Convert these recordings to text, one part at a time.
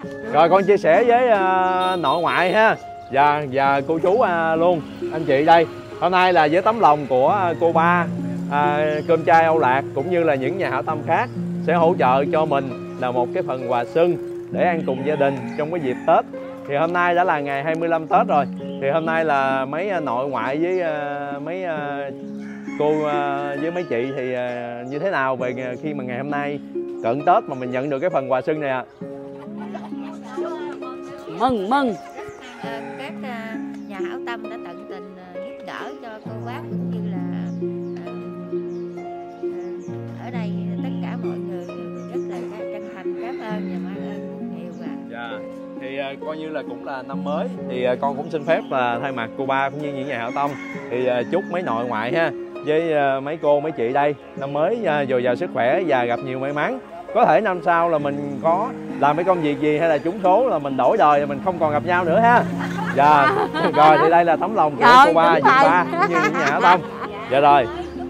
Rồi con chia sẻ với nội ngoại ha, và cô chú luôn, anh chị đây. Hôm nay là với tấm lòng của cô Ba, Cơm Chay Âu Lạc cũng như là những nhà hảo tâm khác sẽ hỗ trợ cho mình là một cái phần quà xuân để ăn cùng gia đình trong cái dịp Tết. Thì hôm nay đã là ngày 25 Tết rồi. Thì hôm nay là mấy nội ngoại với mấy cô với mấy chị thì như thế nào về khi mà ngày hôm nay cận Tết mà mình nhận được cái phần quà xuân này ạ? Mừng. Các nhà hảo tâm đã tận tình giúp đỡ cho cô bác cũng như là ở đây tất cả mọi người rất là chân thành cảm ơn và mang ơn nhiều ạ. Dạ. Thì coi như là cũng là năm mới thì con cũng xin phép thay mặt cô Ba cũng như những nhà hảo tâm thì chúc mấy nội ngoại ha với mấy cô mấy chị đây năm mới dồi dào sức khỏe và gặp nhiều may mắn. Có thể năm sau là mình có làm cái công việc gì hay là trúng số là mình đổi đời, mình không còn gặp nhau nữa ha. Dạ. Rồi thì đây là tấm lòng của cô Ba, dì Ba cũng như những nhà hảo tâm. Dạ rồi.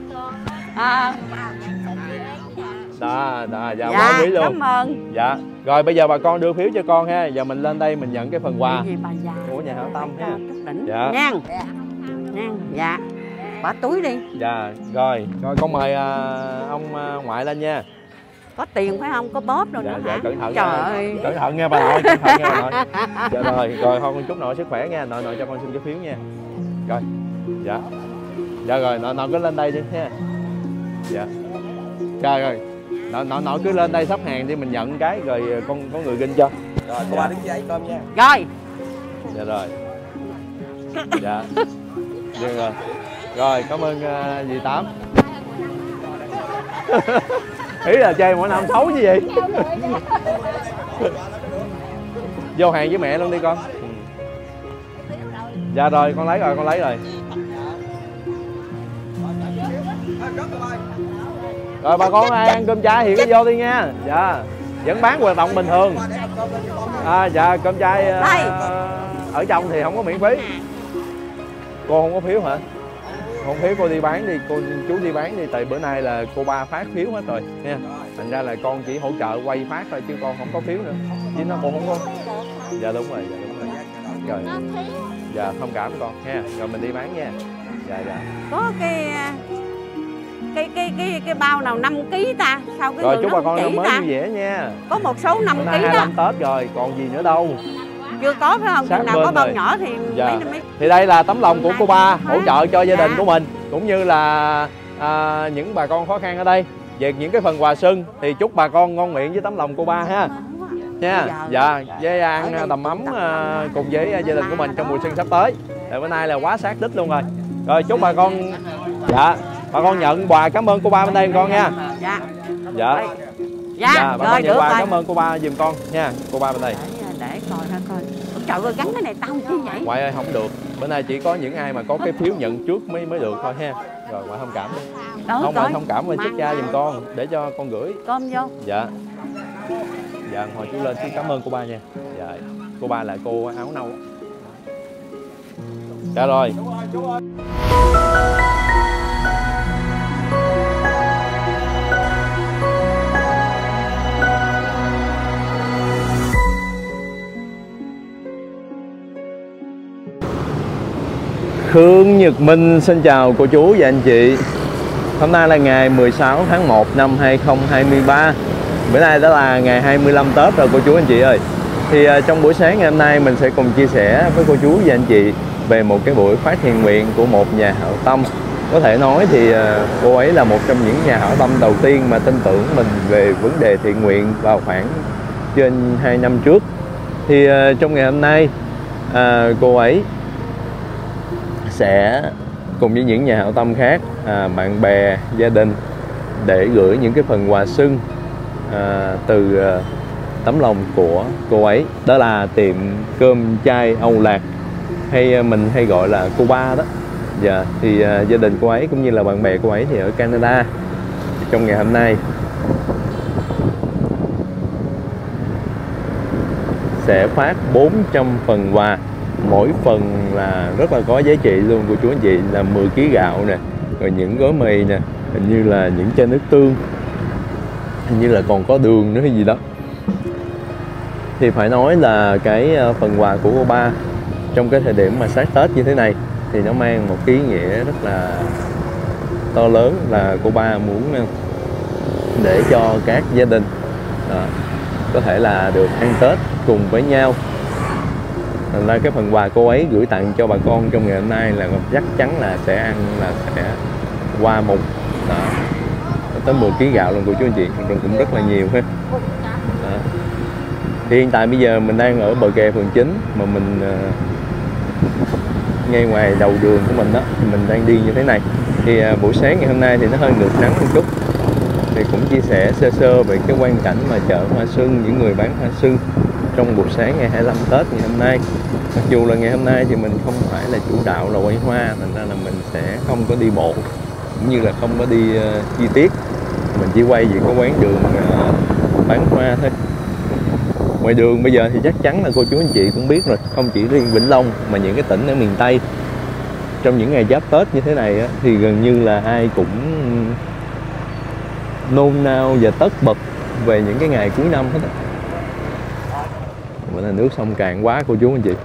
Dạ, quá quý luôn. Cảm ơn. Dạ. Rồi bây giờ bà con đưa phiếu cho con ha. Giờ mình lên đây mình nhận cái phần quà của nhà hảo tâm ha. Dạ. Nhan. Dạ. Bỏ túi đi. Dạ. Rồi con mời ông ngoại lên nha. Có tiền phải không? Có bóp đâu nữa hả? Cẩn thận. Trời ơi. Cẩn thận nha bà nội, cẩn thận nha bà nội. Dạ rồi con chúc nội sức khỏe nha. Nội cho con xin cái phiếu nha. Rồi. Dạ. Dạ rồi, nội cứ lên đây đi ha. Dạ. Rồi. Nội cứ lên đây sắp hàng đi mình nhận cái rồi con có người ginh cho. Rồi cô Ba đứng dậy cơm nha. Rồi. Dạ rồi. Dạ. Được rồi. Rồi cảm ơn dì Tám. Ý là chơi mỗi năm xấu như vậy. Vô hàng với mẹ luôn đi con. Dạ rồi con lấy rồi. Rồi bà con ai ăn cơm chay thì cứ vô đi nha. Dạ. Vẫn bán hoạt động bình thường. Dạ cơm chay ở trong thì không có miễn phí. Cô không có phiếu hả? Không phiếu cô đi bán đi, chú đi bán đi, tại bữa nay là cô Ba phát phiếu hết rồi nha. Thành ra là con chỉ hỗ trợ quay phát thôi chứ con không có phiếu nữa. Chứ nó cũng không có. Dạ đúng rồi. Rồi. Dạ thông cảm con nha. Rồi mình đi bán nha. Dạ. Có cái bao nào 5 kg ta? Sao cái rồi người chúc nó bà con năm mới ta? vui vẻ nha. Có một số 5 kg đó. 25 Tết rồi, còn gì nữa đâu. Chưa có phải không? Chừng nào có bao nhỏ thì dạ. mấy Thì đây là tấm lòng của cô Ba hỗ trợ cho gia đình của mình cũng như là những bà con khó khăn ở đây về những cái phần quà xuân thì chúc bà con ngon miệng với tấm lòng cô Ba ha nha. Dạ với ăn đầm ấm cùng với gia đình của mình trong mùa xuân sắp tới. Tại bữa nay là quá sát đích luôn rồi. Rồi chúc bà con bà con nhận quà, cảm ơn cô Ba bên đây con nha. Dạ bà con nhận quà, cảm ơn cô Ba giùm con nha. Cô Ba bên đây để coi. Trời ơi gắn cái này tao chi vậy? Ngoại ơi không được. Bữa nay chỉ có những ai mà có cái phiếu nhận trước mới được thôi ha. Rồi ngoại thông cảm đi. Không ngoại thông cảm, ngoại chết cha giùm con để cho con gửi cơm vô. Dạ. Dạ hồi chú lên chú cảm ơn cô Ba nha. Dạ. Cô Ba là cô áo nâu. Dạ rồi. Khương Nhật Minh xin chào cô chú và anh chị. Hôm nay là ngày 16 tháng 1 năm 2023. Bữa nay đã là ngày 25 Tết rồi cô chú anh chị ơi. Thì trong buổi sáng ngày hôm nay mình sẽ cùng chia sẻ với cô chú và anh chị về một cái buổi phát thiện nguyện của một nhà hảo tâm. Có thể nói thì cô ấy là một trong những nhà hảo tâm đầu tiên mà tin tưởng mình về vấn đề thiện nguyện vào khoảng trên 2 năm trước. Thì trong ngày hôm nay cô ấy sẽ cùng với những nhà hảo tâm khác, bạn bè, gia đình để gửi những cái phần quà xuân từ tấm lòng của cô ấy. Đó là tiệm Cơm Chay Âu Lạc, hay mình hay gọi là cô Ba đó. Dạ, thì gia đình cô ấy cũng như là bạn bè cô ấy thì ở Canada. Trong ngày hôm nay sẽ phát 400 phần quà, mỗi phần là rất là có giá trị luôn cô chú anh chị, là 10 kg gạo nè, rồi những gói mì nè, hình như là những chai nước tương, hình như là còn có đường nữa hay gì đó. Thì phải nói là cái phần quà của cô ba trong cái thời điểm mà sát Tết như thế này thì nó mang một cái ý nghĩa rất là to lớn, là cô ba muốn để cho các gia đình có thể là được ăn Tết cùng với nhau. Thành ra cái phần quà cô ấy gửi tặng cho bà con trong ngày hôm nay là chắc chắn là sẽ ăn, là sẽ qua mùng đó, tới 10 kg gạo luôn của chú anh chị, cũng rất là nhiều ha. Đó. Thì hiện tại bây giờ mình đang ở bờ kè phường 9 mà mình ngay ngoài đầu đường của mình đó, thì mình đang đi như thế này. Thì buổi sáng ngày hôm nay thì nó hơi ngược nắng một chút, thì cũng chia sẻ sơ sơ về cái quang cảnh mà chợ hoa xuân, những người bán hoa xuân trong buổi sáng ngày 25 Tết ngày hôm nay. Mặc dù là ngày hôm nay thì mình không phải là chủ đạo là quay hoa, thành ra là mình sẽ không có đi bộ cũng như là không có đi chi tiết, mình chỉ quay về cái quán đường bán hoa thôi. Ngoài đường bây giờ thì chắc chắn là cô chú anh chị cũng biết rồi, không chỉ riêng Vĩnh Long mà những cái tỉnh ở miền Tây trong những ngày giáp Tết như thế này á, thì gần như là ai cũng nôn nao và tất bật về những cái ngày cuối năm hết á. Bữa nay nước sông cạn quá cô chú anh chị.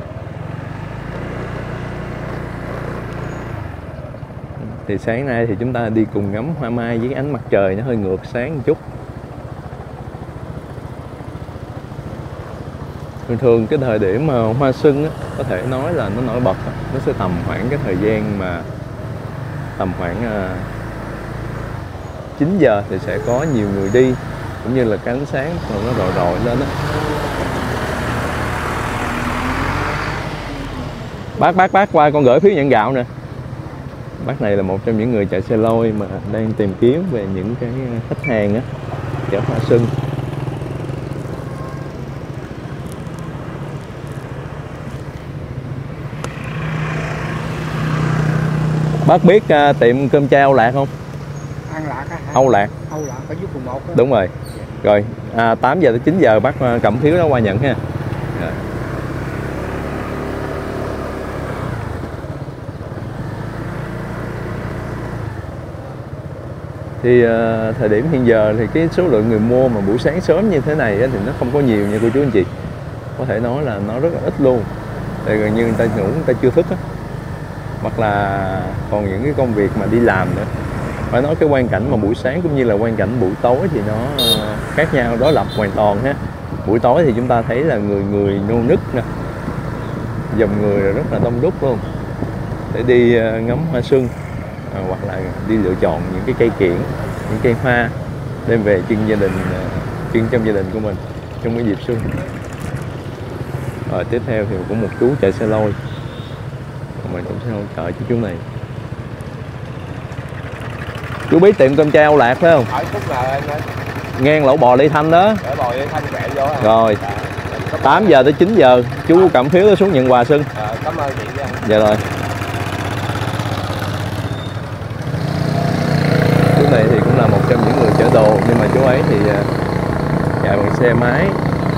Thì sáng nay thì chúng ta đi cùng ngắm hoa mai với cái ánh mặt trời nó hơi ngược sáng một chút. Thường thường cái thời điểm mà hoa xuân á, có thể nói là nó nổi bật á, nó sẽ tầm khoảng cái thời gian mà tầm khoảng 9 giờ thì sẽ có nhiều người đi, cũng như là cái ánh sáng nó rọi rọi lên á. Bác qua con gửi phiếu nhận gạo nè. Bác này là một trong những người chạy xe lôi mà đang tìm kiếm về những cái khách hàng á, chợ hoa xuân. Bác biết tiệm cơm cha Âu Lạc không? Ăn Lạc á. Âu Lạc. Âu Lạc ở dưới quận 1 đó. Đúng rồi. Rồi 8 giờ tới 9 giờ bác cầm phiếu đó qua nhận ha. Rồi. Thì thời điểm hiện giờ thì cái số lượng người mua mà buổi sáng sớm như thế này á, thì nó không có nhiều nha cô chú anh chị. Có thể nói là nó rất là ít luôn. Tại gần như người ta ngủ, người ta chưa thức á. Hoặc là còn những cái công việc mà đi làm nữa. Phải nói cái quang cảnh mà buổi sáng cũng như là quang cảnh buổi tối thì nó khác nhau, đối lập hoàn toàn ha. Buổi tối thì chúng ta thấy là người nô nức nè, dòng người rất là đông đúc luôn để đi ngắm hoa xuân, hoặc là đi lựa chọn những cái cây kiểng, những cây hoa đem về trưng trong gia đình của mình trong cái dịp xuân. Rồi tiếp theo thì cũng một chú chạy xe lôi, mình cũng sẽ hỗ trợ cho chú này. Chú biết tiệm cơm cha Âu Lạc phải không? Ở khúc nào anh ơi? Ngang lẩu bò Lê Thanh đó. Để bò Lê Thanh quẹo vô. Rồi 8 giờ tới 9 giờ chú cầm phiếu xuống nhận quà xuân. Cảm ơn chị nha. Dạ rồi. Chú này thì cũng là một trong những người chở đồ, nhưng mà chú ấy thì chạy bằng xe máy,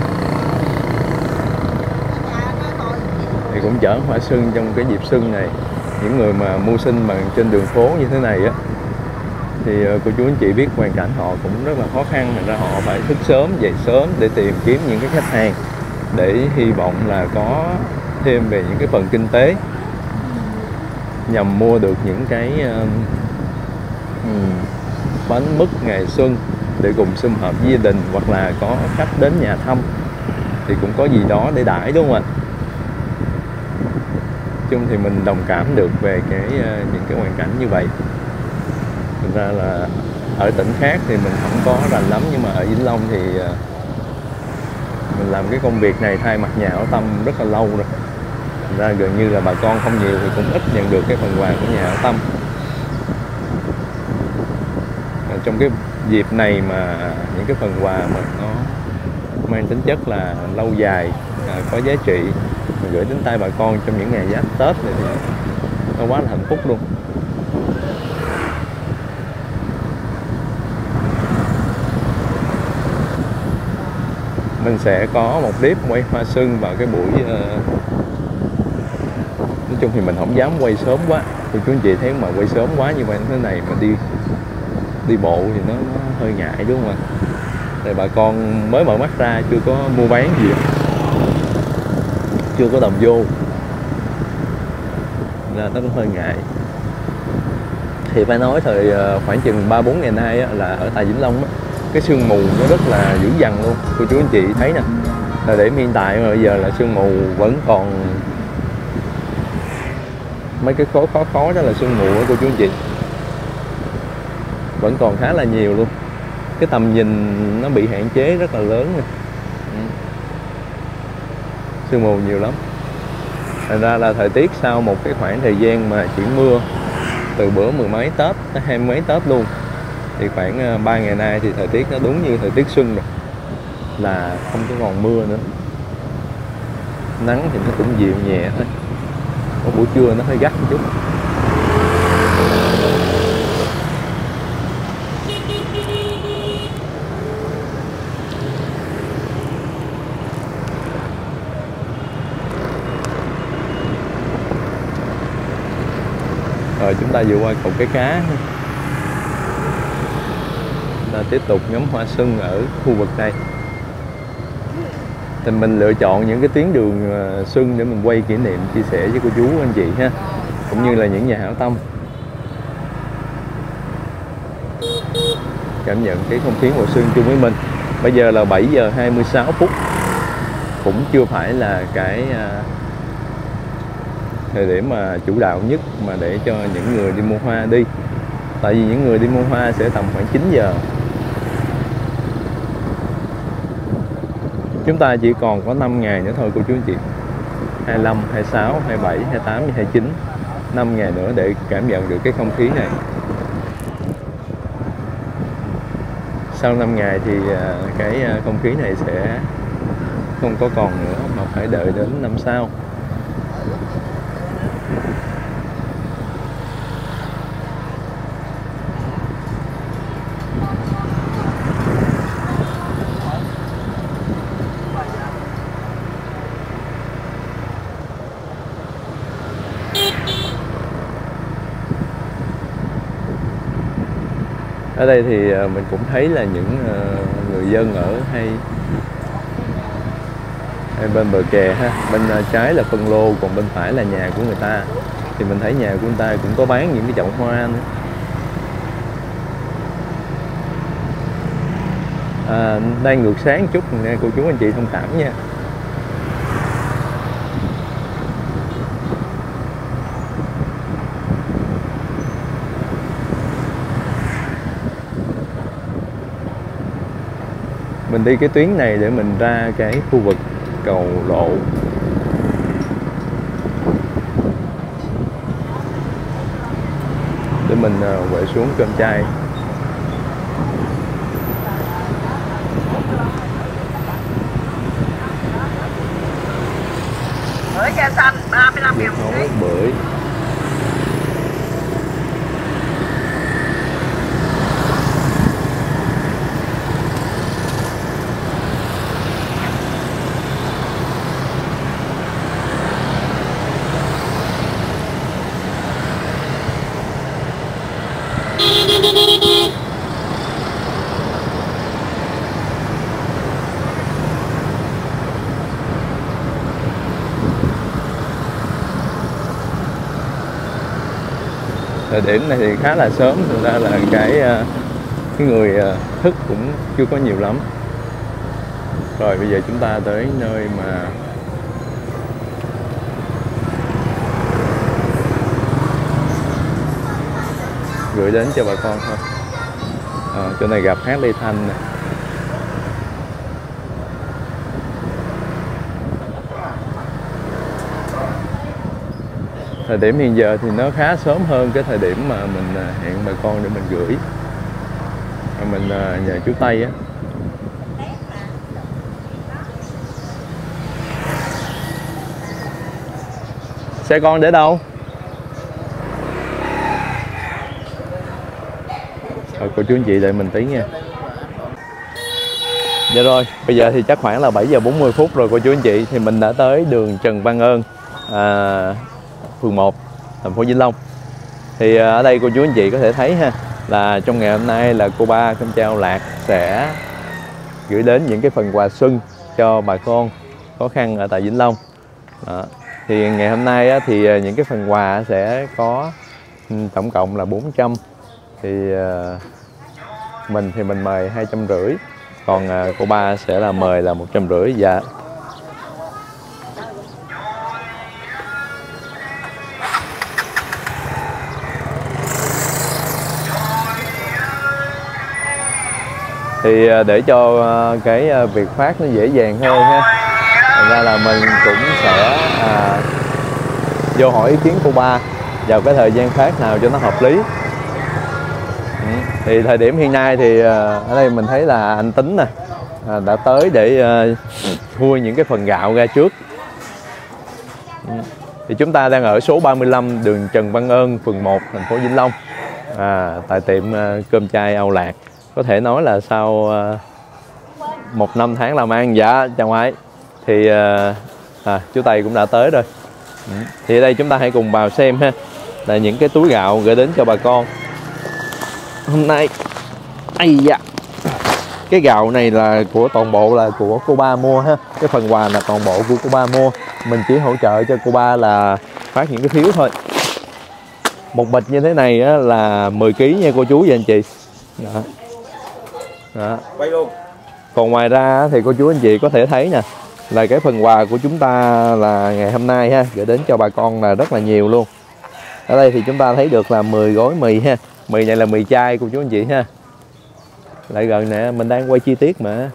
thì cũng chở hoa xuân trong cái dịp xuân này. Những người mà mưu sinh bằng trên đường phố như thế này á, thì cô chú anh chị biết hoàn cảnh họ cũng rất là khó khăn, thành ra họ phải thức sớm, dậy sớm để tìm kiếm những cái khách hàng, để hy vọng là có thêm về những cái phần kinh tế, nhằm mua được những cái bánh mứt ngày xuân để cùng sum họp với gia đình, hoặc là có khách đến nhà thăm thì cũng có gì đó để đãi, đúng không ạ? Chung thì mình đồng cảm được về những cái hoàn cảnh như vậy. Thực ra là ở tỉnh khác thì mình không có rành lắm, nhưng mà ở Vĩnh Long thì mình làm cái công việc này thay mặt nhà hảo tâm rất là lâu rồi. Thực ra gần như là bà con không nhiều thì cũng ít nhận được cái phần quà của nhà hảo tâm. Trong cái dịp này mà những cái phần quà mà nó mang tính chất là lâu dài, có giá trị mà gửi đến tay bà con trong những ngày giáp Tết này thì nó quá là hạnh phúc luôn. Mình sẽ có một clip quay hoa xuân vào cái buổi nói chung thì mình không dám quay sớm quá, thì chú anh chị thấy mà quay sớm quá như vậy thế này mà đi bộ thì nó hơi ngại, đúng không ạ? Thì bà con mới mở mắt ra chưa có mua bán gì, chưa có đồng vô nên nó cũng hơi ngại. Thì phải nói thời khoảng chừng 3-4 ngày nay á, là ở tại Vĩnh Long á, cái sương mù nó rất là dữ dằn luôn. Cô chú anh chị thấy nè, thời điểm hiện tại mà bây giờ là sương mù vẫn còn mấy cái khó đó là sương mù á cô chú anh chị, vẫn còn khá là nhiều luôn. Cái tầm nhìn nó bị hạn chế rất là lớn nè. Sương mù nhiều lắm. Thành ra là thời tiết sau một cái khoảng thời gian mà chuyển mưa từ bữa 10 mấy Tết tới 20 mấy Tết luôn, thì khoảng 3 ngày nay thì thời tiết nó đúng như thời tiết xuân rồi, là không có còn mưa nữa. Nắng thì nó cũng dịu nhẹ thôi, có buổi trưa nó hơi gắt một chút. Rồi chúng ta vừa qua cầu Cái Cá, chúng ta tiếp tục ngắm hoa xuân ở khu vực này. Thì mình lựa chọn những cái tuyến đường xuân để mình quay kỷ niệm, chia sẻ với cô chú anh chị ha, cũng như là những nhà hảo tâm cảm nhận cái không khí mùa xuân chung với mình. Bây giờ là 7 giờ 26 phút, cũng chưa phải là cái thời điểm mà chủ đạo nhất mà để cho những người đi mua hoa đi. Tại vì những người đi mua hoa sẽ tầm khoảng 9 giờ. Chúng ta chỉ còn có 5 ngày nữa thôi cô chú anh chị, 25, 26, 27, 28 và 29. 5 ngày nữa để cảm nhận được cái không khí này. Sau 5 ngày thì cái không khí này sẽ không có còn nữa, mà phải đợi đến năm sau. Ở đây thì mình cũng thấy là những người dân ở hai bên bờ kè ha. Bên trái là phân lô, còn bên phải là nhà của người ta. Thì mình thấy nhà của người ta cũng có bán những cái chậu hoa nữa. Đang ngược sáng chút nè cô chú anh chị thông cảm nha. Mình đi cái tuyến này để mình ra cái khu vực cầu Lộ. Để mình quẹo xuống Cơm Chay. Bưởi da xanh 35.000 một ký. Bưởi. Thời điểm này thì khá là sớm, thực ra là cái người thức cũng chưa có nhiều lắm. Rồi bây giờ chúng ta tới nơi mà gửi đến cho bà con thôi. Chỗ này gặp hát Lê Thanh nè. Thời điểm hiện giờ thì nó khá sớm hơn cái thời điểm mà mình hẹn bà con để mình gửi. Mình nhờ chú Tây á. Xe con để đâu? Cô chú anh chị đợi mình tí nha. Dạ rồi, bây giờ thì chắc khoảng là 7 giờ 40 phút rồi cô chú anh chị. Thì mình đã tới đường Trần Văn Ơn, phường 1, thành phố Vĩnh Long. Thì ở đây cô chú anh chị có thể thấy ha, là trong ngày hôm nay là cô ba Cơm Chao Lạc sẽ gửi đến những cái phần quà xuân cho bà con khó khăn ở tại Vĩnh Long. Đó. Thì ngày hôm nay á, thì những cái phần quà sẽ có tổng cộng là 400. Thì mình thì mình mời 250, còn cô ba sẽ là mời là 150. Dạ. Thì để cho cái việc phát nó dễ dàng hơn ha, thành ra là mình cũng sẽ vô hỏi ý kiến cô ba vào cái thời gian phát nào cho nó hợp lý. Thì thời điểm hiện nay thì ở đây mình thấy là anh Tính nè đã tới để khui những cái phần gạo ra trước. Thì chúng ta đang ở số 35 đường Trần Văn Ơn, phường 1, thành phố Vĩnh Long, tại tiệm cơm chay Âu Lạc. Có thể nói là sau 1 năm tháng làm ăn. Dạ chào ngoại. Thì chú Tây cũng đã tới rồi. Thì ở đây chúng ta hãy cùng vào xem ha, là những cái túi gạo gửi đến cho bà con hôm nay. Ây da, cái gạo này là của toàn bộ là của cô ba mua ha, cái phần quà là toàn bộ của cô ba mua, mình chỉ hỗ trợ cho cô ba là phát những cái phiếu thôi. Một bịch như thế này á, là 10 kg nha cô chú và anh chị. Đó. Đó. Quay luôn. Còn ngoài ra thì cô chú anh chị có thể thấy nè, là cái phần quà của chúng ta là ngày hôm nay ha, gửi đến cho bà con là rất là nhiều luôn. Ở đây thì chúng ta thấy được là 10 gói mì ha. Mì này là mì chay cô chú anh chị ha. Lại gần nè, mình đang quay chi tiết mà.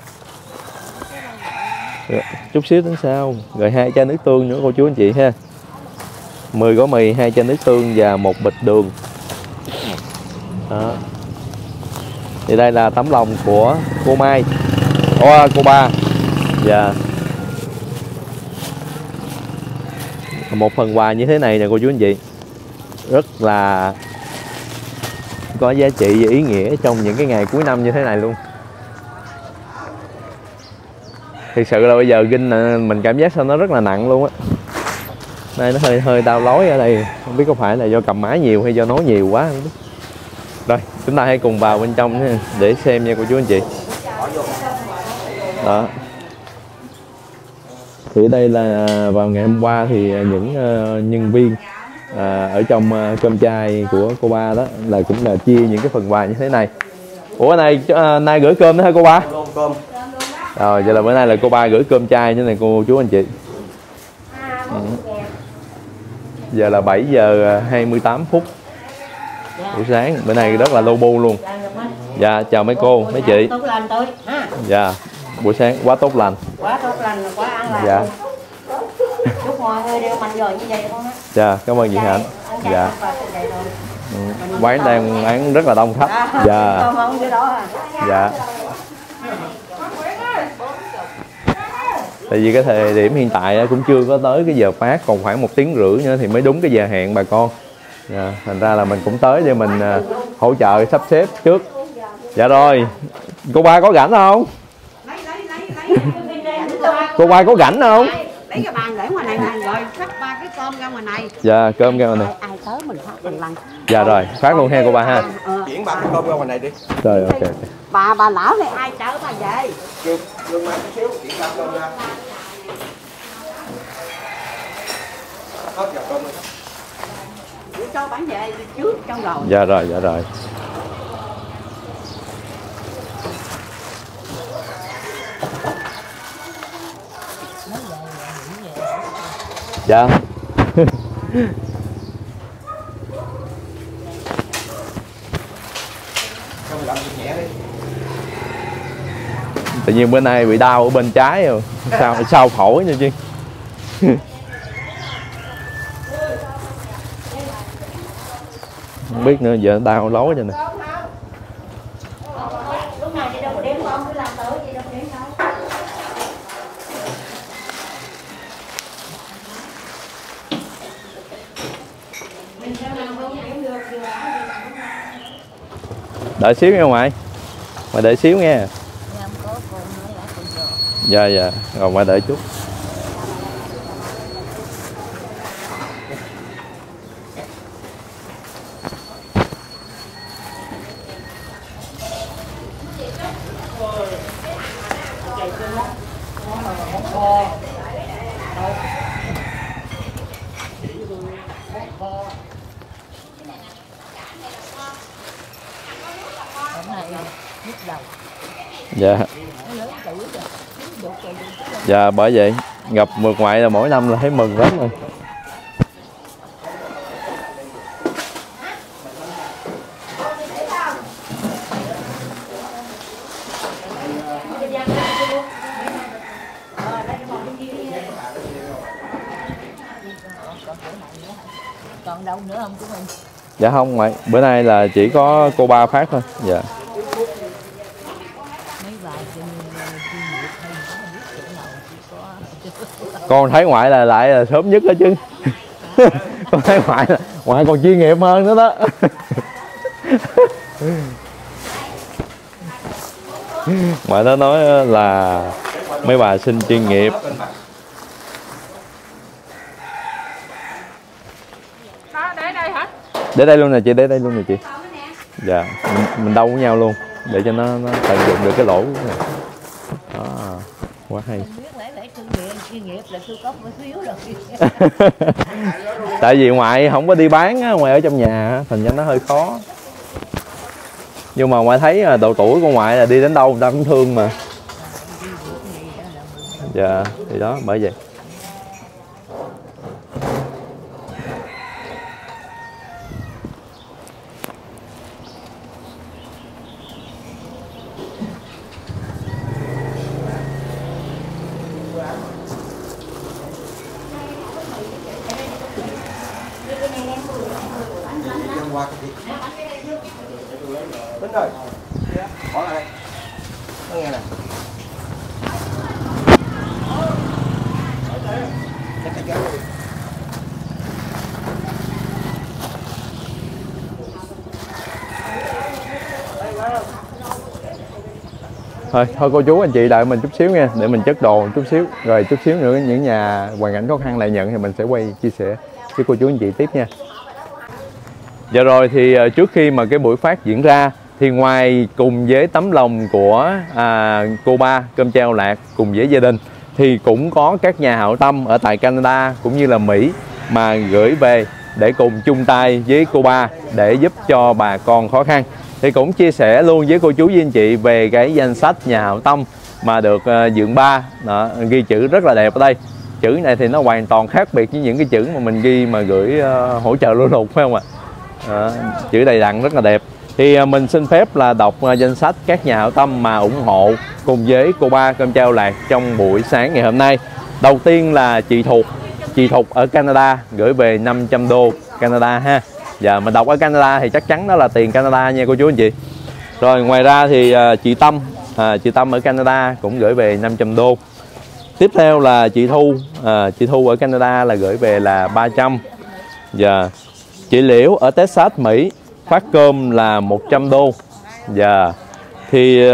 Rồi, chút xíu đến sau. Rồi 2 chai nước tương nữa cô chú anh chị ha. 10 gói mì, 2 chai nước tương và 1 bịch đường. Đó. Thì đây là tấm lòng của cô Mai, cô ba. Dạ. Một phần quà như thế này nè cô chú anh chị, rất là có giá trị và ý nghĩa trong những cái ngày cuối năm như thế này luôn. Thực sự là bây giờ ginh mình cảm giác sao nó rất là nặng luôn á. Đây nó hơi đau lối ở đây, không biết có phải là do cầm máy nhiều hay do nói nhiều quá không biết. Rồi chúng ta hãy cùng vào bên trong nha, để xem nha cô chú anh chị. Đó. Thì ở đây là vào ngày hôm qua thì những nhân viên ở trong cơm chay của cô ba đó là cũng là chia những cái phần quà như thế này. Ủa này nay gửi cơm nữa hả cô ba? Cơm. Rồi vậy là bữa nay là cô ba gửi cơm chay như này cô chú anh chị. Giờ là 7 giờ 28 phút buổi sáng, bữa nay rất là lâu bu luôn. Dạ chào mấy cô mấy chị. Tốt lành tôi ha. Dạ buổi sáng quá tốt lành. Quá tốt lành, quá an lành. Dạ. Chúc mọi người đều mạnh giỏi như vậy con á. Dạ cảm ơn chị Hạnh. Dạ. Quán đang bán rất là đông khách. Dạ. Dạ. Tại vì cái thời điểm hiện tại cũng chưa có tới cái giờ phát, còn khoảng 1 tiếng rưỡi nữa thì mới đúng cái giờ hẹn bà con. Dạ. Thành ra là mình cũng tới để mình hỗ trợ sắp xếp trước. Dạ rồi. Cô ba có rảnh không? Cô ba có rảnh không? Lấy cái bàn để ngoài này nè, rồi sắp 3 cái cơm ra ngoài này. Dạ cơm ra ngoài này. Ai tới mình phát mình lần. Dạ rồi, phát luôn ha cô ba ha. Chuyển 3 cái cơm ra ngoài này đi. Rồi ok. Bà lão này ai chở bà về? Dương mang chút xíu, chuyển 3 cơm ra. Hết giờ cơm rồi. Cho bán về trước trong rồi. Dạ rồi, dạ rồi. Dạ. Tự nhiên bữa nay bị đau ở bên trái rồi. Sao phổi nha chứ. Không biết nữa, giờ đau lối rồi nè. Đợi xíu nha ngoại. Ngoại đợi xíu nghe. Dạ dạ, rồi ngoại đợi chút. Dạ. Dạ bởi vậy gặp mượt ngoại là mỗi năm là thấy mừng lắm rồi. Còn đâu nữa không của mình? Dạ không ngoại, bữa nay là chỉ có cô ba phát thôi. Dạ. Con thấy ngoại là lại là sớm nhất đó chứ. Con thấy ngoại còn chuyên nghiệp hơn nữa đó. Ngoại nó nói là mấy bà xin chuyên nghiệp. Để đây hả? Để đây luôn nè chị, để đây luôn nè chị. Dạ, mình đâu với nhau luôn để cho nó tận dụng được cái lỗ này. Đó, quá hay. Chuyên nghiệp là tôi có một phiếu rồi. Tại vì ngoại không có đi bán á, ngoại ở trong nhà thành ra nó hơi khó. Nhưng mà ngoại thấy độ tuổi của ngoại là đi đến đâu người ta cũng thương mà. Dạ, thì đó bởi vậy. Qua cái gì? Tính rồi. Bỏ lại đây. Nó nghe nè. Thôi cô chú anh chị đợi mình chút xíu nha, để mình chất đồ chút xíu, rồi chút xíu nữa những nhà hoàn cảnh khó khăn lại nhận thì mình sẽ quay chia sẻ với cô chú anh chị tiếp nha. Dạ rồi thì trước khi mà cái buổi phát diễn ra thì ngoài cùng với tấm lòng của cô ba Cơm Treo Lạc cùng với gia đình thì cũng có các nhà hảo tâm ở tại Canada cũng như là Mỹ mà gửi về để cùng chung tay với cô ba để giúp cho bà con khó khăn. Thì cũng chia sẻ luôn với cô chú với anh chị về cái danh sách nhà hảo tâm mà được Dượng Ba đó, ghi chữ rất là đẹp ở đây. Chữ này thì nó hoàn toàn khác biệt với những cái chữ mà mình ghi mà gửi hỗ trợ lũ lụt phải không ạ? Chữ đầy đặn rất là đẹp. Thì mình xin phép là đọc danh sách các nhà hảo tâm mà ủng hộ cùng với cô ba Cơm Treo Lạc trong buổi sáng ngày hôm nay. Đầu tiên là chị Thục ở Canada gửi về 500 đô Canada ha. Dạ, mình đọc ở Canada thì chắc chắn đó là tiền Canada nha cô chú anh chị. Rồi ngoài ra thì chị Tâm ở Canada cũng gửi về 500 đô. Tiếp theo là chị Thu ở Canada là gửi về là 300. Dạ. Chị Liễu ở Texas Mỹ phát cơm là 100 đô. Dạ. Thì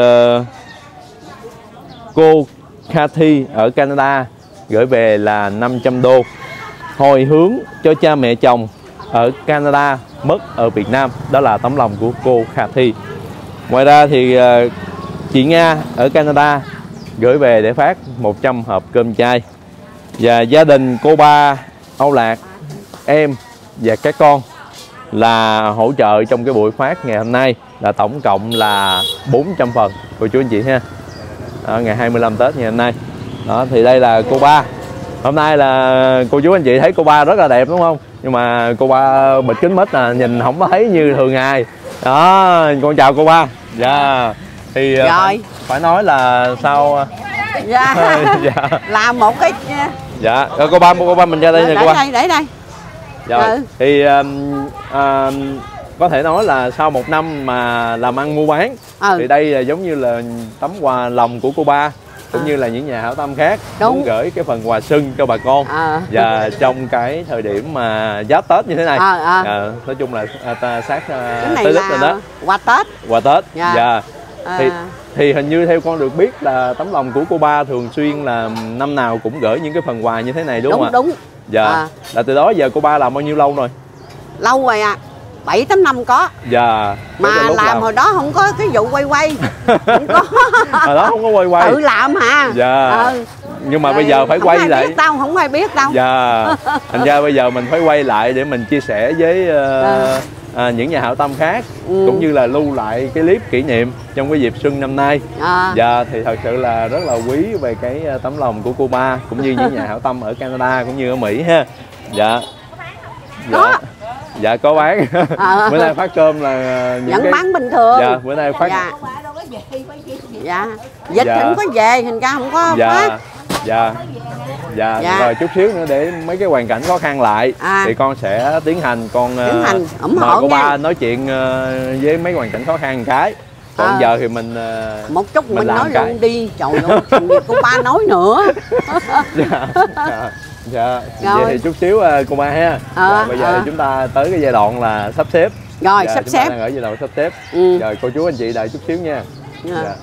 cô Cathy ở Canada gửi về là 500 đô. Hồi hướng cho cha mẹ chồng ở Canada mất ở Việt Nam, đó là tấm lòng của cô Cathy. Ngoài ra thì chị Nga ở Canada gửi về để phát 100 hộp cơm chay. Và gia đình cô ba Âu Lạc, em và các con là hỗ trợ trong cái buổi phát ngày hôm nay là tổng cộng là 400 phần cô chú anh chị ha. Đó, ngày 25 Tết ngày hôm nay. Đó thì đây là cô ba. Hôm nay là cô chú anh chị thấy cô ba rất là đẹp đúng không? Nhưng mà cô ba bịt kính mít là nhìn không có thấy như thường ngày. Đó, con chào cô ba. Dạ. Thì phải nói là sao? Dạ. Dạ. Làm một cái. Dạ. Rồi cô ba mình ra đây nè cô ba. Để đây. Rồi. Thì có thể nói là sau một năm mà làm ăn mua bán thì đây là giống như là tấm quà lòng của cô ba cũng như là những nhà hảo tâm khác muốn gửi cái phần quà sưng cho bà con và trong cái thời điểm mà giáp Tết như thế này. Nói chung là sát tới Tết rồi đó. Quà Tết. Dạ. Thì hình như theo con được biết là tấm lòng của cô ba thường xuyên là năm nào cũng gửi những cái phần quà như thế này đúng không ạ? Đúng. Dạ. Là từ đó giờ cô ba làm bao nhiêu lâu rồi? Lâu rồi ạ. 7-8 năm có. Dạ. Mà làm hồi đó không có cái vụ quay. Không có. Hồi đó không có quay. Tự làm hả? Dạ. nhưng mà bây giờ phải quay lại. Biết đâu, không ai biết đâu. Dạ. Thành ra bây giờ mình phải quay lại để mình chia sẻ với những nhà hảo tâm khác, cũng như là lưu lại cái clip kỷ niệm trong cái dịp xuân năm nay. Dạ, thì thật sự là rất là quý về cái tấm lòng của cô Ba, cũng như những nhà hảo tâm ở Canada cũng như ở Mỹ ha. Dạ. Dạ. Dạ có bán. Bữa nay phát cơm là những vẫn bán bình thường. Dạ, bữa nay phát. Dạ. Dịch dạ. không có về, thành ra không có phát. Dạ. Dạ. Rồi chút xíu nữa để mấy cái hoàn cảnh khó khăn lại thì con sẽ tiến hành ủng mời hộ cô nha. Ba nói chuyện với mấy hoàn cảnh khó khăn một cái. Còn giờ thì mình một chút mình nói luôn đi. Trời ơi, cô Ba nói nữa. Dạ. Vậy thì chút xíu cô Ba ha. Bây giờ thì chúng ta tới cái giai đoạn là sắp xếp. Rồi sắp xếp. Đang ở giai đoạn sắp xếp. Rồi cô chú anh chị đợi chút xíu nha. Dạ.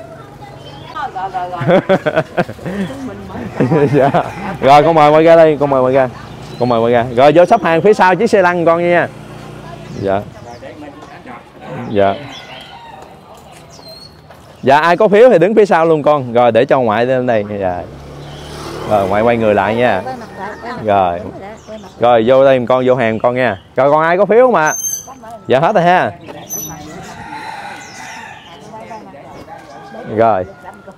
Dạ. Rồi con mời mọi ra đây, con mời mọi ra. Con mời mọi ra. Rồi vô sắp hàng phía sau chiếc xe lăn con nha. Dạ. Dạ. Dạ ai có phiếu thì đứng phía sau luôn con. Rồi để cho ngoại lên đây. Dạ. Rồi ngoại quay người lại nha. Rồi. Rồi vô đây con, vô hàng con nha. Rồi còn ai có phiếu không ạ? Dạ hết rồi ha. Rồi.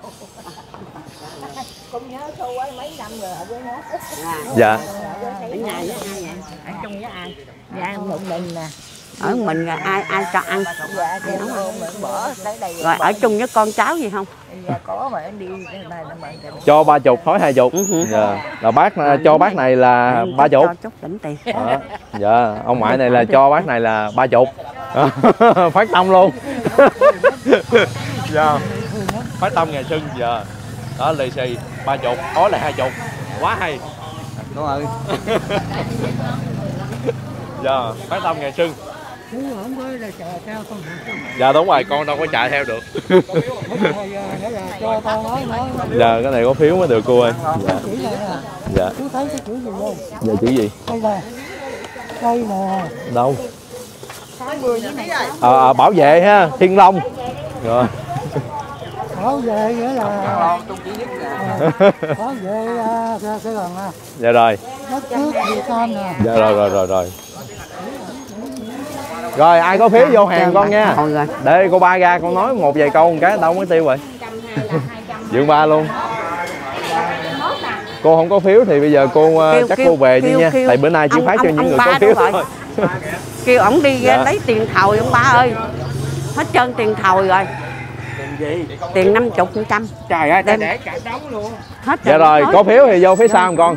Dạ. Ở nhà với ai vậy? Ở chung với ai? Dạ một mình nè. Ở mình là ai cho ăn? Dạ thì bỏ tới đây. Rồi ở chung với con cháu gì không? Dạ có mà đi Cho 30 thối 20. Dạ. Là bác cho bác này là 30. Cho chút đỉnh tiền. Dạ, ông ngoại này là cho bác này là 30. Phát tâm luôn. Dạ. Phát tâm ngày xuân giờ. Đó lì xì 30, thối là 20. Quá hay. Đúng rồi. Dạ, phát tâm ngày xuân. Dạ đúng rồi, con đâu có chạy theo được. Dạ cái này có phiếu mới được cô ơi. Dạ. Dạ. Chú thấy cái chữ gì không? Dạ chữ gì? Đây nè. Đây nè. Đâu? Bảo vệ ha, Thiên Long. Rồi. Bảo vệ nghĩa là bảo vệ cái lần dạ rồi. đất nước Việt Nam nè. Dạ rồi. Rồi ai có phiếu vô hàng con nha. Để cô Ba ra con nói một vài câu một cái đâu mới tiêu rồi. Dương Ba luôn. Cô không có phiếu thì bây giờ cô chắc cô về đi nha. Tại bữa nay chỉ phát cho những người có phiếu thôi. Kêu ổng đi lấy tiền thầu ông Ba ơi. Hết trơn tiền thầu rồi. Tiền 50%. Trời ơi, để cả đống luôn. Hết dạ rồi, có phiếu thì vô phía sau con.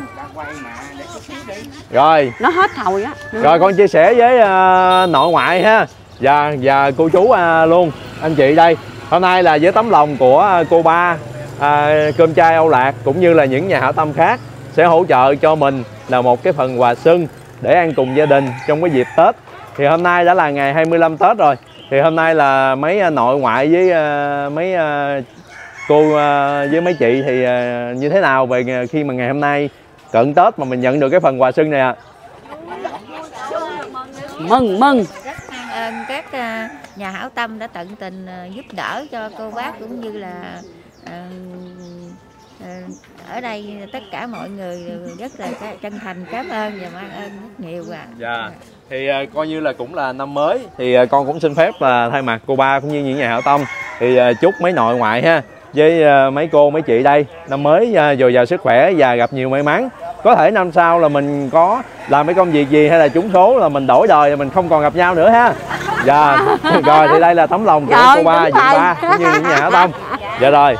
Rồi. Nó hết thầu á. Rồi con chia sẻ với nội ngoại ha. Và cô chú luôn. Anh chị đây. Hôm nay là với tấm lòng của cô Ba, Cơm Chay Âu Lạc cũng như là những nhà hảo tâm khác sẽ hỗ trợ cho mình là một cái phần quà xuân để ăn cùng gia đình trong cái dịp Tết. Thì hôm nay đã là ngày 25 Tết rồi. Thì hôm nay là mấy nội ngoại với mấy cô với mấy chị thì như thế nào về khi mà ngày hôm nay cận Tết mà mình nhận được cái phần quà xuân này ạ? Mừng. Rất mang ơn các nhà hảo tâm đã tận tình giúp đỡ cho cô bác cũng như là ở đây tất cả mọi người rất là chân thành cảm ơn và mang ơn rất nhiều ạ. Dạ. Thì coi như là cũng là năm mới thì con cũng xin phép là thay mặt cô Ba cũng như những nhà hảo tâm thì chúc mấy nội ngoại ha với mấy cô mấy chị đây năm mới dồi dào sức khỏe và gặp nhiều may mắn. Có thể năm sau là mình có làm mấy công việc gì hay là trúng số là mình đổi đời và mình không còn gặp nhau nữa ha. Dạ. Rồi thì đây là tấm lòng của cô Ba, Dượng Ba cũng như những nhà hảo tâm. Dạ rồi.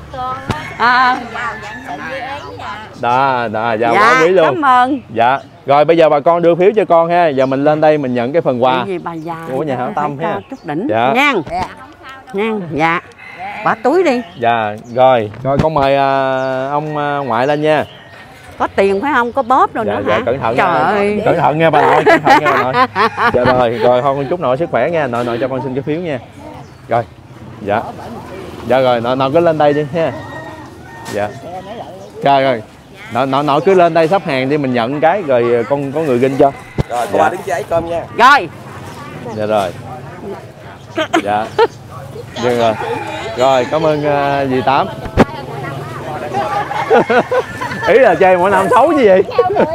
Dạ quá quý luôn. Cảm ơn. Dạ. Rồi bây giờ bà con đưa phiếu cho con ha. Giờ mình lên đây mình nhận cái phần quà của nhà hảo tâm ha. Chút đỉnh. Dạ. Nhan. Dạ. Bỏ túi đi. Dạ. Rồi con mời ông ngoại lên nha. Có tiền phải không? Có bóp đâu nữa hả? Cẩn thận. Trời ơi. Cẩn thận nha bà nội, cẩn thận nha bà nội. Dạ rồi thôi chúc nội sức khỏe nha. Nội cho con xin cái phiếu nha. Rồi. Dạ. Dạ rồi, nội cứ lên đây đi ha. Dạ. Rồi. Nội cứ lên đây sắp hàng đi mình nhận cái rồi con có người ginh cho. Rồi cô Ba đứng giấy cơm nha. Rồi. Dạ rồi. Dạ. Được rồi. Rồi cảm ơn dì Tám. Ý là chơi mỗi năm xấu như vậy.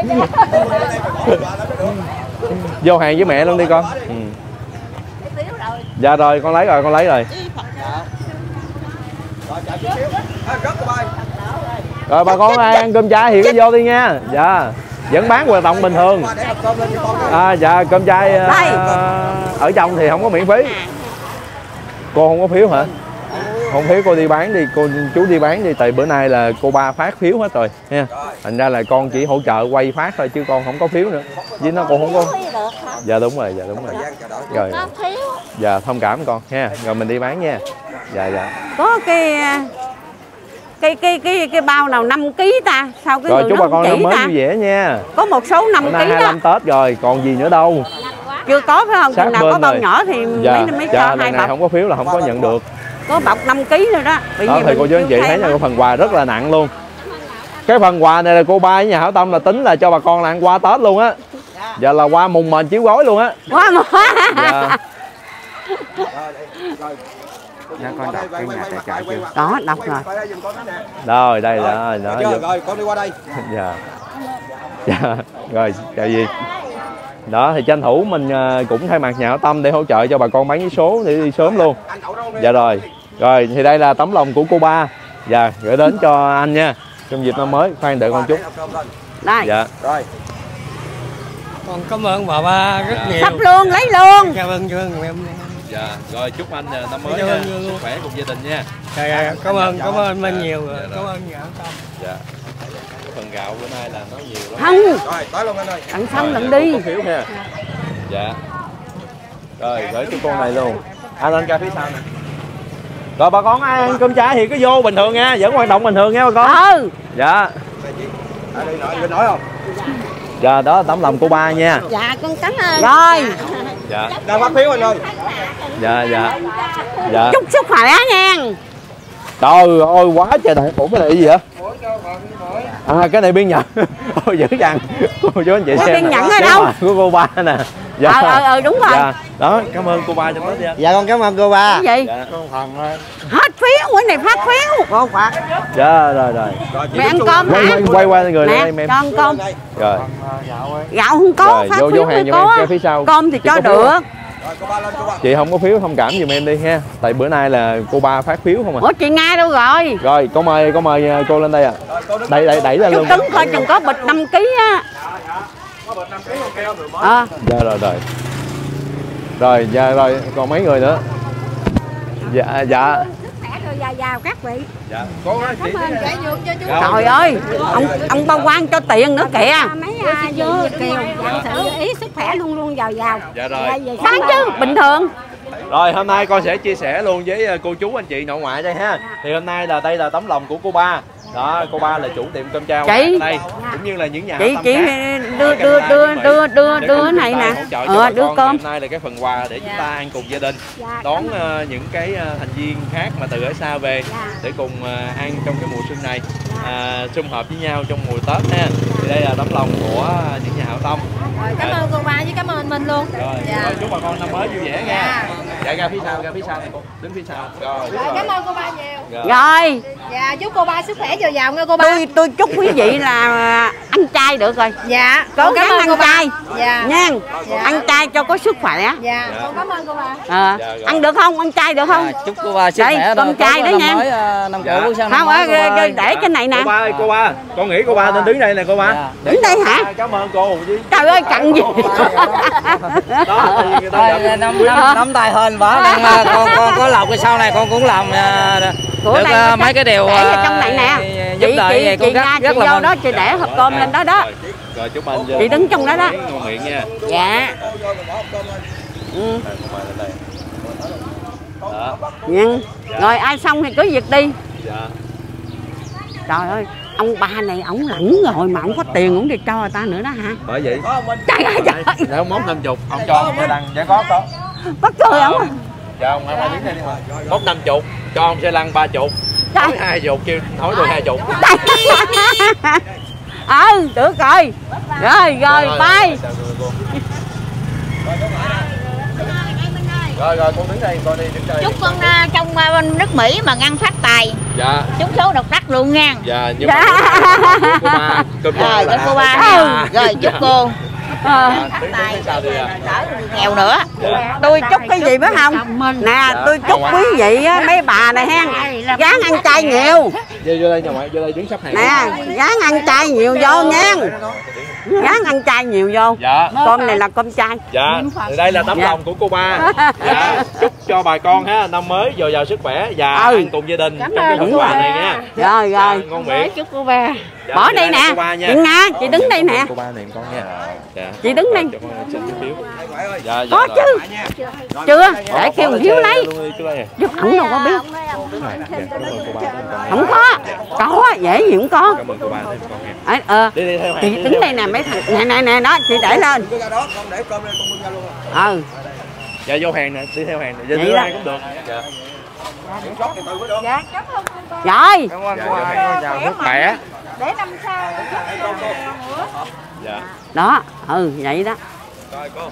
Vô hàng với mẹ luôn đi con. Ừ. Dạ rồi con lấy rồi, con lấy rồi. Rồi bà con ai ăn cơm chay thì cứ vô đi nha. Dạ. Vẫn bán hoạt động bình thường. Dạ cơm chay ở trong thì không có miễn phí. Cô không có phiếu hả? Không phiếu cô đi bán đi, chú đi bán đi, tại bữa nay là cô ba phát phiếu hết rồi nha. Thành ra là con chỉ hỗ trợ quay phát thôi chứ con không có phiếu nữa. Với nó con không có. Dạ đúng rồi, dạ đúng rồi. Rồi. Dạ thông cảm con ha. Rồi mình đi bán nha. Dạ dạ. Có cái bao nào 5 kg ta? Sao cái rồi người chúc nó bà con chỉ năm mới ta? vui vẻ nha. Có một số 5 kg đó. 25 Tết rồi, còn gì nữa đâu. Chưa có phải không? Chừng nào có bao rồi. nhỏ thì mới cho lần 2 này bọc. không có phiếu là không có nhận được. Có bọc 5 kg rồi đó. Đó thì cô chú anh chị thấy nha, cái phần quà rất là nặng luôn. Cái phần quà này là cô ba với nhà hảo tâm là tính là cho bà con là ăn qua Tết luôn á. Giờ là qua mùng mền chiếu gói luôn á. Quá mà. Dạ. Con đọc cái nhà tài trợ chưa? Có đọc rồi. Rồi đây đó. Rồi con đi qua đây. Dạ. Dạ. Rồi chào gì. Đó thì tranh thủ mình cũng thay mặt nhà hảo tâm để hỗ trợ cho bà con bán vé số để đi sớm luôn. Dạ rồi. Rồi thì đây là tấm lòng của cô ba. Dạ gửi đến cho anh nha. Trong dịp năm mới, khoan đợi con chút. Đây. Dạ. Rồi. Con cảm ơn bà ba rất nhiều. Sắp luôn, lấy luôn. Cảm ơn em. Dạ, rồi chúc anh năm mới nha, sức khỏe cùng gia đình nha. Dạ, cảm ơn anh nhiều rồi. Cảm ơn nhà hảo tâm. Dạ. Cái phần gạo bữa nay là nó nhiều lắm. Không. Rồi, tới luôn anh ơi. Tặng xong lần đi. Có phiếu nha. Dạ. Rồi, gửi cho cô này luôn. Anh lên ca phía sau nè. Rồi bà con ai ăn cơm chay thì cứ vô bình thường nha, vẫn hoạt động bình thường nha bà con. Ừ. Dạ. Bên nói không? Dạ, đó tấm lòng cô ba nha. Dạ con cảm ơn. Rồi. Dạ. Đang phát phiếu anh ơi. Dạ, dạ. Dạ. Chúc sức khỏe nha. Trời ơi quá trời đại. Ủa cái này cái gì hả? Cái này biên nhận. Ôi dữ dằn. Cô chú anh chị Ủa, xem. biên nhận ở đâu? Của cô ba nè. Dạ. Đúng rồi. Dạ. Đó, cảm ơn cô ba trong đó nha. Dạ con cảm ơn cô ba. Cái gì? Dạ. Hết phiếu, bữa này phát phiếu. Con phạt. Dạ rồi rồi. Mẹ ăn cơm hả? Quay qua người nè, đây em. cho ăn cơm. Rồi. Gạo không có, Rồi, phát vô phiếu hàng thì giùm em có. cái phía sau. Cơm thì Chị cho có phiếu được. không? Chị không có phiếu thông cảm giùm em đi ha. Tại bữa nay là cô ba phát phiếu không à. Ủa chị Nga đâu rồi? Rồi có mời cô lên đây à. Đẩy ra Chú luôn. Tấn coi chừng có bịch 5 kg á. Dạ rồi rồi. Rồi dạ rồi còn mấy người nữa. Dạ dạ. Giàu các vị. Dạ. Cố đó chị. Trời ơi, ông ba quan cho tiền nữa kìa. Mấy vô kiều dạng sự ý sức khỏe luôn luôn giàu. Dạ rồi. Sáng chứ, bình thường. Rồi hôm nay con sẽ chia sẻ luôn với cô chú anh chị nội ngoại đây ha. Thì hôm nay là đây là tấm lòng của cô ba. Đó, cô ba là chủ tiệm cơm trao ở đây cũng như là những nhà hảo tâm Chị khác. đưa cái này nè. Đưa cơm. Hôm nay là cái phần quà để chúng ta ăn cùng gia đình. Đón những cái thành viên khác mà từ ở xa về để cùng ăn trong cái mùa xuân này. Sum họp với nhau trong mùa Tết ha. Thì đây là tấm lòng của những nhà hảo tâm. Cảm ơn cô ba với cảm ơn mình luôn. Rồi chúc bà con năm mới vui vẻ nha. Dạ ra phía sau này cô. Đứng phía sau. Rồi. Cảm ơn cô ba nhiều. Rồi. Dạ chúc cô ba sức khỏe dồi dào nha cô ba. Tôi chúc quý vị là ăn chay được rồi. Dạ. Cố gắng ăn chay. Dạ. Nha. Ăn chay cho có sức khỏe. Dạ. Con cảm ơn cô ba. Ăn được không? Ăn chay được không? Chúc cô ba sức khỏe cơm chay đó nha. Năm cũ sang năm không mới. để cái này nè. Cô ba, con nghĩ cô ba nên đứng đây nè cô ba. Đứng đây hả? Cảm ơn cô chứ. Trời ơi cặn gì. Đó thì người ta Nắm tay hên quá. Con có lộc cái sau này con cũng làm được mấy cái điều để ở trong này nè. giúp đỡ vậy chị con Nga rất chị là vô mừng. đó chị để hộp cơm lên đó đó. Rồi chúc anh chị đứng trong đó đó. ngon miệng nha. Dạ. Đó. Nhưng rồi ai xong thì cứ việc đi. Dạ. Trời ơi, ông ba này ổng lẳng rồi mà ổng có tiền ổng đi cho người ta nữa đó hả? Bởi vậy. Trời ơi trời ơi. Để ông móc 50, ông cho ông đăng dạ có. Bắt cười ổng. Dạ ông ai đứng đây đi mà. Móc 50, cho ông xe lăn 30. Nói 20 kêu nói tôi 20. Được rồi. Rồi bye. Rồi con đứng đây, con đi đứng đây. Chúc con trong nước Mỹ mà ngăn phát tài. Dạ. Trúng số độc đắc luôn nha. Dạ, nhưng mà cô ba cơm Rồi cho cô ba nha. Rồi chúc cô phát tài đỡ nghèo nữa. Tôi chúc cái gì biết không? Nè, tôi chúc quý vị á, mấy bà này ha, ráng ăn chay nhiều. Vô đây nhà ngoại, vô đây đứng sắp hàng. Nè, ráng ăn chay nhiều vô nha. Ráng ăn chay nhiều vô. Dạ. Cơm này là cơm chay. Dạ, từ đây là tấm lòng của cô ba. Dạ, chúc cho bà con ha năm mới dồi dào sức khỏe và ăn cùng gia đình trong cái phần quà này nha. Rồi Dạ, rồi. ngon miệng. Chúc cô ba. Dạ, Bỏ đây nè. Chị Nga, chị đứng đây nè. Cô ba này con nha. Dạ. Chị đứng đây. Cho con xin chút phiếu. Dạ, dạ, Có rồi. chứ. Chưa, để kêu Hiếu lấy. Chú lấy. Giúp ổng đâu có biết. Dạ, cảm ơn cô ba. Không có dễ gì cũng có. Cảm ơn cô ba thêm con nha. Đi theo hàng. Chị đứng đây nè mấy thằng này đó, chị để lên. Ừ. Dạ vô hàng nè, đi theo hàng nè, Vậy vô đó. hàng cũng được. Dạ. Rồi. Dạ, vô hàng chào sức khỏe. Để năm sau. Dạ. Đó, vậy đó. Rồi cô.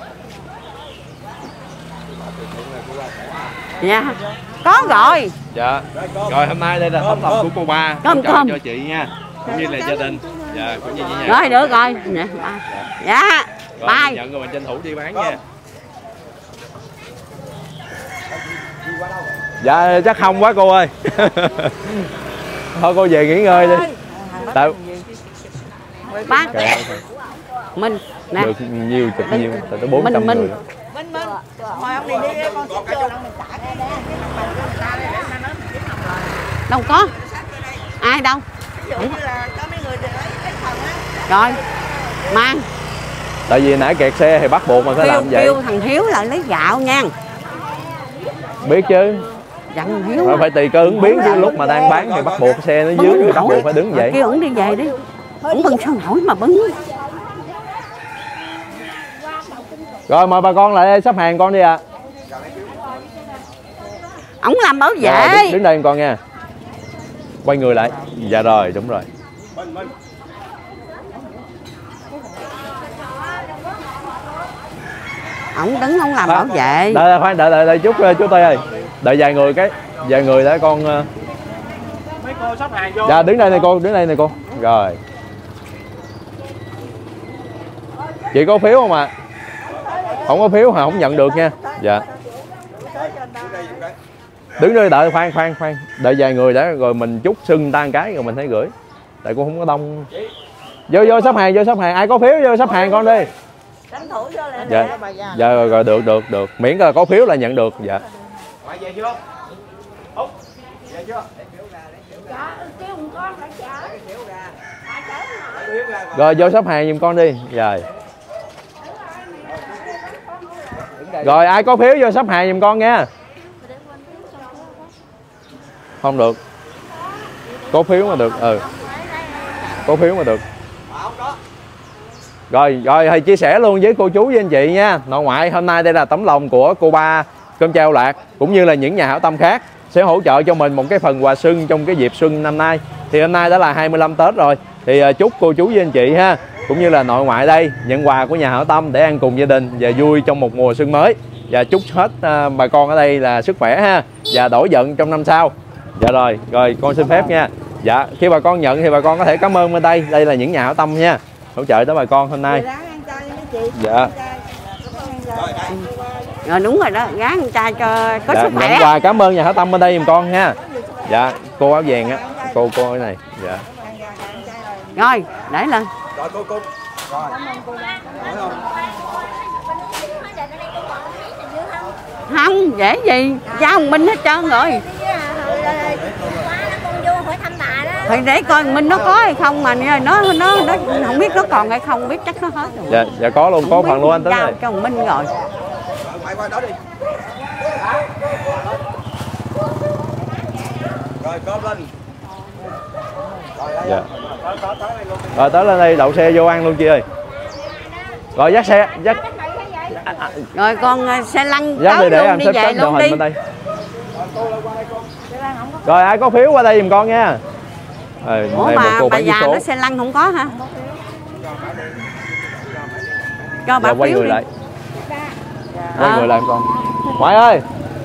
Dạ. Có rồi. Dạ. Rồi hôm nay đây là tấm lòng của cô ba. Cơm. Cho chị nha. Cũng như là gia đình. Dạ, cũng như nhà. Rồi được rồi. Dạ. Rồi, Bye. nhận rồi mình tranh thủ đi bán nha. Dạ chắc không quá cô ơi. Thôi cô về nghỉ ngơi đi. Tại Bác. Mình nè. được nhiều chụp nhiều, tại tới 400 người. Thôi ông này đi con sẽ cho ông mình trả cái đấy. Đâu có. Ai đâu. Rồi. Mang. Tại vì nãy kẹt xe thì bắt buộc mà phải làm vậy. Kêu thằng Hiếu lại lấy gạo nha. Biết chứ. Dặn Hiếu. Mà phải tùy cơ ứng biến chứ lúc mà đang bán thì bắt buộc xe nó dưới thì bắt buộc phải đứng vậy. Kêu ổng đi về đi. Ổng bưng sao nổi mà bưng. Rồi mời bà con lại đây, sắp hàng con đi ạ. Ổng làm bảo vệ. Rồi, đứng đây con nha. Quay người lại. Dạ rồi, đúng rồi. Ổng đứng ổng làm bảo vệ. Đợi khoan, đợi chút chú Tây ơi. Đợi vài người cái. Vài người đã con. Mấy cô sắp hàng vô. Dạ đứng đây này cô, đứng đây này cô. Rồi. Chị có phiếu không ạ? Không có phiếu hả? Không nhận được nha. Dạ. Đứng đây đợi khoan. Đợi vài người đã rồi mình chút sưng tan cái rồi mình thấy gửi. Tại cô không có đông. Vô sắp hàng, ai có phiếu vô sắp hàng con đi. Dạ rồi được. Miễn là có phiếu là nhận được. Dạ. Rồi vô sắp hàng giùm con đi. Rồi ai có phiếu vô sắp hàng giùm con nha. Không được. Có phiếu mà được. Có phiếu mà được. Rồi thì chia sẻ luôn với cô chú với anh chị nha. Nội ngoại hôm nay đây là tấm lòng của cô ba Cơm Chao Lạc cũng như là những nhà hảo tâm khác sẽ hỗ trợ cho mình một cái phần quà xuân trong cái dịp xuân năm nay. Thì hôm nay đã là 25 Tết rồi. Thì chúc cô chú với anh chị ha cũng như là nội ngoại đây nhận quà của nhà hảo tâm để ăn cùng gia đình và vui trong một mùa xuân mới. Và chúc hết bà con ở đây là sức khỏe ha và đổi giận trong năm sau. Dạ rồi con xin phép nha. Dạ khi bà con nhận thì bà con có thể cảm ơn bên đây. Đây là những nhà hảo tâm nha hỗ trợ tới bà con hôm nay. Dạ. Rồi đúng rồi đó, gán con trai cho có sức khỏe. Nhận quà cảm ơn nhà hảo tâm bên đây giùm con ha. Dạ cô áo vàng á, cô cái này. Dạ. Rồi để lên. Rồi cô. Rồi. Không dễ gì, giao Minh hết trơn rồi. Thì để coi Minh nó có hay không mà nó không biết nó còn hay không, biết chắc nó hết rồi. Dạ có luôn, có phần luôn anh Tính ơi. Cho Minh rồi. Qua đó đi. Rồi cơm lên. Dạ. Rồi tới lên đây đậu xe vô ăn luôn chị ơi. Rồi dắt xe, dắt. Rồi con xe lăn Dắt đi để luôn anh đi xếp về đồ luôn hình đi. bên đây. Rồi ai có phiếu qua đây giùm con nha. Ủa bà già nó xe lăn không có hả? Cho bà quay phiếu người đi. lại. Quay người lại con. Ngoại ơi.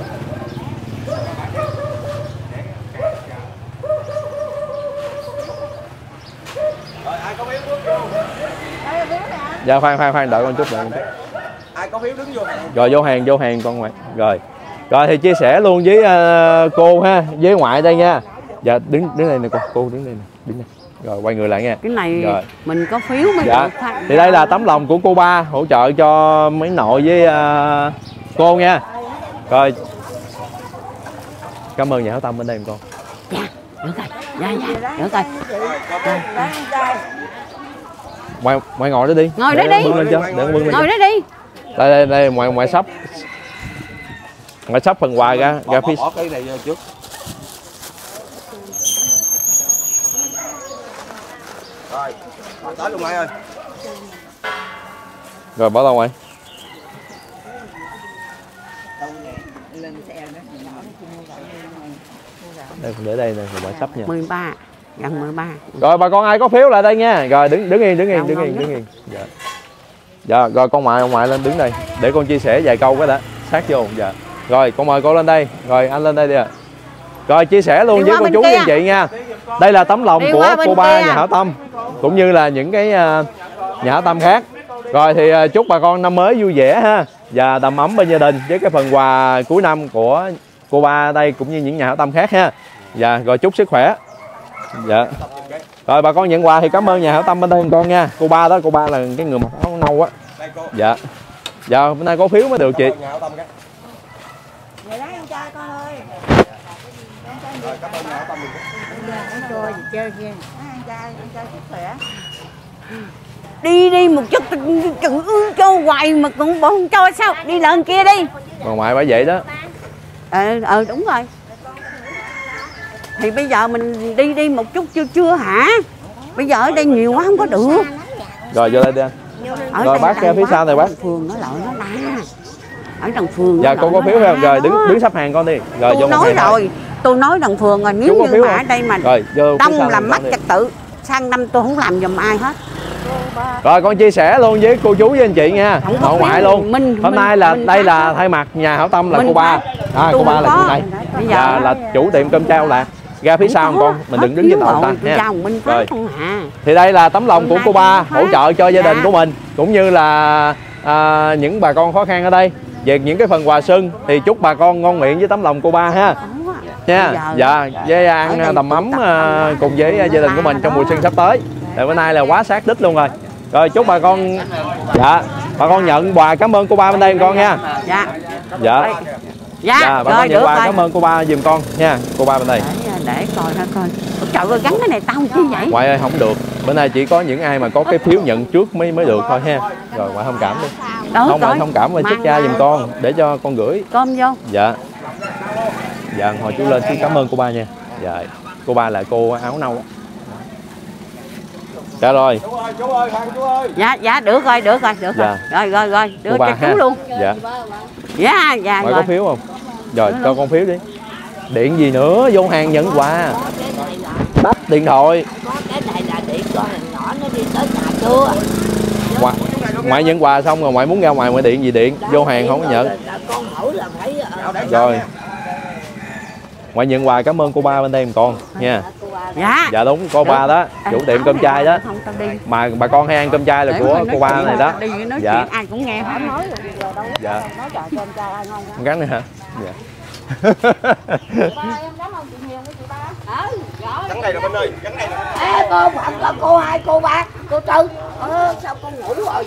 Dạ khoan đợi con chút, Ai có phiếu đứng vô hàng. Rồi vô hàng con ngoại. Rồi thì chia sẻ luôn với cô ha, với ngoại đây nha. Dạ đứng đây nè cô đứng đây nè, đứng đây. Rồi quay người lại nha. Cái này rồi. Mình có phiếu mới dạ. được. Thì đây là tấm lòng của cô ba hỗ trợ cho mấy nội với cô nha. Rồi. Cảm ơn nhà hảo tâm bên đây con. Dạ, được rồi. Dạ, được rồi. Ngoại ngồi đó đi. Ngồi đó đi. Ngồi đó đi. Đây ngoại sắp. Ngoại sắp phần quà ra phía. Bỏ cái này trước. Rồi, tới luôn ngoại ơi. Rồi bỏ đâu ngoại. Đây để đây nè, ngoại sắp nha. 13, gần 13. Rồi bà con ai có phiếu lại đây nha. Rồi đứng yên. Dạ, rồi con ngoại lên đứng đây để con chia sẻ vài câu cái đã. Sát vô. Dạ. Rồi con mời cô lên đây. Rồi anh lên đây đi ạ. Rồi chia sẻ luôn với cô chú anh chị nha. Đây là tấm lòng của cô ba nhà hảo tâm cũng như là những cái nhà hảo tâm khác. Rồi thì chúc bà con năm mới vui vẻ ha và đầm ấm bên gia đình với cái phần quà cuối năm của cô ba đây cũng như những nhà hảo tâm khác ha. Dạ, rồi chúc sức khỏe. Dạ. Rồi bà con nhận quà thì cảm ơn nhà hảo tâm bên đây con nha. Cô ba đó, cô ba là cái người mặc áo nâu á. Dạ. Dạ, bữa nay có phiếu mới được chị. Người đó ăn trai con ơi. Rồi, cảm ơn nhà hảo tâm mình. Ăn chơi gì chơi kia. Ăn trai sức khỏe. Đi một chút chữ cho hoài mà cũng bộ không cho sao? Đi lần kia đi. Bà ngoại bà vậy đó. Đúng rồi. Thì bây giờ mình đi một chút chưa hả? Bây giờ ở đây nhiều quá không có được. Rồi vô đây đi anh. Rồi bác phía sau này bác. Phường nó lợi nó la. Ở đằng phường. Dạ cô có phiếu không? Rồi đứng sắp hàng con đi. Rồi tôi nói rồi. Tôi nói đằng phường rồi, nếu như mà ở đây mà đông làm mất trật tự, sang năm tôi không làm giùm ai hết. Rồi con chia sẻ luôn với cô chú với anh chị nha, nội ngoại luôn. Hôm nay là đây là thay mặt nhà hảo tâm là cô ba. Cô ba là cô này. Và là chủ tiệm cơm trao Lạc. Ra phía sau con, mình đừng đứng với tàu ta nha. Rồi. Thì đây là tấm lòng của cô ba hỗ trợ cho gia đình của mình cũng như là những bà con khó khăn ở đây. Về những cái phần quà xuân thì chúc bà con ngon miệng với tấm lòng cô ba ha. Nha. Dạ, với ăn đầm ấm cùng với gia đình của mình trong mùa xuân sắp tới. Tại bữa nay là quá sát đích luôn rồi. Rồi chúc bà con bà con nhận quà cảm ơn cô ba bên đây con nha. Dạ, bà con nhận quà cảm ơn cô ba giùm con nha. Cô ba bên đây. Để coi ha coi. Trời ơi gắn cái này tao chứ vậy. Ngoại ơi không được. Bữa nay chỉ có những ai mà có cái phiếu nhận trước mới được thôi ha. Rồi ngoại thông cảm đi. Không ngoại thông cảm và xuất ra giùm con để cho con gửi cơm vô. Dạ. Dạ hồi chú lên chú cảm ơn cô ba nha. Dạ. Cô ba là cô áo nâu. Dạ rồi. Chú ơi, chú ơi. Dạ được rồi. Rồi. Đưa cho chú luôn. Dạ. Ngoại có phiếu không? Rồi cho con phiếu đi. Điện gì nữa, vô hàng nhận quà. Tắt điện thoại. Có cái này là điện cho thằng nhỏ nó đi tới nhà chưa. Ngoại nhận quà xong rồi ngoại muốn ra ngoài ngoại điện gì điện, vô hàng không có nhận. Con hỏi là phải rồi. Ngoại nhận quà cảm ơn cô ba bên đây một con nha. Dạ đúng, cô ba đó, chủ tiệm cơm chay đó. Mà bà con hay ăn cơm chay là của cô ba này đó. Dạ. Ai cũng nghe hết nói. Dạ. nói trời cơm chay ai ngon. Không gắn nữa hả? Dạ. Em cảm ơn chị Hiền với chị ba. Gắn đây rồi bên ơi, gắn đây. Ê cô Phận là cô hai, cô ba, cô Tư. Sao con ngủ rồi?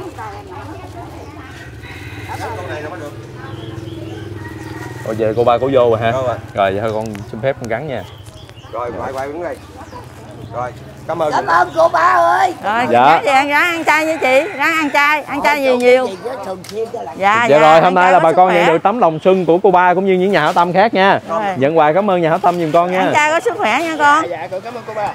Rồi về cô ba cố vô rồi ha. Rồi vậy thôi con xin phép con gắn nha. Rồi quay đứng đây. Rồi, cảm ơn cô ba ơi. Rồi, dạ. Ráng ăn chay với chị, ráng ăn chay nhiều. Dạ rồi, hôm nay là bà con nhận được tấm lòng xuân của cô ba cũng như những nhà hảo tâm khác nha. Nhận quà cảm ơn nhà hảo tâm giùm con nha. Ăn chay có sức khỏe nha con. Dạ, cảm ơn cô ba.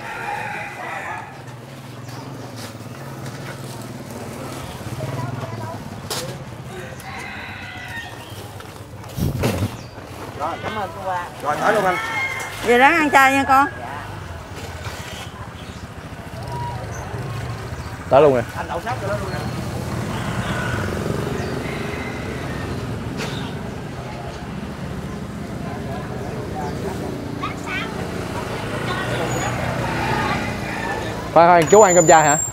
Rồi, cảm ơn cô ba. Rồi, tới luôn anh. Vậy ráng ăn chay nha con. Tới luôn nè. Anh đậu sắp cho nó luôn nè. Khoan, chú ăn cơm chay hả?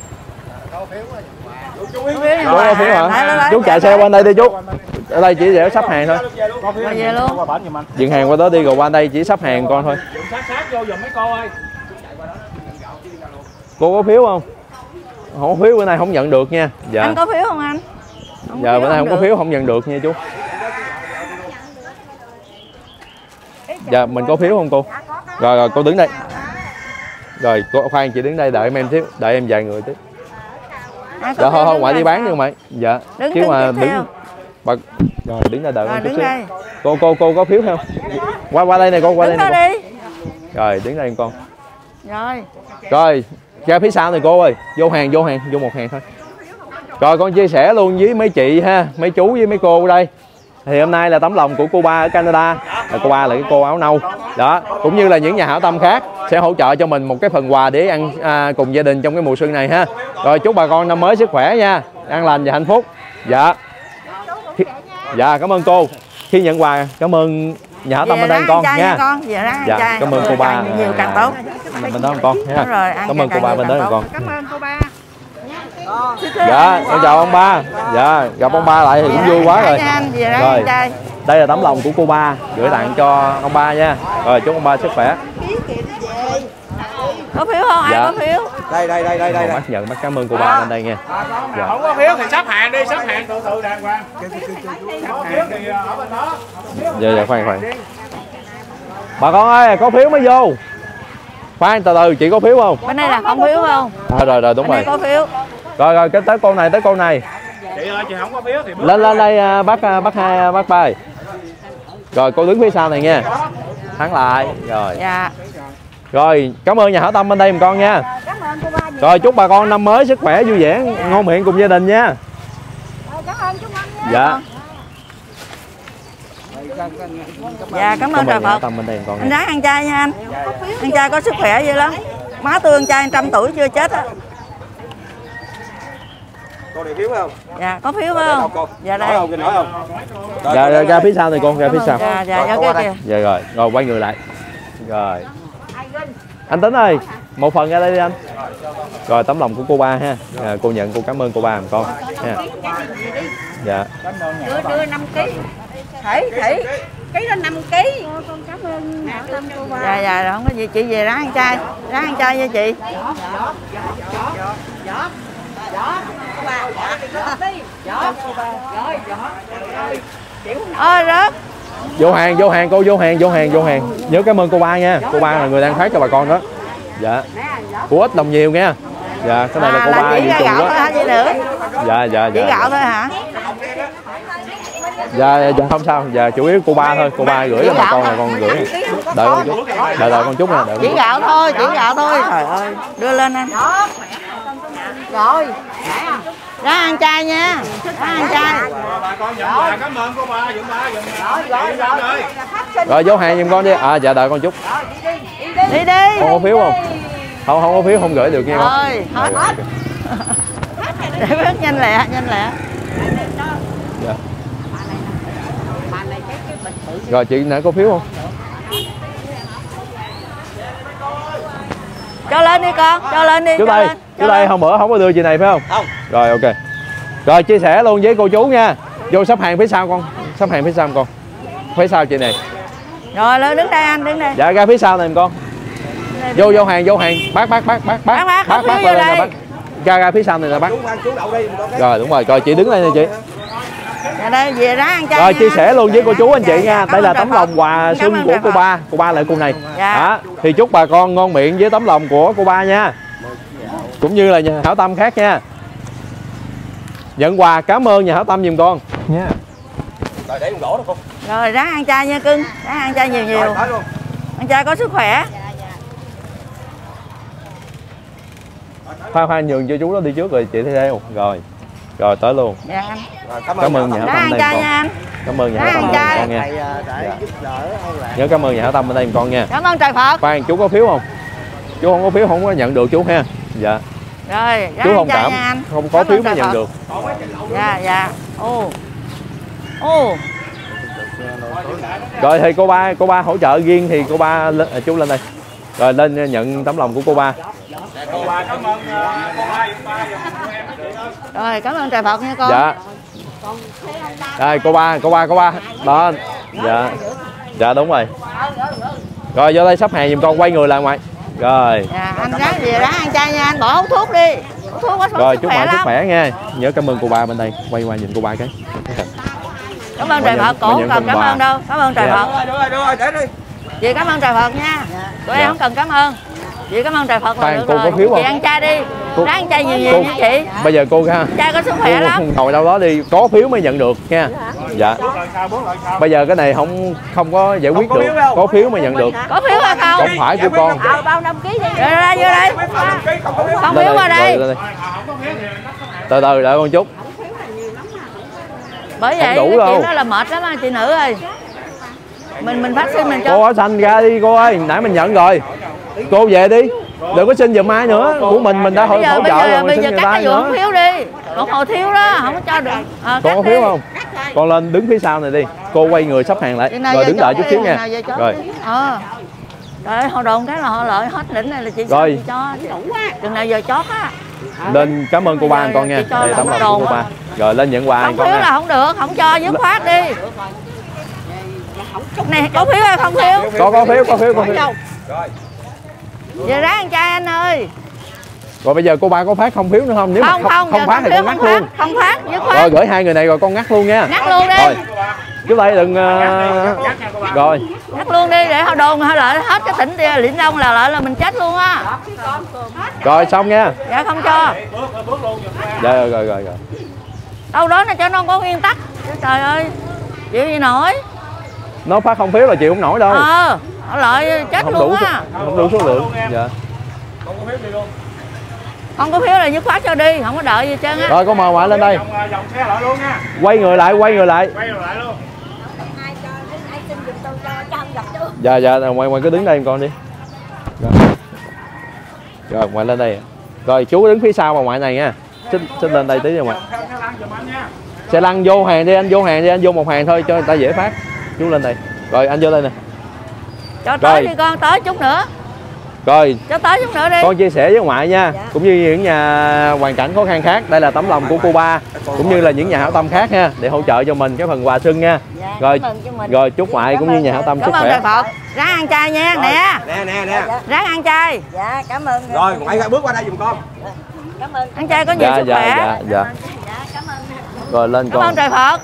Chú Chú có phiếu hả? Chú chạy xe qua đây đi chú. Ở đây chỉ để sắp hàng thôi. Rồi về luôn. Dừng hàng qua đó đi rồi qua đây chỉ sắp hàng con thôi. sát vô giùm mấy cô ơi. Cô có phiếu không? Không có phiếu bữa nay không nhận được nha. Dạ. Anh có phiếu không anh? Không Giờ bữa nay không có phiếu không nhận được nha chú. Dạ mình có phiếu không cô? Rồi cô đứng đây. Rồi cô khoan chị đứng đây đợi em xíu, đợi em vài người tí. Dạ thôi ngoại đi bán đi mày. Dạ. Chứ mà đứng bật rồi đứng đây đợi một chút xíu. Cô có phiếu không? Qua đây này con, qua đây này con. Rồi đứng đây em con. Rồi ra phía sau này cô ơi, vô một hàng thôi. Rồi con chia sẻ luôn với mấy chị ha, mấy chú với mấy cô đây. Thì hôm nay là tấm lòng của cô Ba ở Canada. Cô Ba là cái cô áo nâu. Đó, cũng như là những nhà hảo tâm khác sẽ hỗ trợ cho mình một cái phần quà để ăn cùng gia đình trong cái mùa xuân này ha. Rồi chúc bà con năm mới sức khỏe nha, an lành và hạnh phúc. Dạ. Dạ cảm ơn cô. Khi nhận quà cảm ơn nhà hảo tâm bên đây con nha. Dạ cảm ơn cô Ba. Nhiều càng tốt. Bên đó con nha. Cảm ơn cô Ba bên đó con. Cảm ơn cô Ba. Dạ em chào ông Ba. Dạ gặp ông Ba lại thì cũng vui quá rồi. Rồi đây là tấm lòng của cô Ba gửi tặng cho ông Ba nha. Rồi chúc ông Ba sức khỏe. Có phiếu không? Ai có phiếu? Đây. Bác nhận, bác cảm ơn cô Ba bên đây nha. Dạ. Không có phiếu thì sắp hàng đi, sắp hàng từ đàng hoàng. Có phiếu thì ở bên đó. Dạ khoan. Bà con ơi có phiếu mới vô. Khoan từ chị có phiếu không? Bên đây là không phiếu không? Rồi đúng rồi. Có phiếu. Rồi cái tới cô này. Chị ơi chị không có phiếu thì lên đây bác Ba ơi. Rồi cô đứng phía sau này nha. Thắng lại rồi. Dạ. Rồi cảm ơn nhà hảo tâm bên đây một con nha. Cảm ơn cô Ba. Rồi chúc bà con năm mới sức khỏe vui vẻ ngon miệng cùng gia đình nha. Cảm ơn chú Anh nha. Dạ. Dạ cảm ơn trời Phật. Tâm bên đây con Anh ráng ăn chay nha anh. Ăn chay có sức khỏe vậy lắm. Má tôi ăn chay 100 tuổi chưa chết á. Cô này phiếu không? Dạ có phiếu không? Dạ đây. Nói không? Dạ ra phía sau này con, ra phía sau. Dạ kìa. Dạ rồi quay người lại. Rồi. Anh Tính ơi, một phần ra đây đi anh. Rồi tấm lòng của cô Ba ha. Cô nhận, cô cảm ơn cô Ba một con ha. Dạ. Đưa 5 kg. Thủy. Ký lên 5 kg. Con cảm ơn nhà tâm cô Ba. Dạ rồi không có gì, chị về ráng ăn chay. Ráng ăn chay nha chị. Ôi rớt. Vô hàng cô, vô hàng. Nhớ cảm ơn cô Ba nha. Cô Ba là người đang phát cho bà con đó. Dạ. Của ít đồng nhiều nha. Dạ, cái này là cô Ba dự trù đó. Dạ. Chỉ gạo thôi hả? Dạ không sao. Dạ chủ yếu cô Ba thôi, cô Ba gửi cho bà con là con gửi. Đợi con chút. Đợi con chút nè, Chỉ gạo thôi. Trời ơi, đưa lên anh. Rồi. Ráng ăn chay nha. Ráng ăn chay. bà con nhận quà cảm ơn cô Ba giùm Rồi vô hàng giùm con đi. Dạ đợi con chút. Đi đi. Không có phiếu không? Không có phiếu không gửi được nha con. Rồi, hết. Để bớt nhanh lẹ. Dạ. Rồi chị nãy có phiếu không? Cho lên đi con, cho lên đi. Chú đây hôm bữa không có đưa chị này phải không? Không. Rồi ok. Rồi chia sẻ luôn với cô chú nha. Vô sắp hàng phía sau con. Sắp hàng phía sau con. Phía sau chị này. Rồi lên đứng đây anh, đứng đây. Dạ ra phía sau này con. Vô hàng. Bác qua đây nè bác. Ra phía sau này nè bác. Rồi đúng rồi, rồi chị đứng đây nè chị. Dạ đây về ráng ăn chay. Rồi chia sẻ luôn với cô chú anh chị nha. Đây là tấm lòng quà xuân của cô Ba. Cô Ba lại cô này. Đó. Thì chúc bà con ngon miệng với tấm lòng của cô Ba nha. Cũng như là nhà hảo tâm khác nha. Nhận quà cảm ơn nhà hảo tâm giùm con nha. Rồi để con đổ đó cô. Rồi ráng ăn chay nha cưng. Ráng ăn chay nhiều. Ăn chay có sức khỏe. Khoan nhường cho chú đó đi trước rồi chị theo. Rồi tới luôn. Dạ anh. Cảm ơn nhà hảo tâm đây con. Anh. Cảm ơn nhà hảo tâm bên đây con nha. Nhớ cảm ơn nhà hảo tâm bên đây con nha. Cảm ơn trời Phật. Khoan chú có phiếu không? Chú không có phiếu không có nhận được chú ha. Dạ. Rồi chú thông cảm. Không có phiếu mới nhận được. Dạ. Ô. Rồi thì cô ba hỗ trợ riêng thì cô ba chú lên đây. Rồi lên nhận tấm lòng của cô ba. Cô ba cảm ơn cô hai, ba và em chị ơi. Rồi cảm ơn trời Phật nha con. Dạ. Đây cô ba. Đó. Dạ. Dạ đúng rồi. Rồi vô đây sắp hàng giùm con, quay người lại ngoài. Rồi. Dạ, anh ráng gì ráng ăn chay nha, anh bỏ hút thuốc đi. Hút thuốc có Rồi sức chúc khỏe mọi sức lắm. khỏe nha. Nhớ cảm ơn cô ba bên đây. Quay qua nhìn cô ba cái. Cảm ơn trời Phật, cổ không cần cảm ơn đâu. Cảm ơn trời Phật. Được rồi, để đi. Chị cảm ơn trời Phật nha. Tụi em không cần cảm ơn. Chị cảm ơn trời Phật là Khoan, được cô rồi. có phiếu không? Chị ăn chay đi. Cô- Ráng ăn chay nhiều cô- nha chị. Bây giờ cô ha. Chay có sức khỏe lắm. Ngồi đâu đó đi, có phiếu mới nhận được nha. Dạ. Bây giờ cái này không có giải quyết được, có phiếu mới nhận được. Có phiếu hay không? Không phải của con. Bao 5 kg đi. Rồi ra vô đây. Không Lên phiếu qua đây. rồi, lên đây. Từ từ đợi con chút. Bởi vậy đủ cái đâu. chuyện đó là mệt lắm á chị nữ ơi. Mình phát sinh mình Cô cho. áo xanh ra đi cô ơi, nãy mình nhận rồi. Cô về đi, đừng có xin giùm ai nữa. Của mình đã hỗ trợ rồi, mình Bây xin giờ người cắt ta cái vụ không nữa. phiếu đi. Còn hồi thiếu đó không có cho được. Con Cắt có đi. phiếu không? Con lên đứng phía sau này đi. Cô quay người sắp hàng lại, Chừng nào rồi giờ đứng đợi chốt chút đi, xíu nha. chừng nào giờ chốt Rồi. đi. Trời ơi, họ đồn cái là họ lợi hết đỉnh này là chị Rồi. chị cho đủ quá. Chừng nào giờ chót á. Lên cảm ơn cô ba con nha. Chị cho Đây là tấm lòng đồn của cô á. ba. Rồi lên nhận quà Không con phiếu nha. là không được, không cho dứt khoát đi. Này có phiếu hay không phiếu? Có phiếu. Giờ ráng ăn chay anh ơi. Rồi bây giờ cô ba có phát không phiếu nữa không? Nếu Không mà không giờ phát thì phiếu con ngắt không luôn. Không phát, dứt Rồi khoát. gửi hai người này rồi con ngắt luôn nha. Ngắt luôn đi. Rồi. Trước đây đừng rồi. Ngắt luôn đi để họ đồn họ lợi hết cái tỉnh Liễn Đông là lợi là mình chết luôn á. Rồi xong nha. Dạ không cho. Dạ rồi. Đâu đó là cho nó có nguyên tắc. Trời ơi. Chịu gì nổi. Nó phát không phiếu là chịu không nổi đâu. Họ lợi chết Không luôn đủ á. không đủ số lượng. Dạ. Không có phiếu là dứt khoát cho đi, không có đợi gì trơn á. Rồi con mời ngoại lên đây. Dòng xe lại luôn nha. Quay người lại. Quay rồi lại luôn. Ai xin giùm tôi cho không gặp chú. Dạ ngoại cứ đứng đây em con đi. Rồi ngoại lên đây. Rồi chú đứng phía sau mà ngoại này nha. Xin lên đây tí nha ngoại. Xe lăn vô hàng đi, anh vô một hàng thôi cho người ta dễ phát. Chú lên đây. Rồi anh vô đây nè. Cho tới Rồi. đi con, tới chút nữa. Rồi Cho tới chút nữa đi. con chia sẻ với ngoại nha, cũng như những nhà hoàn cảnh khó khăn khác, đây là tấm lòng của cô ba cũng như là những nhà hảo tâm khác ha, để hỗ trợ cho mình cái phần quà xuân nha. Rồi chúc ngoại cũng như nhà hảo tâm sức Cảm ơn khỏe. trời Phật. Ráng ăn chay nha, nè. Nè. Ráng ăn chay. Dạ cảm ơn. Rồi, ngoại bước qua đây giùm con. Cảm ơn. Ăn chay có nhiều sức khỏe. Dạ. Dạ cảm ơn. Rồi lên Cảm con. ơn trời Phật.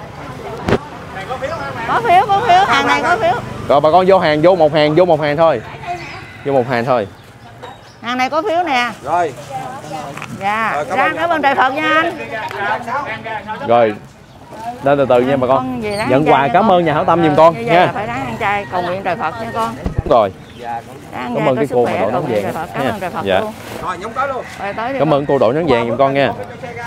Có phiếu, hàng này có phiếu. Rồi bà con vô một hàng thôi. Vô một hàng thôi. Hàng này có phiếu nè. Rồi. Dạ. Ráng cảm ơn trời Phật nha anh. Rồi. Lên từ từ nha bà con. Gì ráng Nhận ăn chay quà nha cảm con. ơn nhà hảo tâm giùm con Như vậy nha. là phải ráng ăn chay, cầu nguyện trời Phật nha con. Đúng rồi. Ráng Cảm ăn ơn chay, cái có cô sức mà khỏe, đội cầu nón nguyện vàng trời Phật. nha. Cảm ơn trời Phật Dạ. luôn. Rồi, nhóm tới luôn. Rồi tới đi Cảm con. ơn cô đội nón vàng giùm con nha.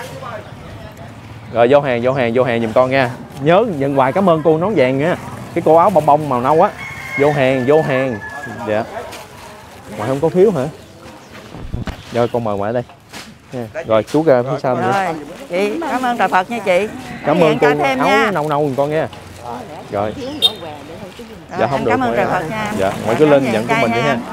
Rồi vô hàng giùm con nha. Nhớ nhận quà cảm ơn cô nón vàng nha. Cái cô áo bông bông màu nâu á. Vô hàng. Dạ. Ngoại không có phiếu hả? Rồi con mời ngoại đây. Nha. Rồi chú ra phía sau nữa. Rồi, chị cảm ơn trời Phật nha chị. Cảm ơn cô thêm áo nha. nâu giùm con nha. Rồi. Dạ không được. Cảm ơn trời Phật nha. Dạ, ngoại cứ lên nhận của mình vậy nha.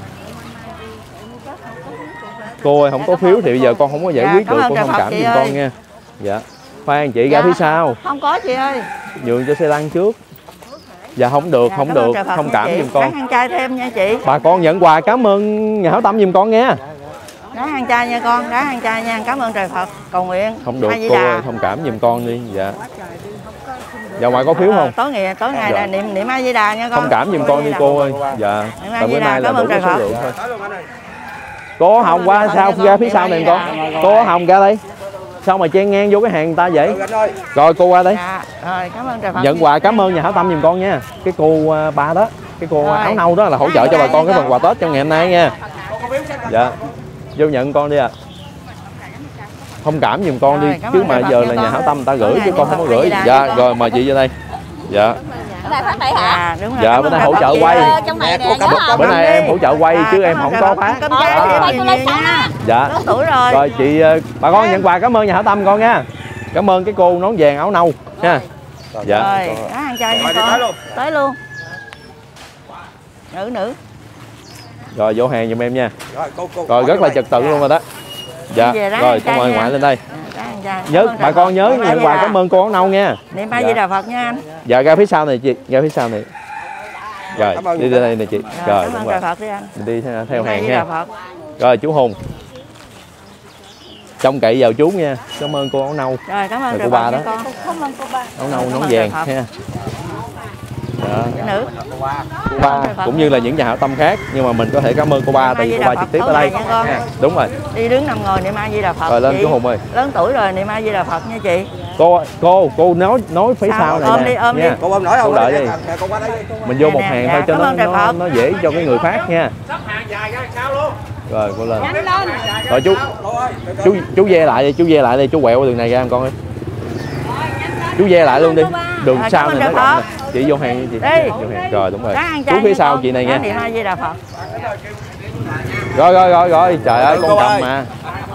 Cô ơi, không có phiếu thì bây giờ con không có giải Dạ, quyết cảm được, ơn cô trời thông Phật cảm chị giùm ơi. con nha. Dạ. Khoan chị ra Dạ. phía sau, Không có chị ơi. nhường cho xe lăn trước. Dạ không được, Dạ, không cảm ơn được, trời Phật thông nha cảm chị. giùm con. Ráng ăn chay thêm nha chị. Bà con nhận quà cảm ơn nhà hảo tâm giùm con nha. Ráng ăn chay nha con, ráng ăn chay nha. Cảm ơn trời Phật. Cầu nguyện. Không được, A Di cô Đà. ơi, thông cảm giùm con đi. Dạ. Dạ ngoài có phiếu không? Tối ngày Dạ. là niệm A Di Đà nha con. Thông cảm giùm con đi cô ơi. Dạ. Niệm A Tại Di bữa Đà, nay là cảm đủ ơn cái trời số Phật. lượng thôi. Cô Hồng qua sao ra phía sau này con. Cô Hồng ra đây. Sao mà chen ngang vô cái hàng người ta vậy? Rồi cô qua đây. Dạ, rồi cảm ơn trời Phật. Nhận quà cảm ơn nhà hảo tâm giùm con nha. Cái cô ba đó, cái cô Rồi. áo nâu đó là hỗ trợ cho bà con cái phần quà Tết trong ngày hôm nay nha. Dạ. Vô nhận con đi ạ. Thông cảm giùm con Rồi, đi cảm chứ ơn mà trời giờ Phật là nha nhà con. hảo tâm người ta gửi Tối chứ ngày con không có Phật gửi. A Di Đà Dạ, nha con. rồi mời chị vô đây. Dạ. Này phát đây hả? Dạ, đúng rồi. Dạ, Cảm bữa ơn nay trời hỗ Phật trợ chị quay. ơi. Trong này nè, nhớ không? Bữa nay em hỗ trợ quay Dạ, chứ em cảm không ơn có trời phát. Phật. Cơm chay thêm nhiều nhiều nha. Dạ. Lớn tuổi rồi. Rồi chị bà con nhận quà cảm ơn nhà hảo tâm con nha. Cảm ơn cái cô nón vàng áo nâu nha. Dạ. Rồi, ráng ăn chay nha Rồi, đi con. tới luôn. Tới luôn. Nữ. Rồi vô hàng giùm em nha. Rồi cô. Rồi rất là trật tự luôn rồi đó. Dạ. Rồi cô mời ngoại lên đây. Nhớ bà con nhớ nhận quà cảm ơn cô áo nâu nha. Niệm A Di Đà Phật nha anh. Dạ ra phía sau này chị, ra phía sau này. Rồi đi ra đây nè chị. Rồi cảm ơn trời Phật đi anh. Mình đi theo hàng nha. nha. Rồi chú Hùng. Trông cậy vào chú nha. Cảm ơn cô áo nâu. Rồi cảm ơn cô ba đó. Cảm ơn cô ba. Áo nâu nón vàng ha. Nữ. Cô ba cũng như là những nhà hảo tâm khác, nhưng mà mình có thể cảm ơn cô ba tại vì cô ba trực tiếp ở đây. Đúng rồi. Đi đứng nằm ngồi niệm A Di Đà Phật. Rồi lên chú Hùng ơi. Lớn tuổi rồi niệm A Di Đà Phật nha chị. Cô nói phía sau này nè. Ôm đi. Cô ôm nổi không? Cô đợi đi. Mình vô một hàng thôi cho nó dễ cho cái người phát nha. Rồi cô lên. Rồi chú ve lại đi, chú ve lại đi, chú quẹo đường này ra em con ơi. Chú ve lại luôn đi. Đường sau này nó rộng nè. Chị vô hàng chị. Vô hàng. Rồi đúng rồi. Chú phía sau chị này nha. Niệm A Di Đà Phật. Rồi. Trời ơi con cầm mà.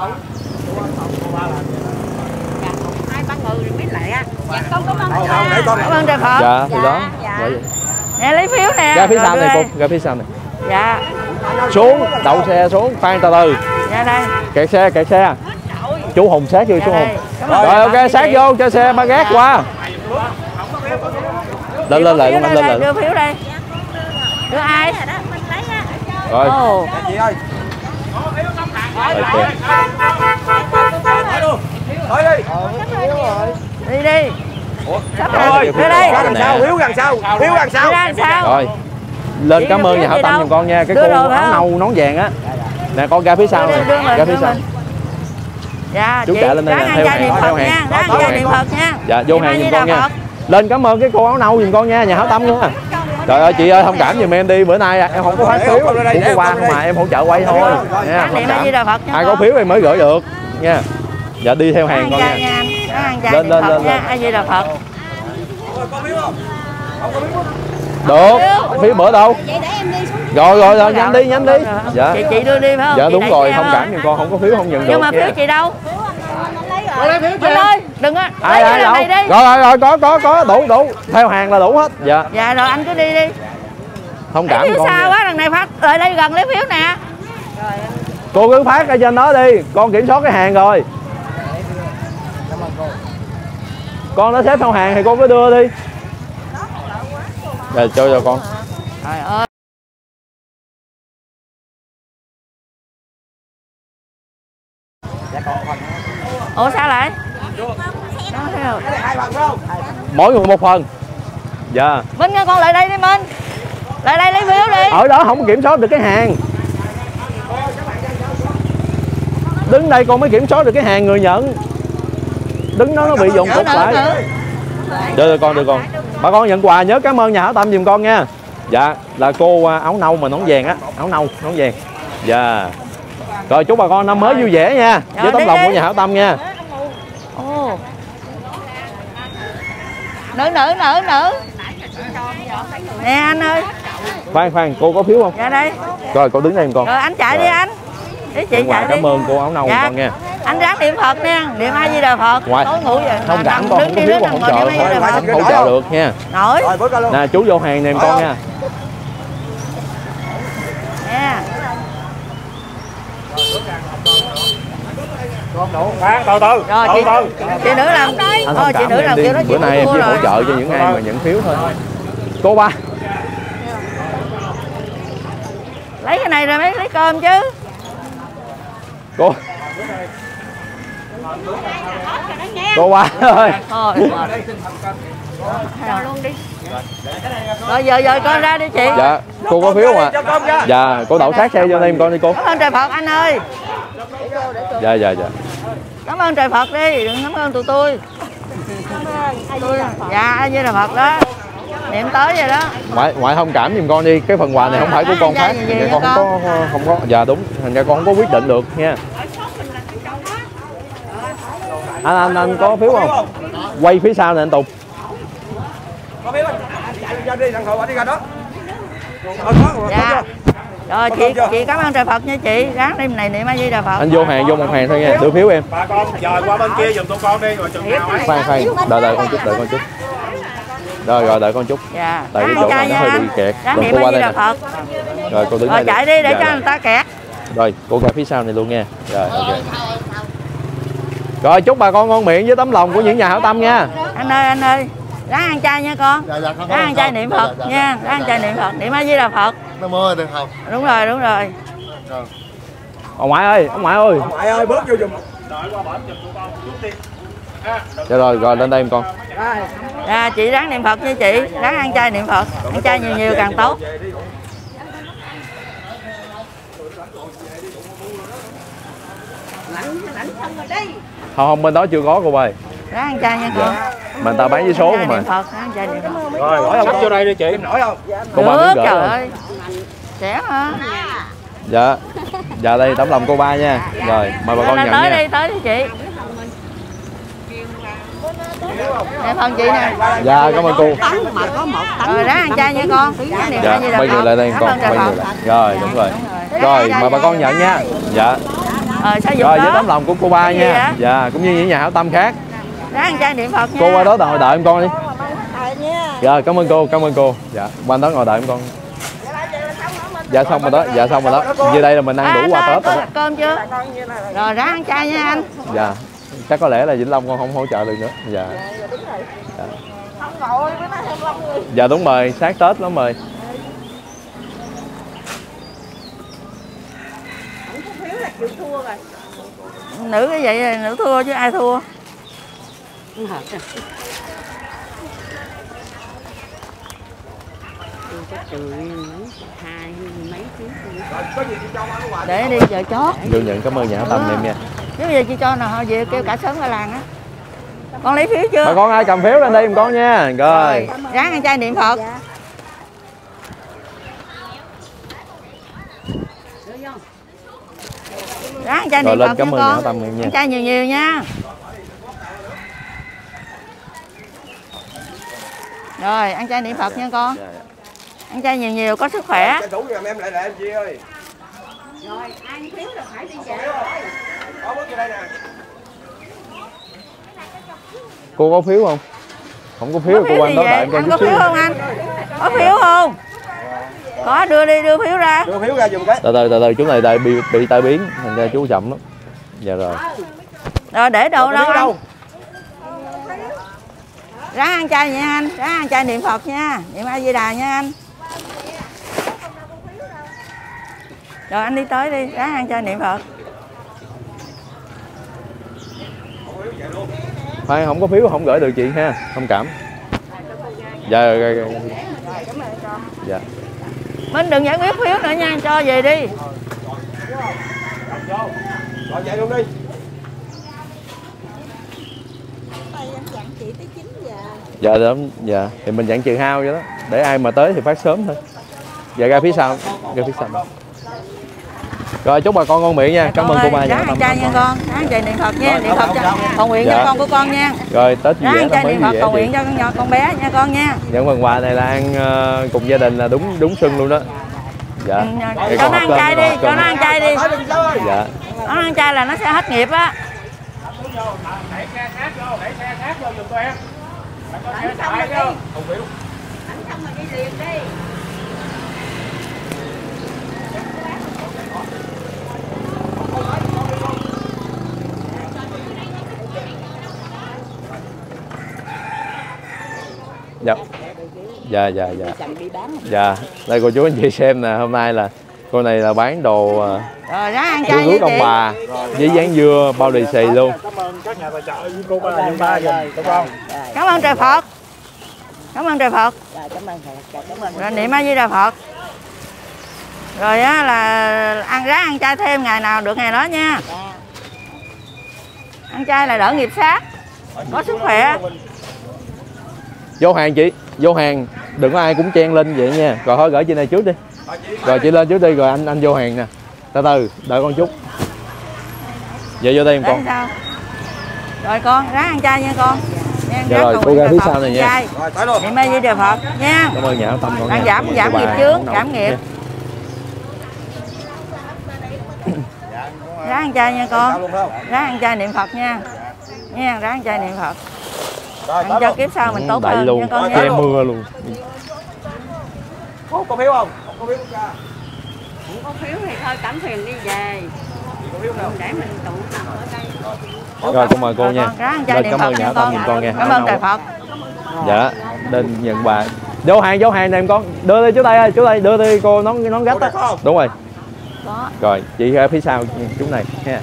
Hai ba người rồi mới lại á. Dạ con Cảm ơn trời Phật. Dạ thì đó. Nè lấy phiếu nè. Ra phía sau này cô, ra phía sau này. Dạ. Xuống, đậu xe xuống, khoan từ từ. Dạ đây. Kẹt xe. Chú Hùng sát vô chú Hùng. Rồi ok, sát vô cho xe ba gác qua. Lên lại con anh lên lại. Đưa phiếu đây. Đưa ai? Rồi. Chị ơi. Đi. Sắp rồi. Đưa đây. Phiếu gần sau. Rồi. Lên cảm ơn nhà hảo tâm giùm con nha. Cái cô áo nâu nón vàng á. Nè con ra phía sau này. Ra phía sau. Dạ, chú chạy lên đây nè, theo hàng. Dạ, vô hàng giùm con nha. Lên cảm ơn cái cô áo nâu giùm con nha, nhà hảo tâm nha. Trời ơi chị ơi, thông cảm giùm em đi, bữa nay em không có phát phiếu, cũng có qua không mà em hỗ trợ quay thôi nha. Thông cảm. Ai có phiếu em mới gửi được nha. Dạ đi theo hàng con nha. Lên. A Di Đà Phật. Được, phiếu bữa đâu? Rồi nhanh đi. Dạ. Chị đưa đi phải không? Dạ đúng rồi, thông cảm giùm con, không có phiếu không nhận được. Nhưng mà phiếu chị đâu? Lấy phiếu chị ơi, đừng á. Ai đâu? Rồi có đủ. Theo hàng là đủ hết. Dạ. Dạ rồi anh cứ đi. Thông cảm con. Phiếu xa quá, đằng này phát lại đây gần lấy phiếu nè. Cô cứ phát ở trên đó đi, con kiểm soát cái hàng rồi. Con nó xếp theo hàng thì con cứ đưa đi. Rồi cho con. Trời ơi. Ủa sao lại? Mỗi người một phần. Dạ. Minh ơi, con lại đây đi Minh. Lại đây lấy phiếu đi. Ở đó không kiểm soát được cái hàng. Đứng đây con mới kiểm soát được cái hàng người nhận. Đứng đó nó bị dồn cục lại. Đưa con. Bà con nhận quà nhớ cảm ơn nhà hảo tâm giùm con nha. Dạ, là cô áo nâu mà nón vàng á, áo nâu nón vàng. Dạ. Rồi chúc bà con năm mới vui vẻ nha. Với tấm lòng của nhà hảo tâm nha. Ồ. Nữ. Nè anh ơi. Khoan, cô có phiếu không? Dạ đây. Rồi cô đứng đây giùm con. Rồi anh chạy đi anh. Để chị chạy đi. Cảm ơn cô áo nâu giùm con nha. Anh ráng niệm Phật nha, niệm A Di Đà Phật. Tối ngủ vậy. Thông cảm con không có phiếu con hỗ trợ thôi. Hỗ trợ được nha. Nổi. Nè chú vô hàng nè con nha. Nè. Khoan từ. Rồi chị nữ làm. Anh thông cảm em đi. Bữa nay em chỉ hỗ trợ cho những ai mà nhận phiếu thôi. Cô ba. Lấy cái này rồi mới lấy cơm chứ. Cô ba ơi. Thôi luôn đi. Rồi giờ con ra đi chị. Dạ, cô có phiếu không ạ? Dạ, cô đậu sát xe cho em con đi cô. Cảm ơn trời Phật anh ơi. Dạ. Cảm ơn trời Phật đi, đừng cảm ơn tụi tôi. Dạ, A Di Đà Phật đó. Niệm tới vậy đó. Ngoại thông cảm giùm con đi, cái phần quà này không phải của con phát, con không có. Dạ đúng, thành ra con không có quyết định được nha. Anh có phiếu không? Quay phía sau nè anh Tùng. Có phiếu không? Đi thằng Thọ đi ra đó. Dạ. Rồi chị cảm ơn trời Phật nha chị, ráng đêm này niệm A Di Đà Phật. Anh vô hàng vô một hàng thôi nha, đưa phiếu em. Bà con dời qua bên kia giùm tụi con đi rồi chừng nào ấy. Khoan, đợi con chút. Rồi rồi đợi con chút. Dạ. Tại cái Ráng chỗ ăn này chay nó hơi nha bị anh. kẹt. Ráng Rồi niệm cô qua A Di đây Đà nè. Phật. Rồi cô đứng Rồi đây. chạy đi để Dạ, cho dạ. người ta kẹt. Rồi cô ra phía sau này luôn nha. Rồi ok. Rồi chúc bà con ngon miệng với tấm lòng của những nhà hảo tâm nha. Anh ơi, ráng ăn chay nha con. Dạ, dạ, không, Ráng ăn chay niệm Phật dạ, nha, ráng ăn chay niệm Phật, niệm A Di Đà Phật. Nam mô được không? Đúng rồi, đúng rồi. Ông ngoại ơi, ông ngoại ơi. Ngoại ơi bước vô giùm. Đợi qua bển giùm tụi con chút đi. Dạ rồi lên đây em con. Dạ, chị ráng niệm Phật nha chị, ráng ăn chay niệm Phật, ăn chay nhiều nhiều càng tốt. Lãnh xong rồi đi. Không bên đó chưa có cô ơi. Ráng ăn chay nha con. Mà người ta bán với số Ráng không mà. niệm Phật, ráng ăn chay niệm Phật. Rồi nổi không? Vô đây đi chị. Nổi không? Cô ba muốn Được, gửi trời không? ơi. Trẻ hả? Dạ. Dạ đây tấm lòng cô ba nha. Rồi mời bà con nhận tới nha. đi, tới đi chị. Nè phần chị nè. Dạ cảm ơn cô. Mà có một tấn. Rồi ráng ăn chay nha con. Ráng niệm Dạ A Di Đà quay người Phật. lại đây Cảm con, ơn trời quay người Phật. lại. Rồi đúng rồi. Đúng Rồi mời bà con nhận nha. Dạ. Sao Rồi với đó? tấm lòng của cô ba Cái gì nha. vậy? Dạ cũng như những nhà hảo tâm khác. Ráng ăn chay niệm Phật nha. Cô qua đó đợi em con đi. Dạ cảm ơn cô. Dạ qua đó ngồi đợi em con. Dạ xong rồi đó, dạ xong rồi đó. Như đây là mình ăn đủ qua Tết rồi đó. Cơm chưa? Rồi ráng ăn chay nha anh. Dạ. Chắc có lẽ là Vĩnh Long con không hỗ trợ được nữa. Dạ. Dạ. Dạ đúng rồi, sát Tết lắm rồi. Nữ cái vậy nữ thua chứ ai thua. Để đi giờ chót. Vô nhận cảm ơn nhà hảo tâm em nha. Chứ bây giờ chị cho nào họ về kêu cả sớm cả làng á. Con lấy phiếu chưa? Bà con ai cầm phiếu lên đây em con nha. Rồi. Ráng ăn chay niệm Phật. Ráng ăn chay Rồi niệm lên Phật cảm nha ơn nhà hảo con. tâm em nha. Ăn chay nhiều nhiều nha. Rồi ăn chay niệm Phật nha con. Ăn chay nhiều nhiều có sức khỏe. Đủ giùm em lại em chị ơi. Rồi, ai thiếu là phải đi về. Có bước vô đây nè. Cô có phiếu không? Không có phiếu, cô qua đó đợi em con Anh chút có xíu. phiếu không anh? Có phiếu không? Có, đưa phiếu ra. Đưa phiếu ra giùm cái. Từ từ chú này bị tai biến, thành ra chú chậm lắm. Dạ rồi. Rồi để đâu Đâu đâu anh? Ráng ăn chay nha anh, ráng ăn chay niệm Phật nha, niệm A Di Đà nha anh. Rồi anh đi tới đi, ráng ăn chay niệm Phật. Phải không có phiếu không gửi được chị ha, thông cảm. Dạ rồi. Dạ. Minh đừng giải quyết phiếu nữa nha, cho về đi. Rồi chạy luôn đi. Dạ đúng, dạ. Thì mình dặn trừ hao vậy đó. Để ai mà tới thì phát sớm thôi. Dạ ra phía sau, ra phía sau. Rồi chúc bà con ngon miệng nha. Cảm ơn cô ba Ráng ăn chay nha con, ráng chay niệm Phật nha, niệm Phật cho cầu nguyện cho con của con nha. Rồi Tết vui Ráng vẻ ăn chay niệm Phật cầu nguyện chị. cho con bé nha con nha. Những phần quà này là ăn cùng gia đình là đúng xuân luôn đó. Dạ. Để Cho con nó học ăn cơm, chay con đi, học cho cơm. nó ăn chay đi. Dạ. Nó ăn chay là nó sẽ hết nghiệp á. Đẩy xe khác vô giùm tụi em. Bạn có xe Xong chạy rồi không? đi. Không phiếu. Đánh xong rồi đi liền đi. Dạ. Dạ. Dạ. Đây cô chú anh chị xem nè, hôm nay là cô này là bán đồ Rồi ráng ăn rau chay nha rút ông chị. bà với dán dưa bao lì xì luôn. Cảm ơn các nhà tài trợ với cô ba giùm ba giùm tụi con. Cảm ơn trời Phật. Cảm ơn trời Phật. Rồi niệm A Di Đà Phật. Rồi á là ráng ăn chay thêm ngày nào được ngày đó nha. Ăn chay là đỡ nghiệp sát, có sức khỏe. Vô hàng chị, vô hàng, đừng có ai cũng chen lên vậy nha. Rồi thôi gửi chị này trước đi. Rồi chị lên trước đi rồi anh vô hàng nè. Từ từ, đợi con chút. Giờ vô đây em con. Sao? Rồi con ráng ăn chay nha con. Nha, Dạ ráng rồi, cầu cô nguyện ra trời phía Phật, sau này nha. chay. Rồi tới luôn. Niệm A Di Đà Phật nha. Cảm ơn nhà hảo tâm con Đang nha. giảm nghiệp chướng, giảm nghiệp. Ráng ăn chay nha con. Ráng ăn chay niệm Phật nha. Nha, ráng ăn chay niệm Phật. Anh cho kiếp sau mình tốt Đậy hơn luôn, nha con che nha. mưa luôn. Có phiếu không? Có phiếu không cha? Không có phiếu thì thôi cắm thuyền đi về. Có phiếu nào? Để mình tụ tập ở đây. Rồi con mời cô nha. Ráng trai Rồi, niệm cảm Phật ơn nhà nha hảo tâm con. giùm con nha. Cảm ơn trời Phật. Dạ, lên nhận quà. Vô hàng này em con. Đưa đi chú Tây ơi, chú Tây đưa đi cô nón gách á. Đúng rồi. Có. Rồi, chị ở phía sau chú này ha.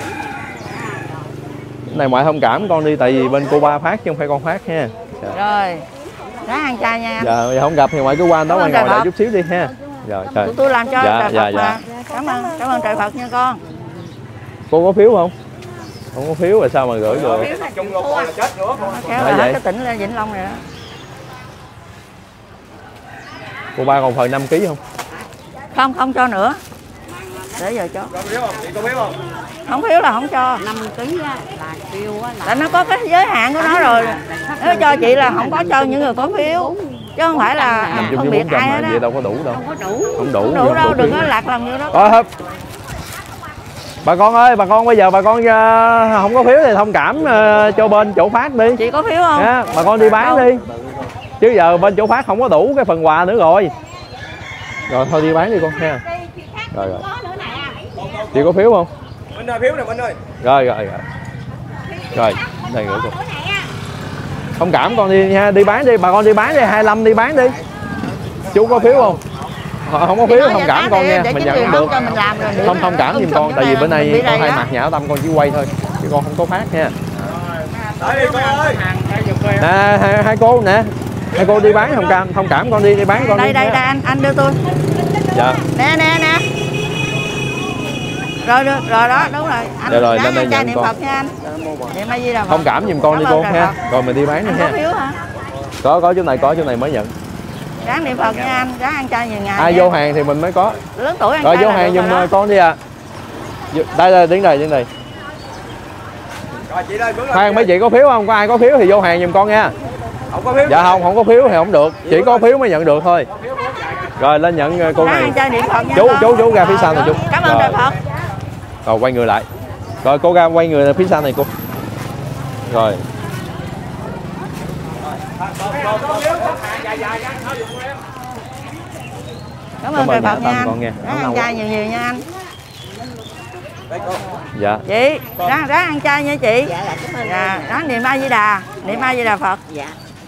Cái này ngoại thông cảm con đi tại vì bên cô ba phát chứ không phải con phát ha. Dạ. Rồi. Ráng ăn chay nha em. Dạ, không gặp thì ngoại cứ qua đó ngoại ngồi lại chút xíu đi ha. Rồi, trời. Tụi tôi làm cho Dạ, trời dạ, Phật dạ. mà. Cảm ơn trời Phật nha con. Cô có phiếu không? Không có phiếu rồi sao mà gửi được? Chung vô con là chết nữa. Kéo Phải là hết vậy? cái tỉnh lên Vĩnh Long rồi đó. Cô ba còn phần 5 kg không? Không cho nữa. Để giờ cho. Có phiếu không? Chị có phiếu không? Không phiếu là không cho. 5 kg á là kêu á là Tại nó có cái giới hạn của nó rồi. Nếu cho chị là không có cho những người có phiếu. Chứ không phải là phân biệt ai hết vậy á. đâu có đủ đâu. không có đủ. Không đủ. Không đủ đâu, phiếu. đừng có lạc lòng như đó. Thôi. Bà con ơi, bà con bây giờ bà con không có phiếu thì thông cảm cho bên chỗ phát đi. Chị có phiếu không? Nha, bà con đi bán đi. Chứ giờ bên chỗ phát không có đủ cái phần quà nữa rồi. Rồi thôi đi bán đi con ha. Rồi. Chị có phiếu không? Minh ơi, phiếu nè Minh ơi. Rồi. Rồi, đây gửi cô. Thông cảm con đi nha, đi bán đi, bà con đi bán đi, 25 đi bán đi. Chú có phiếu không? Không có phiếu thông cảm con nha, mình nhận không được. Không thông cảm giùm con, tại vì bữa nay con hai mặt nhà hảo tâm con chỉ quay thôi, chứ con không có phát nha. Đợi đi cô ơi. Nè, hai cô nè, hai cô đi bán thông cảm con đi bán con đi. Đây anh đưa tôi. Dạ. Nè. Rồi đó, đúng rồi. Anh Dạ rồi, lên đây trai nhận niệm con. Phật nha anh. Niệm A Di Đà Phật. Thông cảm giùm con đi cô ha. Rồi mình đi bán đi Anh ha. có phiếu hả? Có chỗ này mới nhận. Ráng niệm Phật nha anh, ráng ăn chay nhiều ngày. Ai vô hàng thì mình mới có. Lớn tuổi ăn Rồi chay vô là hàng được giùm rồi đó. con đi à. Đây đứng đây. Rồi chị ơi, bước lên. Khoan mấy chị có phiếu không? Có ai có phiếu thì vô hàng giùm con nha. Không có phiếu. Dạ không có phiếu thì không được. Chỉ có phiếu mới nhận được thôi. Rồi lên nhận cô Ráng này. ăn chay niệm Phật nha Chú con. ra phía sau này chú. Cảm ơn trời Phật. Rồi quay người lại. Rồi cô ra quay người phía sau này cô. Rồi. Cảm ơn trời Phật nha con anh. nghe. Ráng ăn chay nhiều nha anh. Dạ. Chị, ráng ăn chay nha chị. Dạ, ráng niệm A Di Đà, niệm A Di Đà Phật. Dạ.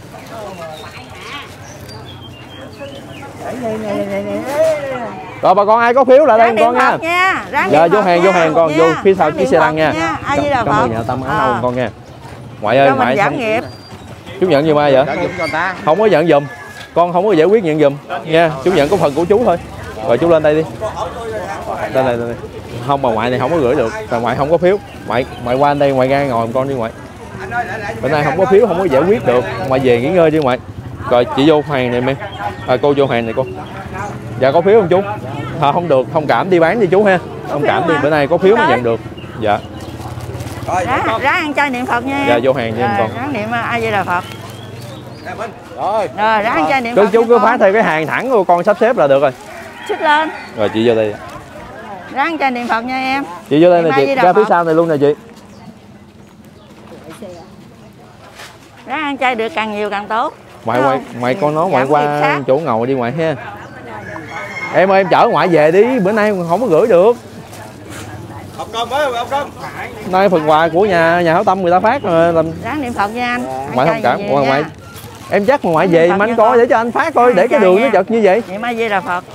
Rồi bà con ai có phiếu lại đây Ráng con niệm nha. Phật nha. Ráng Dạ niệm vô Phật hàng nha. con vô phía sau Ráng chiếc niệm xe Phật lăn nha. A Di Đà Cảm Phật. ơn nhà tâm ấn ông con nha. Ngoại ơi Cho mình ngoại giảm nghiệp. chú nhận giùm ai vậy? Không có nhận giùm. Con không có giải quyết nhận giùm nha. Chú nhận có phần của chú thôi. Rồi chú lên đây đi. Đây. Không mà ngoại này không có gửi được. Mà ngoại không có phiếu. Ngoại qua đây ngoại ra ngồi con đi ngoại. Bữa nay không có phiếu không có giải quyết được. Ngoại về nghỉ ngơi đi ngoại. Rồi chị vô hàng này em. Cô vô hàng này cô. Dạ có phiếu không chú? Không được, thông cảm đi bán đi chú ha. Thông cảm đi, bữa nay có phiếu mới nhận được. Dạ. Ráng ăn chay niệm Phật nha. Dạ vô hàng nha em con. Ráng niệm A Di Đà Phật. Rồi. Rồi ráng ăn chay niệm Phật. Chú cứ phát theo cái hàng thẳng của con sắp xếp là được rồi. Xích lên. Rồi chị vô đây. Ráng ăn chay niệm Phật nha em. Chị vô đây nè Niệm A chị, Di Đà ra phía Phật. sau này luôn nè chị. Ráng ăn chay được càng nhiều càng tốt. Ngoại con nói ngoại Giảm qua kiểm soát. chỗ ngồi đi ngoại ha. Em ơi em chở ngoại về đi, bữa nay không có gửi được. Học công với học công. Nay phần quà của nhà hảo tâm người ta phát rồi làm Ráng niệm Phật nha anh. Ăn ngoại chay thông cảm nhiều nha. ngoại. Em chắc mà ngoại về Phật mà anh nha coi con. để cho anh phát coi Ráng để cái chay đường nó nha. chật như vậy. Niệm A Di Đà Phật.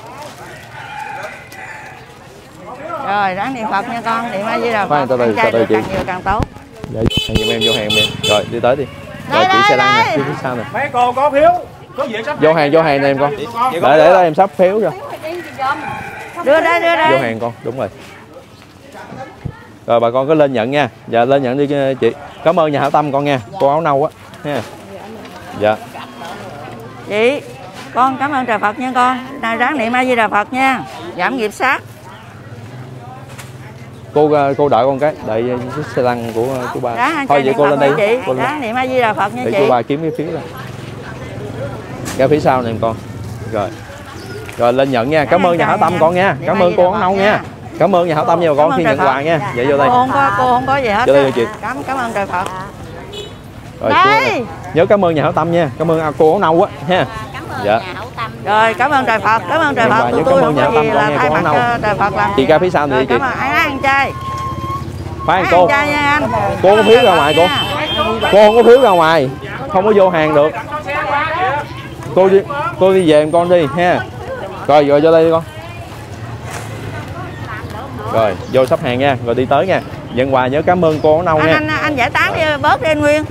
Rồi ráng niệm Phật nha con, niệm A Di Đà Khoan, Phật. từ Ăn chay từ được chị. càng nhiều càng tốt. Dạ, giùm em vô hàng em. Rồi đi tới đi. Rồi Đây, chị xe lăn đây. nè, phía sau nè. Mấy cô có phiếu có việc sắp Vô hàng nè em con. Để đây em sắp phiếu cho. Đưa đây. Vô hàng con, đúng rồi. Rồi bà con cứ lên nhận nha. Dạ lên nhận đi chị. Cảm ơn nhà hảo tâm con nha. Cô áo nâu á. Ha. Dạ. Chị, con cảm ơn trời Phật nha con. Nào ráng niệm A Di Đà Phật nha. Giảm nghiệp sát. Cô đợi con cái, đợi chiếc xe lăn của chú ba. Ráng ăn Thôi chay vậy niệm cô Phật lên nha đây. chị. Cô lên. Ráng niệm A Di Đà Phật nha Để chị. chú ba kiếm cái phiếu ra. Ra phía sau này em con. Rồi lên nhận nha. Cảm ơn nhà hảo tâm con nha. Cảm ơn cô áo nâu nha. Cảm ơn nhà hảo tâm nha bà con khi nhận quà nha. Vậy vô đây. Cô không có gì hết. Vô đây chị. Cảm ơn trời Phật. Rồi, đây. nhớ cảm ơn nhà hảo tâm nha, cảm ơn cô áo nâu á ha. Dạ. Rồi cảm ơn trời Phật, cảm ơn trời Phật. Tụi tôi không có gì là thay mặt cho trời Phật làm. Chị ra phía sau này đi chị. Cảm ơn ăn chay. Phải cô. Ăn chay nha anh. Cô có phiếu ra ngoài cô. Cô không có phiếu ra ngoài, không có vô hàng được. Cô đi về con đi ha. Rồi vô đây đi con. Rồi vô sắp hàng nha, rồi đi tới nha. Nhận quà nhớ cảm ơn cô áo nâu nha. Anh giải tán đi bớt đi anh Nguyên.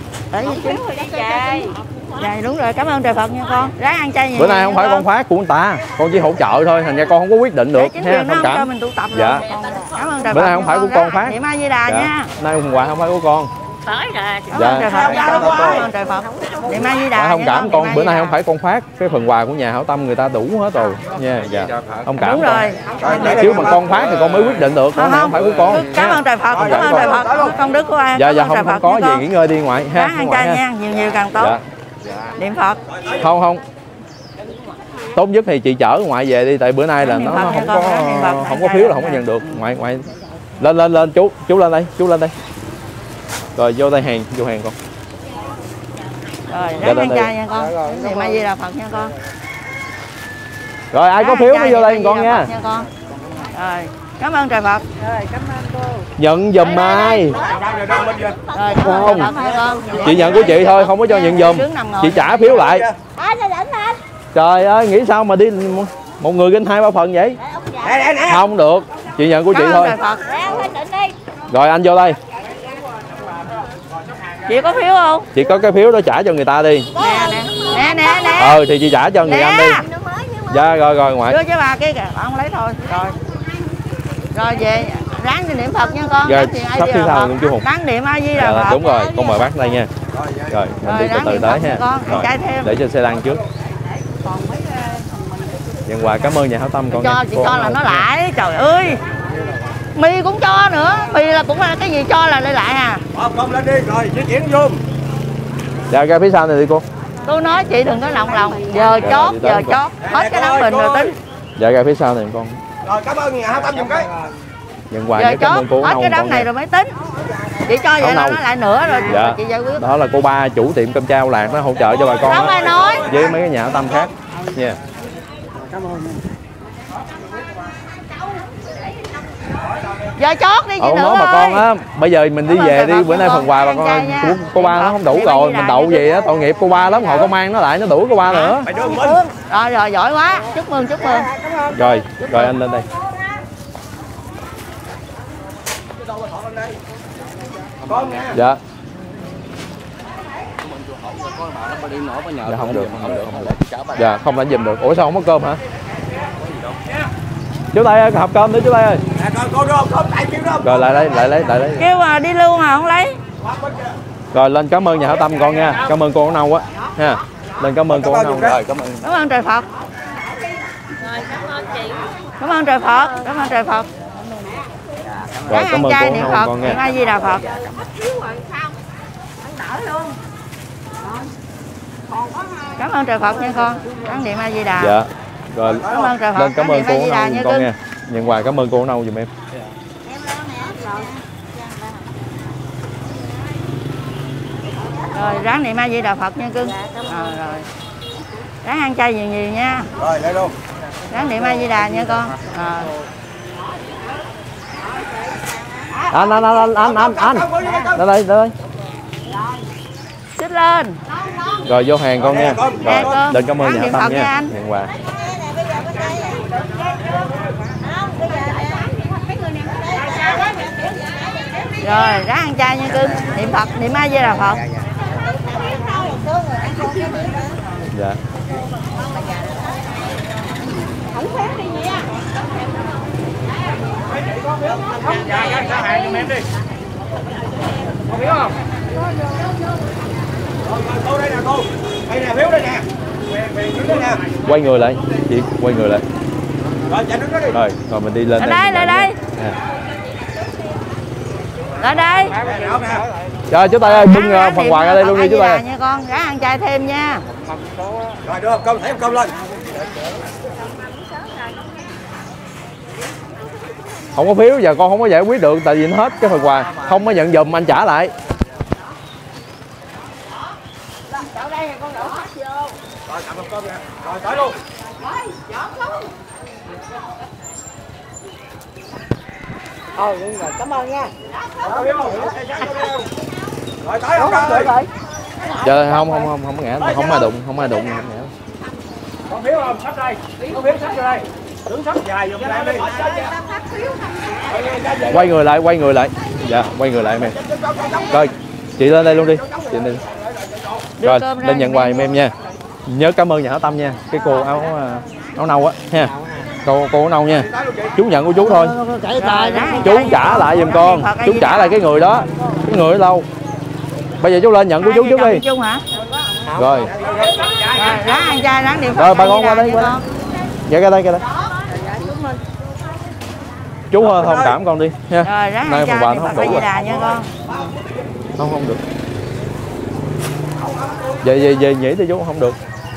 Dạ đúng rồi, cảm ơn trời Phật nha con. Ráng ăn chay nhiều. Bữa nay không phải con phát của người ta, con chỉ hỗ trợ thôi, thành ra con không có quyết định được ha. Thông cảm. Mình tụ tập dạ. Cảm ơn trời bữa Phật. nay không phải của con phát. Niệm A Di Đà nha. Nay quà không phải của con. Tới rồi. Cảm ơn trời Phật. Cảm ơn trời Phật. Niệm A Di Đà. Thông cảm con, bữa nay không phải con phát, cái phần quà của nhà hảo tâm người ta đủ hết rồi nha. Dạ. Thông cảm. Đúng rồi. Chứ mà con phát thì con mới quyết định được, con không phải của con. Cảm ơn trời Phật, cảm ơn trời Phật. Công đức của ai? Dạ không có gì, nghỉ ngơi đi ngoại ha. Ráng ăn chay nha, nhiều càng tốt. Niệm Phật. Không tốt nhất thì chị chở ngoại về đi, tại bữa nay là nó không có phiếu là không có nhận được. Ngoại lên chú lên đây. Rồi vô đây hàng, vô hàng con. Rồi ráng ăn chay nha con. Niệm A Di Đà Phật nha con. Rồi ai có phiếu mới vô đây con nha. Rồi cảm ơn trời Phật. Rồi cảm ơn cô. Nhận giùm ai? Rồi không. Chị nhận của chị thôi, không có cho nhận giùm. Chị trả phiếu lại. Trời ơi, nghĩ sao mà đi một người ginh 2-3 phần vậy? Không được, chị nhận của chị thôi. Rồi anh vô đây. Chị có phiếu không? Chị có cái phiếu đó trả cho người ta đi. Nè. Thì chị trả cho người anh đi. Dạ rồi ngoại. Đưa cho bà kia kìa, ông lấy thôi. Rồi về ráng đi niệm Phật nha con. Rồi sắp phía sau luôn chú Hùng. Ráng niệm A Di Đà Phật. Đúng rồi, con mời bác đây nha. Rồi mình đi từ từ tới ha. Rồi để trên xe lăn trước. Nhận quà cảm ơn nhà hảo tâm con. Chị cho là nó lại, trời ơi. Mì cũng cho nữa, mì là cũng là cái gì cho là lại à. Con lên đi rồi di chuyển vô. Dạ ra phía sau này đi cô. Tôi nói chị đừng có lòng giờ chót hết cái đắng bình rồi tính. Dạ ra phía sau này con. Rồi cảm ơn nhà hảo tâm giùm cái. Nhận quà nhớ cảm ơn cô hết cái đắng này rồi mới tính. Chị cho vậy là nó lại nữa rồi. Dạ. Chị giải quyết. Đó là cô ba chủ tiệm cơm trao Lạc nó hỗ trợ cho bà con. Không ai nói. Với mấy cái nhà hảo tâm khác nha. Giờ chót đi chị nữa nói bà con á, bây giờ mình đi về đi, bữa nay phần quà bà con cô ba nó không đủ rồi, mình đậu gì á, tội nghiệp cô ba lắm, hồi con mang nó lại nó đuổi cô ba nữa. Rồi giỏi quá, chúc mừng. Rồi anh lên đây. Dạ. Dạ không được. Dạ không lãnh giùm được. Ủa sao không có cơm hả? Chú Tây ơi, hộp cơm nữa chú Tây ơi. Rồi lại lấy. Kêu mà đi lưu mà không lấy. Rồi lên cảm ơn nhà hảo tâm con nha. Cảm ơn cô áo nâu á ha. Lên cảm ơn cô áo nâu. Rồi cảm ơn. Cảm ơn trời Phật. Rồi cảm ơn chị. Cảm ơn trời Phật. Rồi cảm ơn cô áo nâu con nha. Niệm A Di Đà Phật. Cảm ơn trời Phật nha con. Ráng niệm A Di Đà. Dạ. Rồi cảm ơn trời Phật. lên cảm ơn cô áo nâu con nha. Nhận quà cảm ơn cô áo nâu giùm em. Rồi ráng niệm A Di Đà Phật nha cưng. Rồi. Ráng ăn chay nhiều nha. Rồi đây luôn. Ráng niệm A Di Đà nha con. Anh. Đây đây. Xích lên. Rồi vô hàng con nha. Rồi con. lên cảm ơn nhà hảo tâm nha. Anh. Nhận quà. Rồi ráng ăn chay nha cưng. Niệm Phật, niệm A Di Đà Phật. Dạ. Dạ hàng giùm em đi. Có phiếu không? Cô đây nè cô. Đây nè phiếu đây nè. Quay người lại, chị quay người lại. Rồi chạy đứng đó đi. Rồi mình đi lên đây. Lại đây. Lại đây. Rồi chú Tây ơi, bưng phần quà ra đây luôn đi chú Tây. Nha con, ráng ăn chay thêm nha. Rồi đưa công thấy công lên. Không có phiếu giờ con không có giải quyết được tại vì hết cái phần quà không có nhận giùm anh trả lại. đậu đây con đậu hết vô. Rồi cầm cơm nha. Rồi tới luôn. Rồi cảm ơn nha. Rồi tới không rồi. Trời không có ngã, không ai đụng, không ai đụng. Con phiếu không? Sắp đây. Con phiếu sắp vô đây. Đứng sắp dài vô đây đi. Quay người lại. Dạ, quay người lại em. Rồi, chị lên đây luôn đi. Chị lên. Rồi, lên nhận quà em nha. Nhớ cảm ơn nhà hảo tâm nha. Cái cô áo nâu á ha. Cô áo nâu nha. Chú nhận của chú thôi. Chú trả lại giùm con. Chú trả lại cái người đó. Cái người ở đâu? Bây giờ chú lên nhận của chú trước đi. Rồi. Ráng ăn chay, ráng niệm Phật. Rồi bà con qua đây. Dạ cái đây. Chú thông cảm con đi nha. Rồi ráng Nay ăn chay, phần quà niệm nó Phật không đủ Di rồi. Đà nha con. Không được. Về nhảy thì chú không được.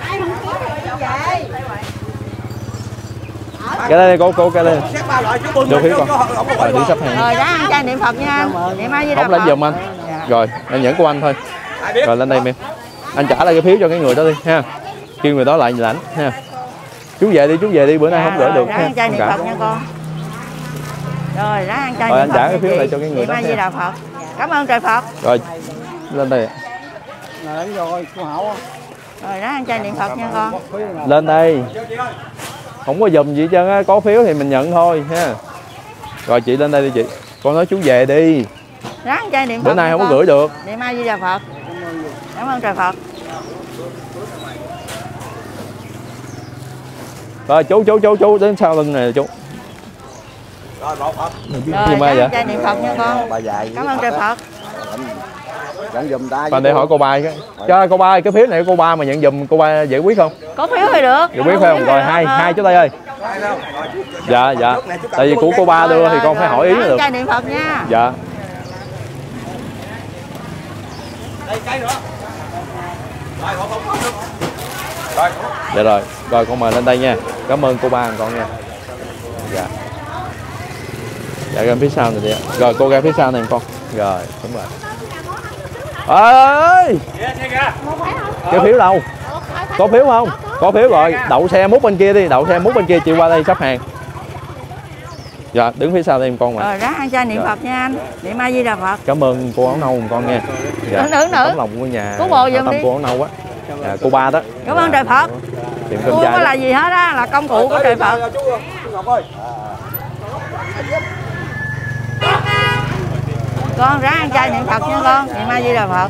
Cái đây cô cái đây. Đưa phiếu con. Rồi đi sắp hàng. Rồi ráng ăn chay niệm Phật nha. Niệm A Di Đà Không lên Phật. giùm anh. Rồi, em nhận của anh thôi. Rồi lên đây em. Anh trả lại cái phiếu cho cái người đó đi ha. Kêu người đó lại lãnh ha. Chú về đi, bữa nay không gửi được ráng ha. ăn chay niệm Phật nha con. Rồi ráng ăn chay Rồi niệm anh Phật. trả cái phiếu lại cho cái người đó Niệm A Di ha. Đà Phật. Cảm ơn trời Phật. Rồi, lên đây. Rồi cô Hậu. Rồi ráng ăn chay niệm Phật nha con. Lên đây. Không có giùm gì hết trơn á, có phiếu thì mình nhận thôi ha. Rồi chị lên đây đi chị. Con nói chú về đi. Ráng ăn chay niệm Phật. Bữa nay nha không có con. gửi được. Niệm A Di Đà Phật. Cảm ơn trời Phật. Rồi chú đến sau lưng này chú. Rồi một Phật. Rồi Gì ma ráng vậy? ăn chay niệm Phật nha con. Bà dạy. Cảm ơn trời Phật. Nhận giùm ta. Và để hỏi cô ba cái. Cho cô ba cái phiếu này cô ba mà nhận giùm cô ba giải quyết không? Có phiếu thì được. Giải quyết phải không? Rồi hai chú Tây ơi. Dạ. Tại vì của cô ba đưa thì con phải hỏi ý mới được. Chay niệm Phật nha. Dạ. Dạ rồi. Rồi con mời lên đây nha. Cảm ơn cô ba con nha. Dạ. Dạ ra phía sau này đi. Rồi cô ra phía sau này con. Rồi, đúng rồi. Ơi! Cái phiếu đâu? Có phiếu không? Có phiếu rồi. Đậu xe múc bên kia đi. Đậu xe múc bên kia chị qua đây sắp hàng. Dạ, đứng phía sau đây em con mà. Rồi ráng ăn chay niệm Phật nha anh. Niệm A Di Đà Phật. Cảm ơn cô áo nâu giùm con nha. Dạ. Nữ. Tấm lòng của nhà. Cô bồ giùm tâm đi. cô áo nâu á. Dạ, cô ba đó. Cảm ơn trời Phật. Tiệm cơm Cô trai có đó. là gì hết á, là công cụ của trời Phật. Chú Ngọc ơi. Con ráng ăn chay niệm Phật nha con. Niệm A Di Đà Phật.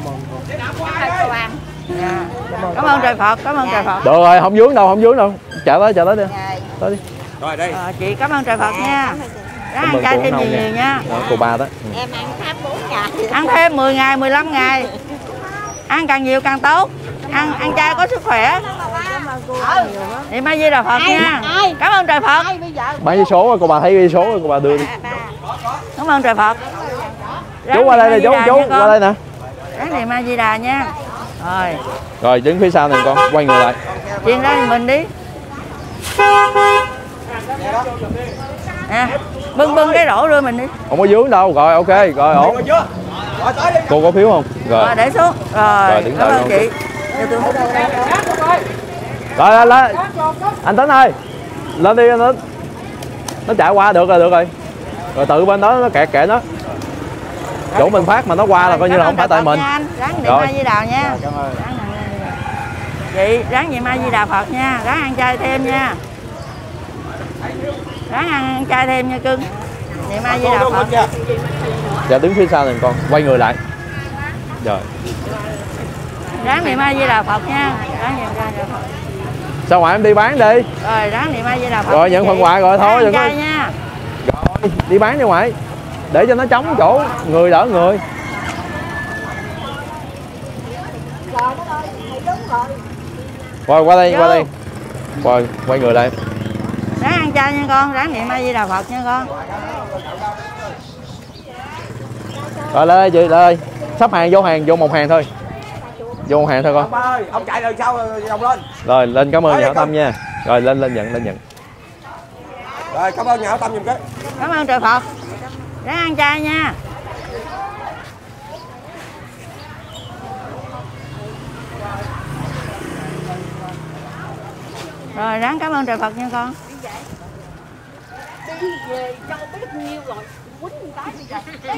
Dạ. Cảm ơn trời Phật, cảm ơn trời Phật. Được rồi, không vướng đâu. Chạy tới đi. Tới đi. Rồi đây. Chị cảm ơn trời Phật nha. Ráng Cảm ăn ơn chay cô thêm Nâu nhiều nha. nhiều nha. Đó, cô ba đó. Em ăn tháp 4 ngày. Ăn thêm 10 ngày, 15 ngày. Ăn càng nhiều càng tốt. Ăn chay có sức khỏe. Niệm A Di Đà Phật nha. Cảm ơn trời Phật. Bán giấy số cô ba thấy giấy số cô ba đưa đi. Cảm ơn trời Phật. Chú qua đây nè, chú qua đây nè. Ráng niệm A Di Đà nha. Rồi. Rồi đứng phía sau này con, quay người lại. Chuyện đó mình đi. Nè, bưng cái rổ đưa mình đi. Không có vướng đâu. Rồi ok, rồi ổn. Cô có phiếu không? Rồi. Rồi để xuống. Rồi, đứng cảm đợi ơn con. chị. Rồi lên. Anh Tính ơi. Lên đi anh Tính. Nó chạy qua được rồi. Rồi tự bên đó nó kẹt nó. Chỗ mình phát mà nó qua là coi như là không phải tại mình. Ráng niệm A Di Đà nha. Chị ráng niệm A Di Đà Phật nha, ráng ăn chay thêm nha. Ráng ăn chay thêm nha cưng. Niệm A Di Đà Phật. Dạ đứng phía sau này con, quay người lại. Rồi. Ráng niệm A Di Đà Phật nha. Ráng niệm A Di Đà Phật. Sao ngoại em đi bán đi. Rồi ráng niệm A Di Đà Phật. Rồi nhận phần quà rồi thôi đừng có. Nha. Rồi đi bán đi ngoại. Để cho nó trống chỗ, người đỡ người. Rồi qua đây. Rồi quay người lại. Ráng ăn chay nha con, ráng niệm A Di Đà Phật nha con. Rồi lên đây chị, lên đây. Sắp hàng vô một hàng thôi. Vô một hàng thôi con. Ông ơi, ông chạy rồi sao vòng lên. Rồi lên cảm ơn nhà hảo tâm nha. Rồi lên nhận. Rồi cảm ơn nhà hảo tâm giùm cái. Cảm ơn trời Phật. Ráng ăn chay nha. Rồi ráng cảm ơn trời Phật nha con. Đi về cho biết nhiêu rồi quýnh cái bây giờ.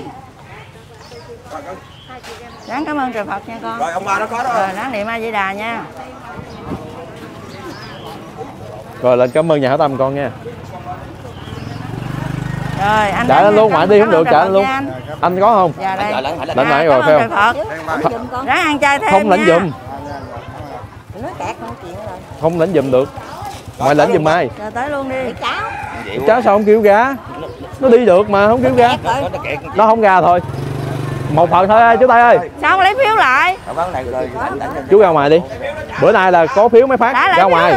Ráng cảm ơn trời Phật nha con. Rồi ông bà nó có đó. Rồi ráng niệm A Di Đà nha. Rồi lên cảm ơn nhà hảo tâm con nha. Rồi anh Trả lên luôn, ngoại đi không được, trả lên luôn. Anh có không? Dạ đây. Lãnh nãy rồi phải không? Ráng ăn chay thêm không lãnh nha. giùm. Không lãnh giùm được. Ngoại lãnh giùm ai? Rồi tới luôn đi. Cháu sao không kêu ra? Nó đi được mà không kêu ra. Nó không ra thôi. Một phần thôi chú Tay ơi. Sao không lấy phiếu lại? Chú ra ngoài đi. Bữa nay là có phiếu mới phát. Ra ngoài.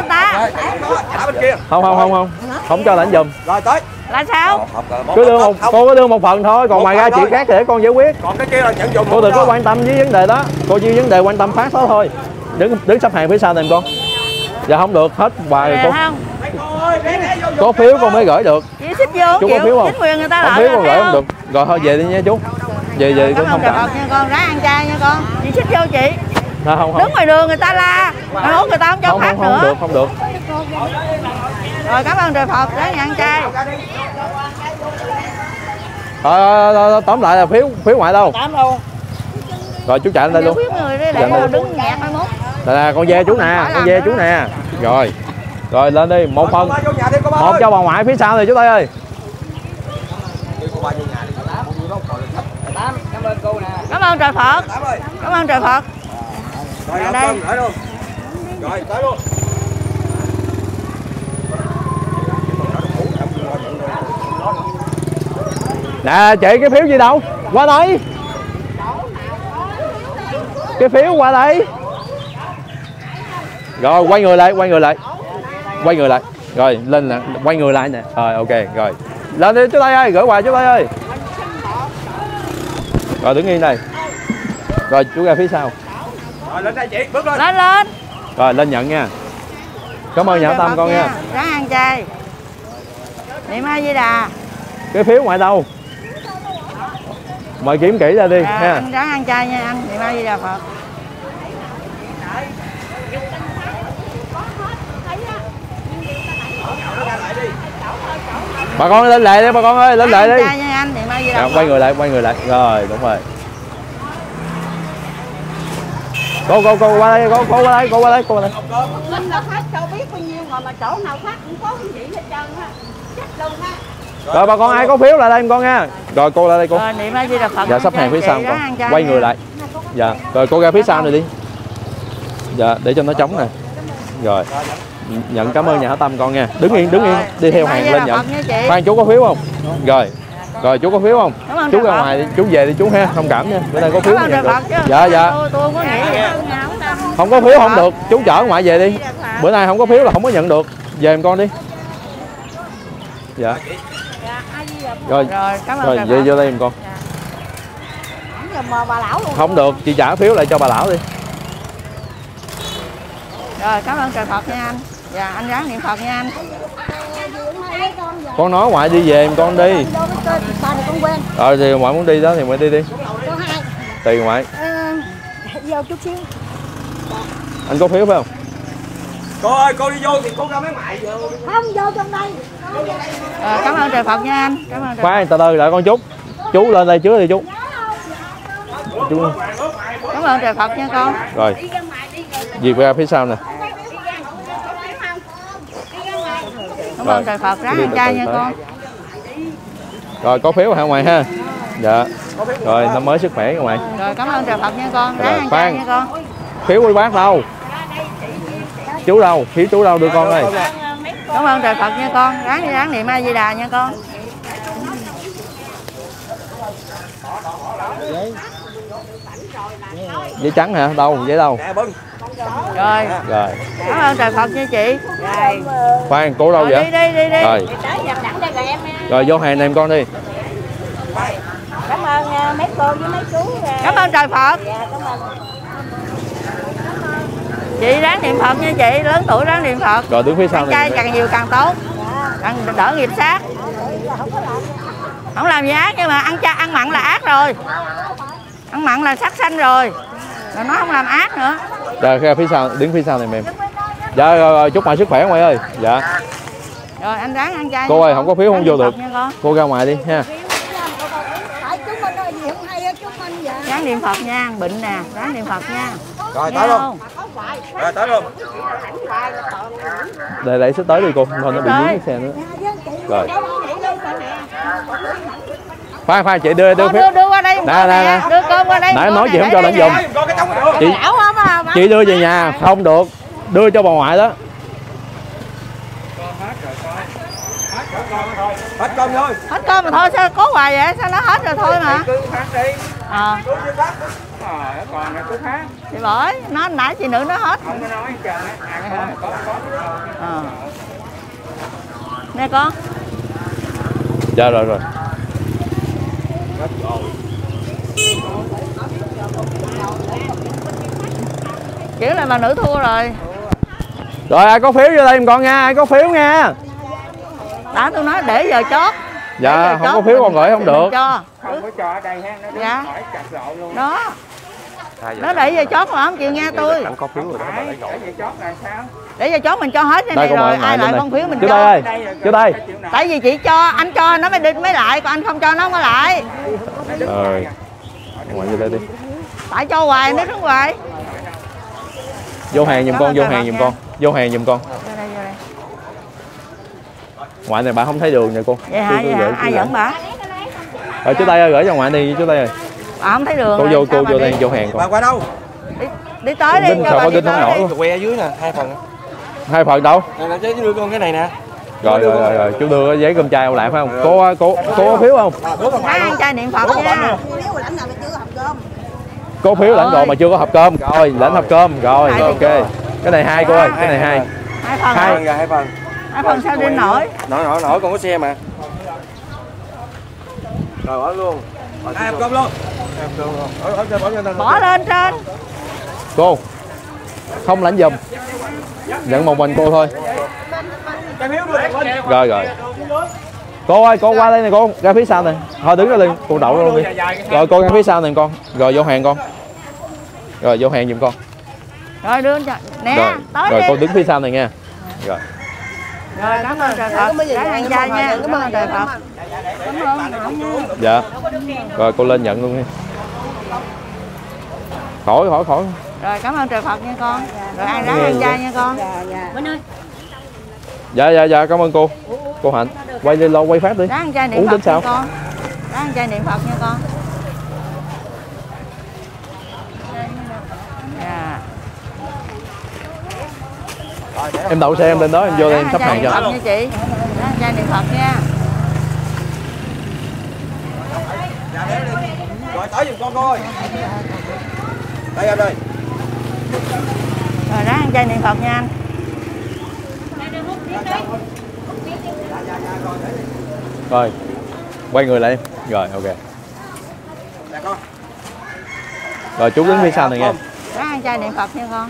Không. Không cho lãnh giùm. Rồi tới. Là sao? Cứ đưa một, cô có đưa một phần thôi, còn ngoài ra chuyện khác để con giải quyết. Còn cái kia là nhận dùng. Cô đừng có quan tâm với vấn đề đó. Cô chỉ vấn đề quan tâm phát đó thôi. Đứng sắp hàng phía sau này con. Dạ không được, hết bài cô. Có phiếu con mới gửi được. Chỉ xích vô Chú có phiếu không? Chính quyền người ta Không phiếu con gửi không được. Rồi thôi về đi nha chú. Về con không cảm. Nha con, ráng ăn chay nha con. Chị xích vô chị. Không. Đứng ngoài đường người ta la, mai mốt người ta không cho phát nữa. Không được. Rồi cảm ơn trời Phật, ráng ăn chay. Tóm lại là phiếu ngoại đâu? Rồi chú chạy lên đây luôn. Phiếu người đi để đứng nhạc mai mốt. Nè con ve chú nè, con ve chú nè. Rồi lên đi, một phần. Một cho bà ngoại phía sau này chú Tay ơi. Cảm ơn trời Phật. Cảm ơn trời Phật. Rồi đây. luôn. Rồi tới luôn. Nè chị cái phiếu gì đâu? Qua đây. Cái phiếu qua đây. Rồi quay người lại. Rồi lên nè, quay người lại nè. Rồi ok, rồi. Lên đi chú Tay ơi, gửi quà chú Tay ơi. Rồi đứng yên đây. Rồi chú ra phía sau. Rồi lên đây chị, bước lên. Lên. Rồi lên nhận nha. Cảm ơn nhà hảo tâm con nha. Ráng ăn chay. Niệm A Di Đà. Cái phiếu ngoài đâu? Mời kiểm kỹ ra đi ha. Ráng ăn chay nha anh. Niệm A Di Đà Phật. Bà con lên lại đi bà con ơi, lên lại đi. Nha anh, niệm A Di Đà Phật. Quay người lại. Rồi đúng rồi. Cô qua đây, cô qua đây. Linh là phát cho biết bao nhiêu rồi mà chỗ nào phát cũng có cái gì hết trơn á. Chết luôn á. Rồi bà con ai có phiếu lại đây em con nha. Rồi cô lại đây cô. Rồi niệm A Di Đà Phật. Dạ sắp hàng phía sau con. Quay người lại. Dạ. Rồi cô ra phía sau này đi. Dạ để cho nó trống nè. Rồi. Nhận cảm ơn nhà hảo tâm con nha. Đứng yên, đi theo hàng lên nhận. Khoan chú có phiếu không? Rồi chú có phiếu không? Chú ra ngoài đi, chú về đi chú ha, thông cảm nha. Bữa nay có phiếu nhận được. Dạ. Tôi có nghĩ vậy. Không có phiếu không được, chú chở ngoại về đi. Bữa nay không có phiếu là không có nhận được. Về em con đi. Dạ. Rồi cảm ơn. Rồi về vô đây em con. Không được, chị trả phiếu lại cho bà lão đi. Rồi cảm ơn trời Phật nha anh. Dạ anh ráng niệm Phật nha anh. Con nói ngoại đi về em con đi. Rồi thì ngoại muốn đi đó thì ngoại đi. Tùy ngoại. Vô chút xíu. Anh có phiếu phải không? Cô ơi, cô đi vô thì cô ra mấy ngoại vô. Không vô trong đây. Cảm ơn trời Phật nha anh. Cảm ơn trời. Khoan từ từ lại con chút. Chú lên đây trước đi chú. Cảm ơn trời Phật nha con. Rồi. Dịp ra phía sau nè. Cảm ơn trời Phật, ráng ăn chay nha con. Rồi có phiếu hả ngoài ha? Dạ. Rồi năm mới sức khỏe ngoài. Rồi cảm ơn trời Phật nha con, ráng ăn chay nha con. Phiếu quý bác đâu? Chú đâu? Phiếu chú đâu đưa con ơi. Cảm ơn trời Phật nha con, ráng niệm A Di Đà nha con. Giấy trắng hả? Đâu? Giấy đâu? Rồi. Cảm ơn trời Phật nha chị. Khoan, cô đâu vậy? Đi. Rồi. Rồi vô hàng này em con đi. Cảm ơn mấy cô với mấy chú. Cảm ơn trời Phật. Chị ráng niệm Phật nha chị, lớn tuổi ráng niệm Phật. Rồi đứng phía sau này. Càng nhiều càng tốt. Càng đỡ nghiệp sát. Không làm gì ác nhưng mà ăn mặn là ác rồi. Ăn mặn là sát sanh rồi. Rồi nó không làm ác nữa. Rồi phía sau, đứng phía sau này em. Dạ rồi, chúc mày sức khỏe ngoại ơi. Dạ. Rồi anh ráng ăn chay. Cô ơi, không có phiếu không vô được. Con. Cô ra ngoài đi ha. Ráng niệm Phật nha, bệnh nè, ráng niệm Phật nha. Rồi tới luôn. Rồi tới luôn. Để sắp tới đi cô, thôi nó bị dướng cái xe nữa. Rồi. Khoan chị đưa phiếu. Đưa qua đây. Nè. Đưa cơm qua đây. Nãy nói chị không cho lãnh dùng. Chị đưa về nhà không được. Đưa cho bà ngoại đó. Hết cơm thôi. Hết cơm mà thôi, sao cố hoài vậy? Sao nó hết rồi thôi mà. Cứ phát đi. Còn này cứ phát. Thì bởi, nó nãy chị nữ nó hết. Không có nói chờ có. Nè con. Dạ rồi. Chữ là bà nữ thua rồi. Rồi ai có phiếu vô đây con nha, ai có phiếu nha. Đã tôi nói để giờ chót. Dạ, không có phiếu con gửi không được. Không có cho ở đây ha, nó dạ. hỏi chặt lộ luôn. Đó. Nó để giờ chót mà không chịu nghe tôi. Không có phiếu rồi đó bà lấy Để giờ chót là sao? Để giờ chót mình cho hết cái này rồi, ai lại con phiếu mình chú cho. đây ơi, chú đây. Tại vì chị cho, anh cho nó mới lại, còn anh không cho nó không có lại. Rồi. Ngoại vô đây đi. Tại cho hoài nó đứng hoài. Vô hàng giùm con, vô hàng giùm con. Vô hàng giùm con. Vô đây. Ngoại này bà không thấy đường nè cô. Vậy hả? Ai dẫn bà? Rồi chú Tây ơi, gửi cho ngoại đi chú Tây ơi. Bà không thấy đường. Cô vô đây vô hàng con. Bà qua đâu? Đi tới đi, cho bà đi tới đi. Que ở dưới nè, 2 phần. 2 phần đâu? Nè chứ đưa con cái này nè. Rồi, chú đưa giấy cơm chay lại phải không? Cô có phiếu không? Ráng ăn chay niệm Phật nha. Có phiếu lãnh rồi mà chưa có hộp cơm. Rồi, lãnh hộp cơm. Rồi, ok. Cái này 2 cô ơi, cái này 2. 2 phần. 2 phần. 2 phần sao đi nổi? Nổi con có xe mà. Rồi bỏ luôn. Ăn cơm luôn. Bỏ lên trên. Cô không lãnh giùm, nhận một mình cô thôi. Rồi cô ơi, cô qua đây này cô, ra phía sau này, thôi đứng ra đi, cô đậu luôn đi. Rồi cô ra phía sau này con, rồi vô hàng con, rồi vô hàng giùm con. Rồi đưa cho nè, tới rồi đi. cô đứng phía sau này nha. Rồi Cảm ơn trời Phật, ráng ăn chay nha, cảm ơn trời Phật. Cảm ơn. dạ. Rồi cô lên nhận luôn đi. Khỏi. Rồi cảm ơn trời Phật nha con. Rồi ráng ăn chay nha con. Dạ cảm ơn cô Hạnh. Quay lên lo quay phát đi. Ráng ăn chay niệm Uống Phật tính sao? nha con. Ráng ăn chay niệm Phật nha con. Dạ. Em đậu xe em lên đó, em vô đây em sắp hàng cho. Ráng ăn chay niệm Phật nha chị. Ráng ăn chay niệm Phật nha. Rồi tới giùm con cô ơi. Đây anh ơi. Rồi ráng ăn chay niệm Phật nha anh. Rồi quay người lại em. Rồi ok. Rồi chú đứng phía sau này nha. Ráng ăn chay niệm Phật nha con.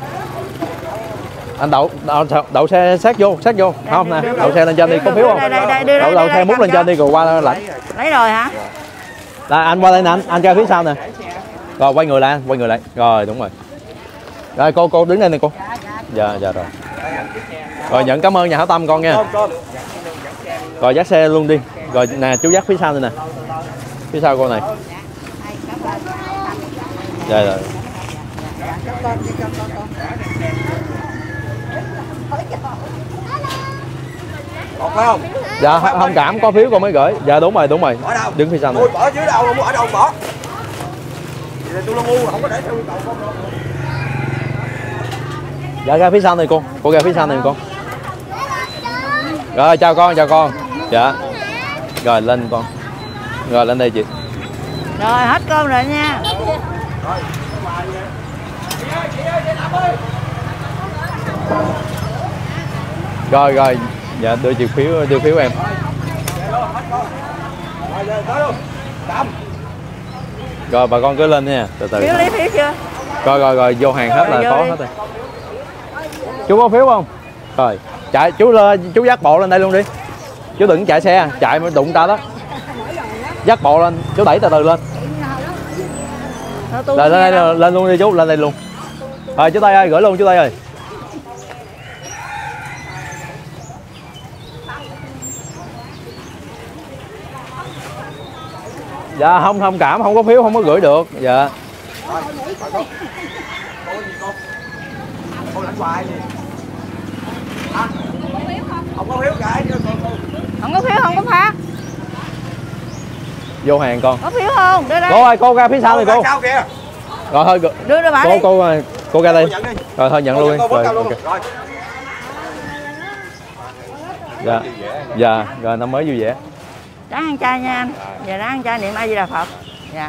Anh đậu xe sát vô không nè, đậu xe lên trên đi, có phiếu không? Đậu xe múc lên trên đi rồi qua lãnh. Lấy rồi hả? Là anh qua đây nè, anh ra phía sau nè. Rồi quay người lại. Rồi đúng rồi. Rồi cô đứng đây nè cô. Dạ rồi. Rồi nhận cảm ơn nhà hảo tâm con nha. Rồi dắt xe luôn đi. Rồi nè chú dắt phía sau đây nè. Phía sau cô này. Dạ rồi. Còn phải không? Dạ không cảm, có phiếu con mới gửi. Dạ đúng rồi. Ở đâu? Đứng phía sau này. Ôi bỏ dưới đâu, ở đâu bỏ. Vậy là tôi lo ngu không có để theo yêu cầu con đâu. Dạ ra phía sau này cô ra phía sau này con. Rồi chào con. Dạ. Rồi lên con. Rồi lên đây chị. Rồi hết cơm rồi nha. Rồi. Dạ đưa phiếu em. Rồi bà con cứ lên nha, từ từ. Phiếu lấy phiếu chưa? Rồi vô hàng hết là Rồi, có vô hết rồi. Chú có phiếu không? Rồi chạy chú dắt bộ lên đây luôn đi. Chú đừng chạy xe, chạy mới đụng ta đó. Dắt bộ lên, chú đẩy từ từ lên. Lên luôn đi chú, lên đây luôn. Rồi chú Tây ơi, gửi luôn chú Tây ơi. Dạ không thông cảm, không có phiếu không có gửi được. Dạ. Cô đánh hoài đi. Không có phiếu cái chứ cô. Không có phiếu không có phát. Vô hàng con. Có phiếu không? Đưa đây. Cô ơi, cô ra phía sau này cô. Sao kìa. Rồi thôi. Đưa bà đi. Cô ra đây. Rồi thôi nhận luôn đi. Rồi, okay. Rồi. Dạ. Dạ, rồi năm mới vui vẻ. Ráng ăn chay nha anh. Giờ ráng ăn chay niệm A Di Đà Phật. Dạ.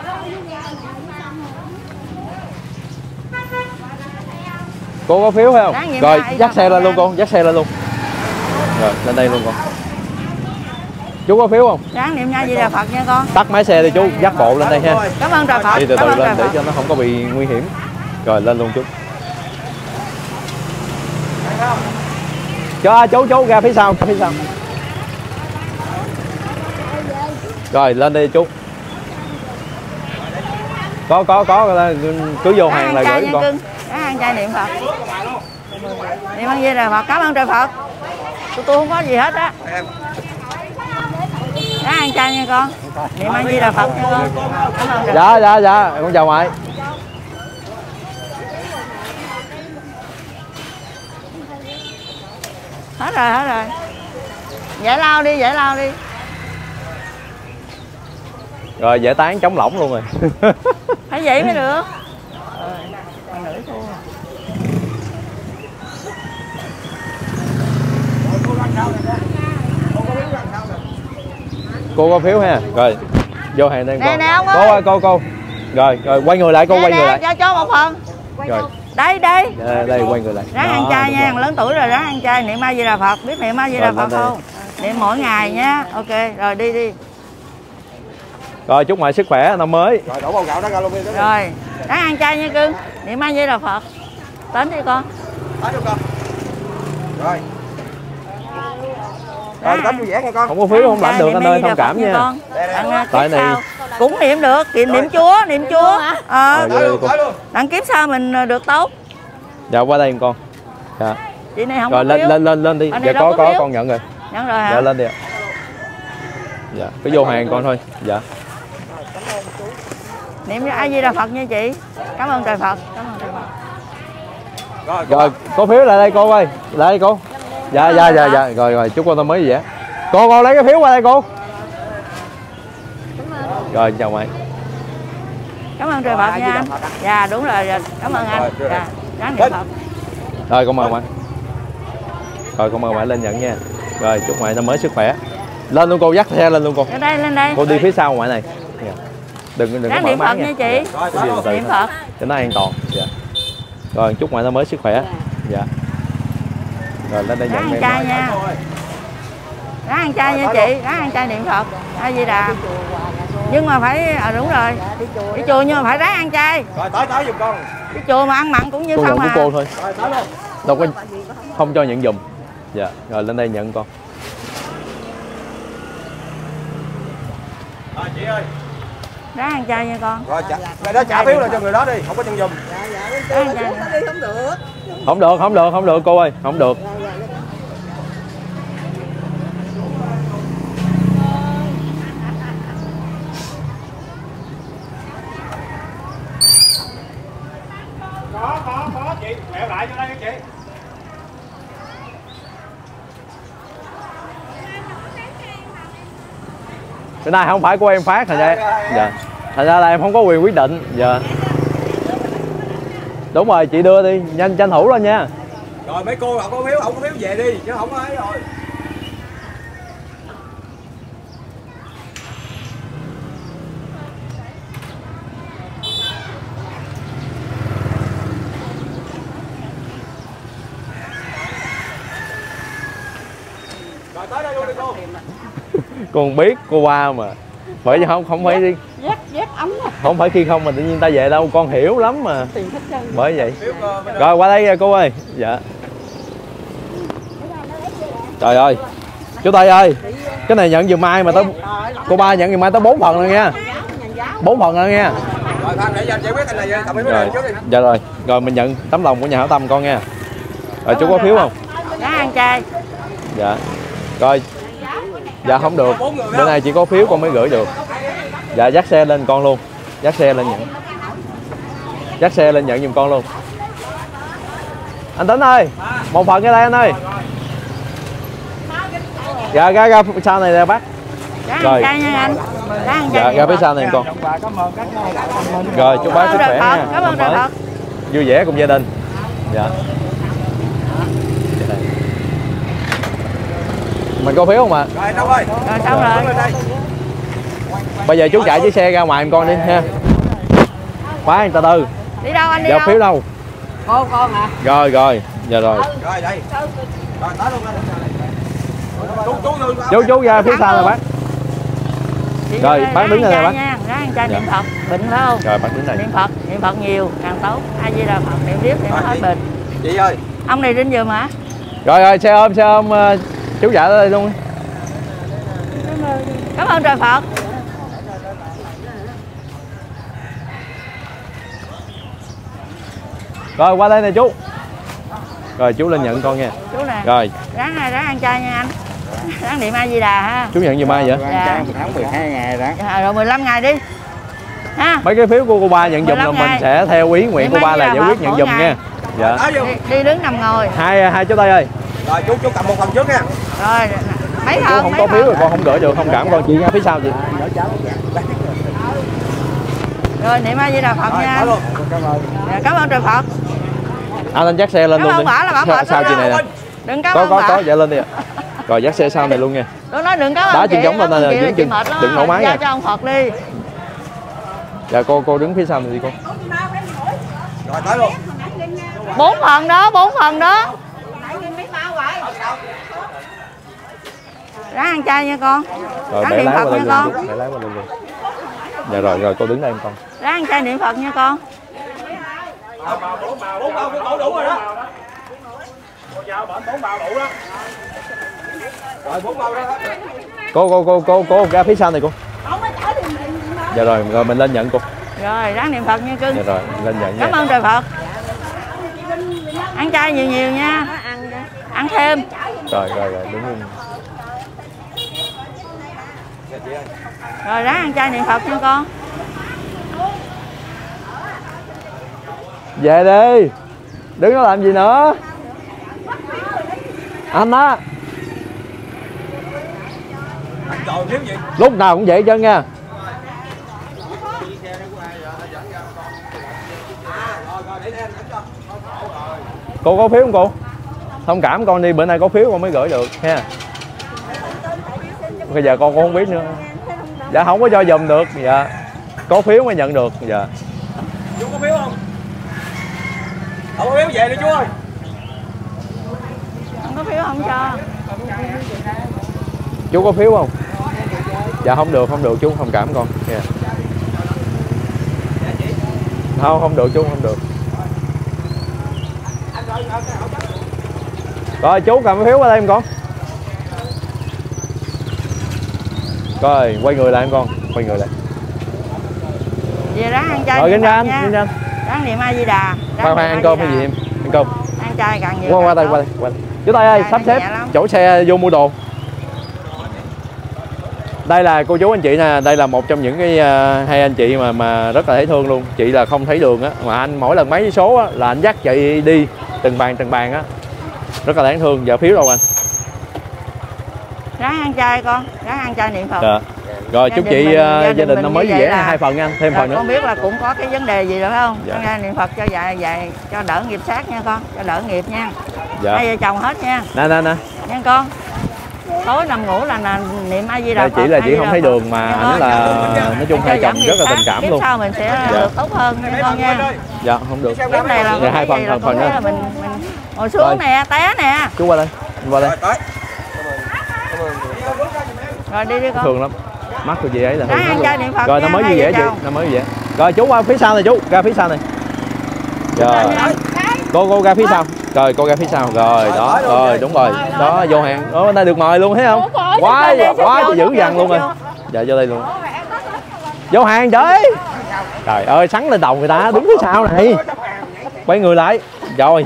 Cô có phiếu phải không? Rồi dắt xe lên luôn con. con, dắt xe lên luôn. Rồi lên đây luôn con. Chú có phiếu không? Ráng niệm A Di Đà Phật nha con. Tắt máy xe đi chú, dắt bộ lên đây ha. Cảm ơn trời Phật. Đi từ từ lên để cho nó không có bị nguy hiểm. Rồi lên luôn chú. Cho chú ra phía sau, Rồi lên đi chú. Có cứ vô hàng là gửi con. Ráng ăn chay niệm Phật. Niệm A Di Đà Phật, cảm ơn trời Phật. Tôi không có gì hết á. Ráng ăn chay nha con. Niệm A Di Đà Phật nha con. Cảm ơn trời Phật. Dạ, con chào ngoại. Hết rồi. Giải lao đi. Rồi giải tán chống lỏng luôn rồi. Phải vậy mới được. Còn nửa thua. Cô có phiếu ha. Rồi vô hàng đây con. Nè ông Cô ơi, cô. Rồi quay người lại cô, quay người lại. Cho một phần. Rồi. Đây. Đây quay người lại. Ráng ăn chay nha, lớn tuổi rồi ráng ăn chay, niệm A Di Đà Phật, biết niệm A Di Đà Phật không? Niệm mỗi ngày nhé. Ok, rồi đi. Rồi chúc ngoại sức khỏe năm mới. Rồi đổ bầu gạo đó ra luôn đi. Rồi, ráng ăn chay nha cưng. Niệm A Di Đà Phật. Đến đi con. Tới đi con. Rồi. Rồi đến vui vẻ nha con. Không có phiếu không lãnh được anh ơi, thông cảm nha. Tại này cũng niệm được, niệm Chúa. Đặng kiếp sau mình được tốt. Dạ qua đây con. Dạ. Chị này không rồi có phiếu. lên đi. Dạ có con nhận rồi. Nhận rồi hả? Dạ lên đi ạ. Dạ cứ vô hàng con thôi. Dạ. Niệm cho A Di Đà Phật nha chị. Cảm ơn trời Phật. Rồi có phiếu lại đây cô ơi. Lại đây cô. Dạ. Rồi chúc con năm mới vậy. Cô lấy cái phiếu qua đây cô. Rồi chào mày. Cảm ơn trời Phật nha anh. Dạ đúng rồi. Cảm ơn anh. Dạ. Ráng niệm Phật. Rồi con mời mày. Rồi con mời mày lên nhận nha. Rồi chúc mày năm mới sức khỏe. Lên luôn cô, dắt xe lên luôn cô. Lên đây. Cô đi phía sau ngoại này. Đừng có mở máy nha chị. Niệm Phật cho nó an toàn. Dạ. Rồi chúc ngoại năm mới sức khỏe. Dạ. Rồi lên đây nhận ăn chay nha. Ráng ăn chay nha chị, ráng ăn chay niệm Phật. A Di Đà. Nhưng mà phải đúng rồi. Đi chùa nhưng mà phải ráng ăn chay. Rồi tới giùm con. Đi chùa mà ăn mặn cũng như cô không nhận của cô thôi. Rồi tới luôn. Đâu có không cho nhận giùm. Dạ. Rồi lên đây nhận con. Rồi chị ơi. Ráng ăn chay nha con. Rồi đó trả phiếu lại cho người đó đi, không có nhận giùm. Ráng ăn chay. Không được cô ơi, không được. Có chị, quẹo lại cho đây chị. Cái này không phải của em phát thành ra. Dạ. Thành ra là em không có quyền quyết định. Dạ. Đúng rồi, chị đưa đi, nhanh tranh thủ lên nha. Rồi mấy cô không có phiếu về đi chứ không có ấy rồi. Rồi tới đây luôn đi cô. Con biết cô qua mà. Bởi vì không phải đi. Dép ấm à. Không phải khi không mà tự nhiên ta về đâu, con hiểu lắm mà. Bởi vậy. Rồi qua đây cô ơi. Dạ. Trời ơi. Chú Tây ơi. Cái này nhận giùm mai mà tới cô ba nhận giùm mai tới 4 phần rồi nha. 4 phần rồi nha. Rồi Thanh để giải quyết cái này cầm cái này trước đi. Dạ rồi. Rồi mình nhận tấm lòng của nhà hảo tâm con nha. Rồi chú có phiếu không? Ráng ăn chay. Dạ. Rồi. Dạ không được. Bữa nay chỉ có phiếu con mới gửi được. Dạ dắt xe lên con luôn. Dắt xe lên nhận. Dắt xe lên nhận giùm con luôn. Anh Tính ơi, một phần cái đây anh ơi. Dạ ra sau này nè bác. Rồi. Nha anh. Dạ ra phía sau này con. Rồi chúc bác sức khỏe nha. Cảm ơn trời Phật. Vui vẻ cùng gia đình. Dạ. Mình có phiếu không ạ? Rồi đâu ơi. Rồi xong rồi. Bây giờ chú chạy chiếc xe ra ngoài em con đi ha. Khoan từ từ. Đi đâu anh đi dạ, đâu? phiếu đâu? Con hả? Rồi rồi, dạ rồi. Rồi đây. Rồi tới luôn đây. Chú ra phía sau nè bác. Rồi bác đứng đây nè bác. Ráng trai niệm Phật, bệnh phải không? Rồi bác đứng đây. Niệm Phật nhiều càng tốt. A Di Đà Phật niệm tiếp thì nó hết bệnh. Chị ơi. Ông này đến giùm hả? Rồi xe ôm chú chạy tới đây luôn. Cảm ơn trời Phật. Rồi qua đây nè chú. Rồi chú lên nhận con nha. Chú nè. Rồi. Ráng ăn chay nha anh. Ráng niệm A Di Đà ha. Chú nhận gì mai vậy? Dạ. Tháng 12 ngày đó. Dạ, rồi 15 ngày đi. Ha. Mấy cái phiếu của cô ba nhận dùm là mình sẽ theo ý nguyện của ba là giải quyết nhận dùm nha. Dạ. Đi đứng nằm ngồi. Hai chú tay ơi. Rồi chú cầm một phần trước nha. Rồi mấy chú phần không có phiếu rồi con không gửi được, thông cảm con chị ra phía sau chị. Rồi niệm A Di Đà Phật nha. Dạ, cảm ơn trời Phật. Anh dắt xe lên luôn đi. Sao chị này nè. Đừng cảm ơn có dạ lên đi ạ. Rồi dắt xe sau này luôn nha. Tôi nói đừng cảm ơn đá chân giống lên này chị mệt lắm. Đừng nổ máy nha. Cho ông Phật đi. Dạ cô đứng phía sau này đi con. Rồi tới luôn. 4 phần đó. Ráng ăn chay nha con. Rồi Ráng để niệm lái Phật qua nha đây con. luôn. Để lái qua đây luôn. Dạ rồi cô đứng đây em con. Ráng ăn chay niệm Phật nha con. 4 bao đủ rồi đó. Cô giao bệnh 4 bao đủ đó. Rồi 4 bao đó. Cô ra phía sau này cô. Dạ rồi mình lên nhận cô. Rồi ráng niệm Phật nha cưng. Dạ rồi lên nhận nha. Cảm ơn trời Phật. Ăn chay nhiều nha. Ăn thêm. Rồi đứng luôn. Rồi ráng ăn chay niệm Phật nha con. Về đi. Đứng đó làm gì nữa. Anh á. Lúc nào cũng vậy chân nha. Cô có phiếu không cô? Thông cảm con đi, bữa nay có phiếu con mới gửi được ha. Bây giờ con cũng không biết nữa. Dạ không có cho dùm được. Dạ có phiếu mới nhận được. Dạ. Chú có phiếu không? Không có phiếu về đi chú ơi. Không có phiếu không cho. Chú có phiếu không? Dạ không được chú, thông cảm con. Yeah. Không được chú, không được. Rồi chú cầm cái phiếu qua đây em con. Rồi quay người lại em con, quay người lại. Về ráng ăn chay. Rồi Kinh Anh, ráng niệm A Di Đà. Khoan ăn cơm hay gì em? Ăn cơm. Ăn chay càng nhiều. Qua đây. Chú Tay ơi, sắp xếp chỗ xe vô mua đồ. Đây là cô chú anh chị nè, đây là một trong những cái hai anh chị mà rất là thấy thương luôn. Chị là không thấy đường á, mà anh mỗi lần mấy số á là anh dắt chị đi từng bàn á. Rất là đáng thương. Giờ phiếu đâu anh? Ráng ăn chay con, ráng ăn chay niệm Phật. Dạ. Rồi chúc chị gia đình năm mới vui vẻ, 2 phần nha anh, thêm phần nữa. Con biết là cũng có cái vấn đề gì rồi phải không? Dạ. Ăn chay niệm Phật cho dài cho đỡ nghiệp sát nha con, cho đỡ nghiệp nha. Dạ. Hai vợ chồng hết nha. Nè. Nha con. Tối nằm ngủ là niệm A Di Đà Phật. Chỉ là chị không thấy đường mà ảnh là nói chung hai chồng rất là tình cảm luôn. Sau mình sẽ được tốt hơn nha con nha. Dạ không được. Cái này là dạ, 2 phần nữa. Mình ngồi xuống nè, té nè. Chú qua đây. Qua đây. Rồi đi con. Thường lắm. Mắt của chị ấy là Ráng ăn chay niệm Phật. Rồi năm mới vui vẻ chị, năm mới vui vẻ. Rồi chú qua phía sau này chú, ra phía sau này. Rồi. Cô ra phía sau. Rồi cô ra phía sau. Rồi đó, rồi đúng rồi. Đó vô hàng. Đó đây được mời luôn thấy không? Quá chị dữ dằn luôn rồi. Dạ vô đây luôn. Vô hàng trời. Trời ơi sắn lên đầu người ta đứng phía sau này. Quay người lại. Rồi.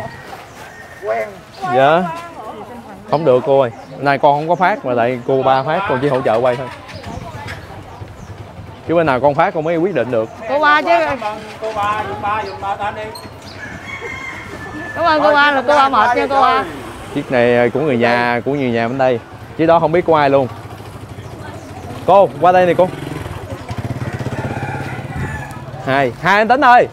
Dạ. Không được cô ơi. Nay con không có phát mà lại cô ba phát, con chỉ hỗ trợ quay thôi. chứ bên nào con phát con mới quyết định được. Cô ba chứ. Cô ba dùng ba tên đi. Cảm ơn cô ba, là cô ba mệt nha cô ba. Chiếc này của người nhà bên đây, chứ đó không biết của ai luôn. Cô qua đây này cô. Hai anh Tính ơi.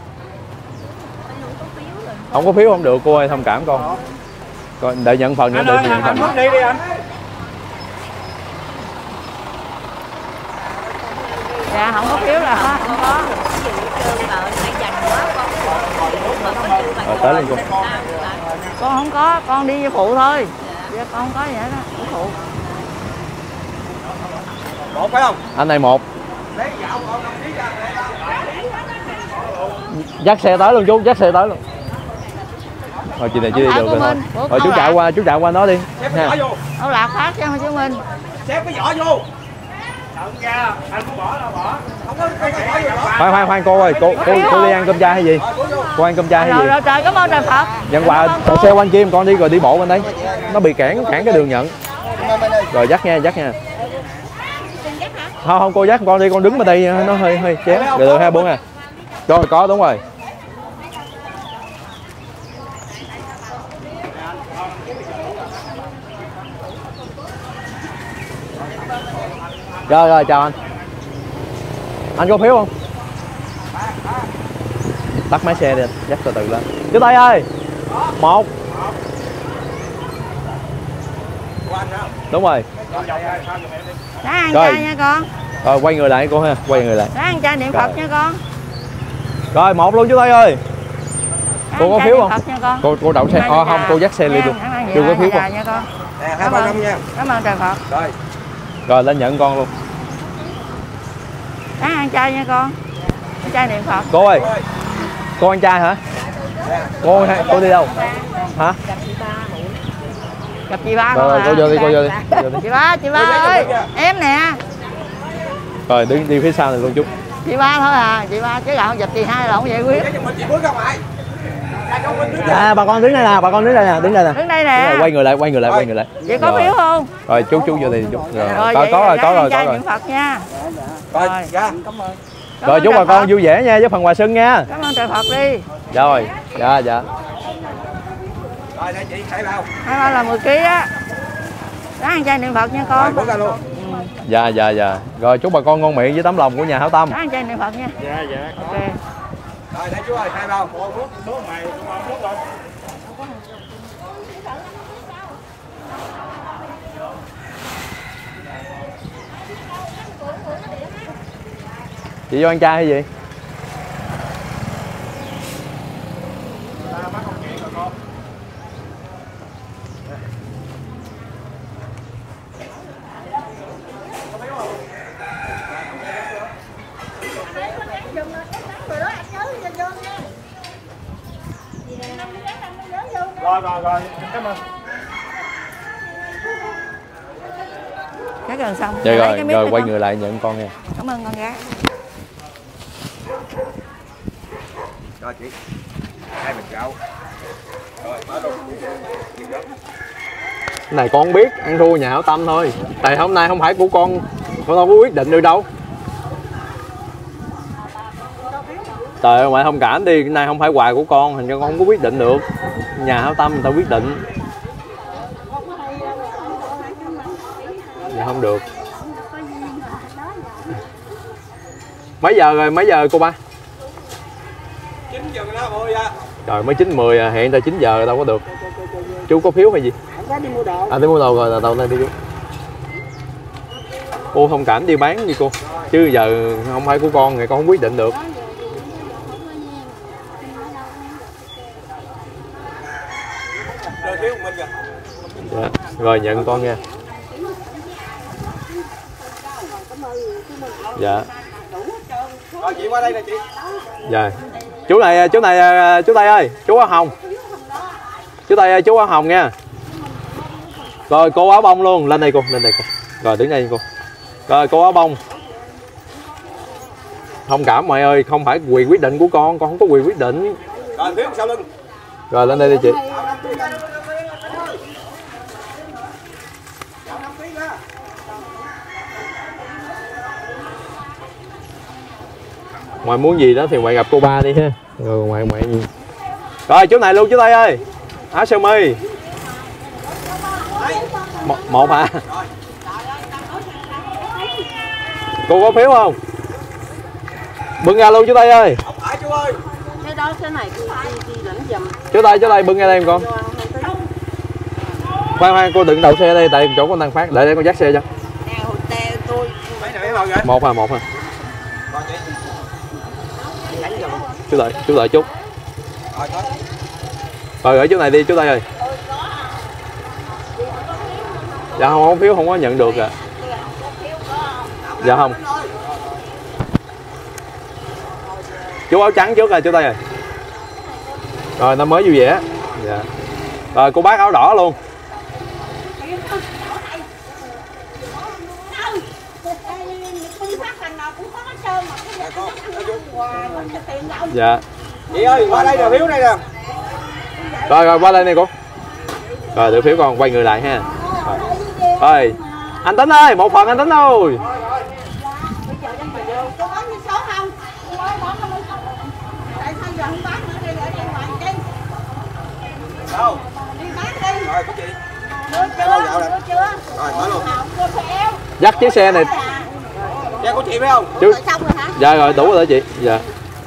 Không có phiếu không được cô ơi, thông cảm con. Con đợi nhận phần nữa, đợi nhận phần. Anh đi anh. Dạ không có phiếu là không có. Rồi tới lên cô. Con không có, con đi với phụ thôi. Dạ con không có vậy đó, với phụ. Một phải không? Anh này một. Dắt xe tới luôn chú, dắt xe tới luôn. Thôi chị này chưa đi được rồi. Rồi chú chạy qua nó đi. Ha. Đâu Lạc phát cho Hồ Chí Minh. Xếp cái vỏ vô. Ra, anh có bỏ đâu bỏ. Không có cái Khoan cô ơi, cô đi ăn cơm chay hay gì? Cô ăn cơm chay hay gì? Rồi trời, cảm ơn trời Phật. Nhận quà xe quanh chim con đi rồi đi bộ bên đây. Nó bị cản cái đường nhận. Rồi dắt nha. Không cô dắt con đi, con đứng bên đây nó hơi chém. Được 24 à. Rồi có đúng rồi. Rồi chào anh. Anh có phiếu không? Tắt máy xe đi, dắt từ từ lên. Chú Tây ơi. Một. Đúng rồi. Đã ăn chay nha con. Rồi quay người lại cô ha, quay người lại. Đã ăn chay niệm Phật nha con. Rồi một luôn chú Tây ơi. Cô có phiếu không? Cô đậu xe. Không, cô dắt xe đi luôn. Chưa có phiếu không? Nha con. Nè, 235 nha. Cảm ơn trời Phật. Rồi lên nhận con luôn. Đã ăn chay nha con. Ăn chay niệm Phật. Cô ơi. Cô ăn chay hả? Cô đi đâu? Hả? Gặp chị ba. Rồi cô vô đi. Chị ba ơi, em nè. Rồi đi phía sau này luôn chút. Chị ba thôi à, chị ba chứ gạo dập chị hai là không giải quyết. Dạ bà con đứng đây nè, đứng đây nè. Quay người lại. Chị có phiếu không? Rồi chú vô đây chú. Rồi có rồi. Niệm Phật nha. Rồi, ra. Rồi chúc bà con vui vẻ nha với phần quà sưng nha. Cảm ơn trời Phật đi. Rồi, dạ. Rồi đây chị, 2 bao. 2 bao là 10 kg á. Đã ăn chay niệm Phật nha con. Rồi, ra luôn. Dạ. Rồi chúc bà con ngon miệng với tấm lòng của nhà hảo tâm. Đã ăn chay niệm Phật nha. Dạ. Ok. Rồi đây chú ơi, 2 bao. Nước mày, nước rồi. Chị vô ăn chay hay gì? Rồi, cảm ơn. Cái gần xong. Dạ rồi quay người lại nhận con nha. Cảm ơn con gái. Rồi chị. 2 bịch gạo. Rồi, mở luôn. Cái này con không biết, ăn thua nhà hảo tâm thôi. Tại hôm nay không phải của con đâu có quyết định được đâu. Trời ơi ngoại thông cảm đi, cái này không phải quà của con, thành ra con không có quyết định được. Nhà hảo tâm người ta quyết định. Dạ không được. Mấy giờ cô ba? 9 giờ đó 10 à. Trời mới 9:10 à, hẹn ta 9 giờ đâu có được. Chú có phiếu hay gì? Đi mua đồ. À đi mua đồ rồi, là đâu đây đi chú. Cô thông cảm đi bán đi cô. Chứ giờ không phải của con thì con không quyết định được. Rồi phiếu của mình kìa. Dạ. Rồi nhận con nha. Dạ. Rồi chị qua đây nè chị. Dạ. Chú Tây ơi, chú áo hồng. Chú Tây ơi, chú áo hồng nha. Rồi cô áo bông luôn, lên đây cô. Rồi đứng đây cô. Rồi cô áo bông. Thông cảm mọi ơi, không phải quyền quyết định của con không có quyền quyết định. Rồi phiếu sau lưng. Rồi lên đây đi chị. Ngoài muốn gì đó thì ngoại gặp cô ba đi ha. Rồi ngoại gì. Rồi chú này luôn chú Tây ơi. Áo sơ mi. Một hả? Cô có phiếu không? Bưng ra luôn chú Tây ơi. Cái đó cái này đi lãnh giùm. Chú Tây bưng ra đây em con. Khoan cô đừng đậu xe đây tại chỗ con đang phát. Để con dắt xe cho. Một hả? Chú đợi chút. Rồi gửi chú này đi chú Tây ơi. Dạ không phiếu không có nhận được à. Dạ không. Chú áo trắng trước rồi chú Tây ơi. Rồi năm mới vui vẻ. Dạ. Rồi cô bác áo đỏ luôn. Dạ. Chị ơi qua đây là phiếu này nè. Rồi qua đây nè cô. Rồi được phiếu con quay người lại ha. Rồi anh Tính ơi, một phần anh Tính ơi. Đâu? Rồi có chị. Đâu dạo này. Rồi tới luôn. Dắt chiếc xe này. Xe của chị phải không? Chú. Dạ rồi đủ rồi đó chị. Dạ.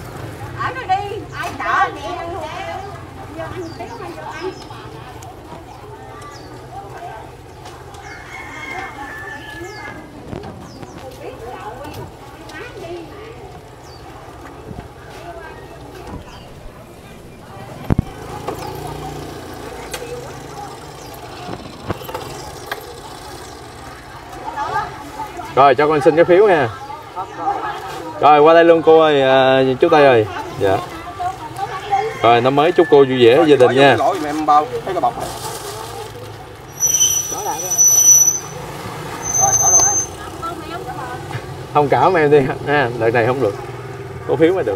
Rồi cho con xin cái phiếu nha. Rồi qua đây luôn cô ơi, chú Tây ơi. Dạ. Rồi năm mới chúc cô vui vẻ gia đình nha. Lỗi em bao cái bọc. Thông cảm em đi ha, đợt này không được. Có phiếu mới được.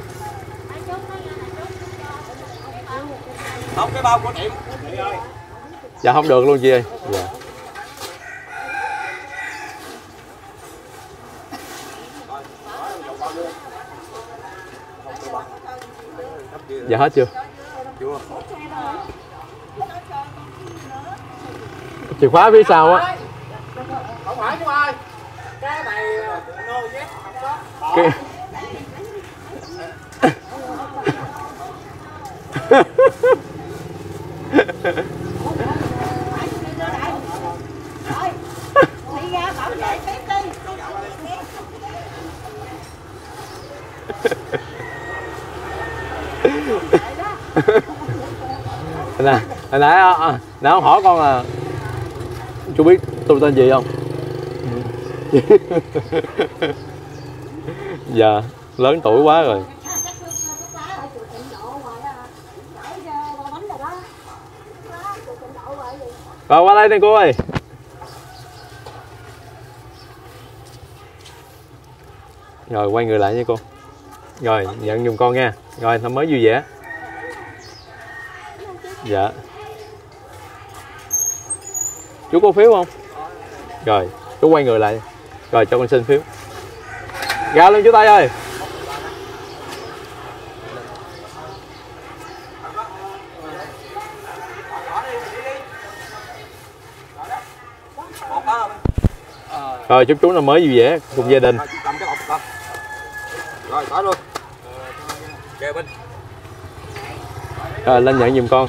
Không cái bao của tiệm. Dạ không được luôn chị ơi. Dạ. Dạ hết chưa? Chưa. Chìa khóa phía sau á. Không phải chú ơi. Cái này nô dép không có. Cái... Hồi nãy ông hỏi con là chú biết tôi tên gì không? Dạ lớn tuổi quá rồi. Rồi qua đây nè cô ơi. Rồi quay người lại nha cô. Rồi nhận giùm con nha. Rồi năm mới vui vẻ. Dạ. Chú có phiếu không? Rồi chú quay người lại. Rồi cho con xin phiếu. Ra luôn chú Tây ơi. Rồi chúc chú năm mới vui vẻ cùng gia đình. Rồi tới luôn. Kề bên. Rồi lên nhận giùm con.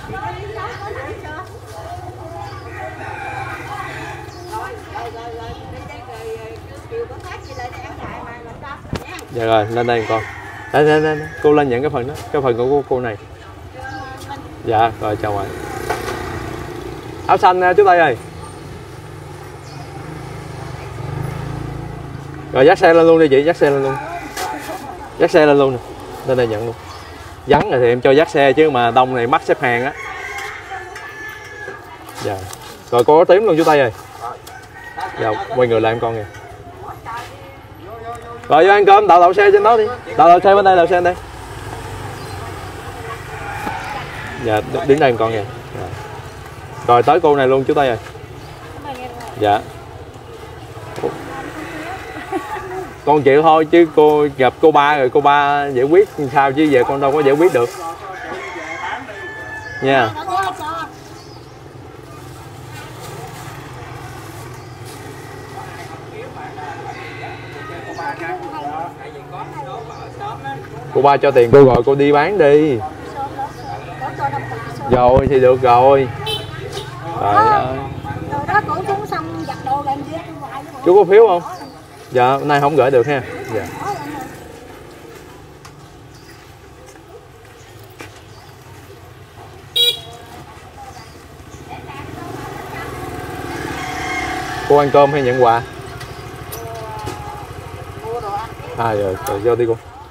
Dạ rồi lên đây con. Đây, cô lên nhận cái phần đó, cái phần của cô này. Dạ rồi chào ngoại. Áo xanh chú Tây ơi. Rồi dắt xe lên luôn đi chị, dắt xe lên luôn. Dắt xe lên luôn nè. Lên đây nhận luôn. Vắng rồi thì em cho dắt xe chứ mà đông này mắc xếp hàng á. Dạ. Rồi cô có tím luôn chú Tây ơi. Dạ quay người lại em con kìa. Rồi vô ăn cơm, đậu xe trên đó đi. Đậu xe bên đây, đậu xe bên đây. Dạ đứng đây em con kìa. Dạ. Rồi tới cô này luôn chú Tây ơi. Dạ. Con chịu thôi chứ cô gặp cô ba rồi cô ba giải quyết sao chứ giờ con đâu có giải quyết được nha. Cô ba cho tiền cô rồi cô đi bán đi. Rồi thì được rồi. Trời ơi. Chú có phiếu không? Dạ, hôm nay không gửi được ha. Dạ. Cô ăn cơm hay nhận quà? À rồi, cho đi cô.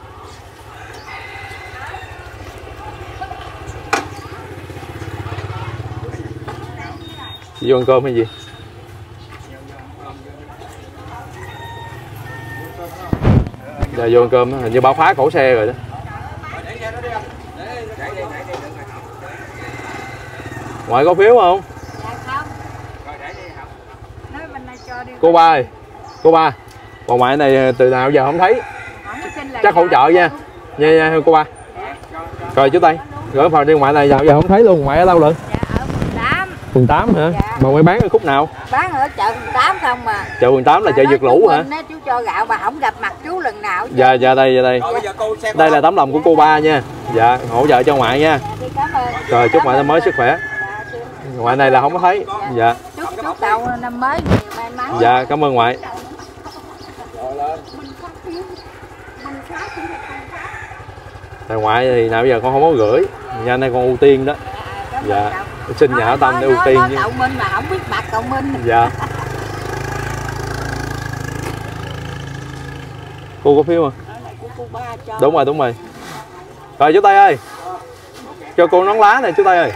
Chị vô ăn cơm hay gì? Dạ vô ăn cơm đó, hình như báo phá cổ xe rồi đó. Ngoại có phiếu không? Cô ba ơi, cô ba, bà ngoại này từ nào giờ không thấy. Chắc hỗ trợ nha. Nha cô ba. Rồi chú Tây, gửi phần đi ngoại này giờ không thấy luôn, ngoại ở đâu lận? Phường 8 hả? Dạ. Mà ngoại bán ở khúc nào? Bán ở chợ phường 8 không mà. Chợ phường 8 là chợ Dược Lũ hả? Chú cho gạo mà không gặp mặt chú lần nào. Dạ dạ đây. Đây là tấm lòng của cô ba nha. Dạ hỗ trợ cho ngoại nha. Rồi chúc ngoại năm mới sức khỏe. Ngoại này là không có thấy. Dạ. Chúc cậu năm mới nhiều may mắn. Dạ cảm ơn ngoại. Tại ngoại thì nào bây giờ con không có gửi. Nhà này con ưu tiên đó. Dạ. Xin nhà hảo tâm để ưu tiên chứ. Cậu Minh mà không biết mặt cậu Minh. Dạ. Cô có phiếu không? Đúng rồi. Rồi chú Tây ơi. Cho cô nón lá này chú Tây ơi.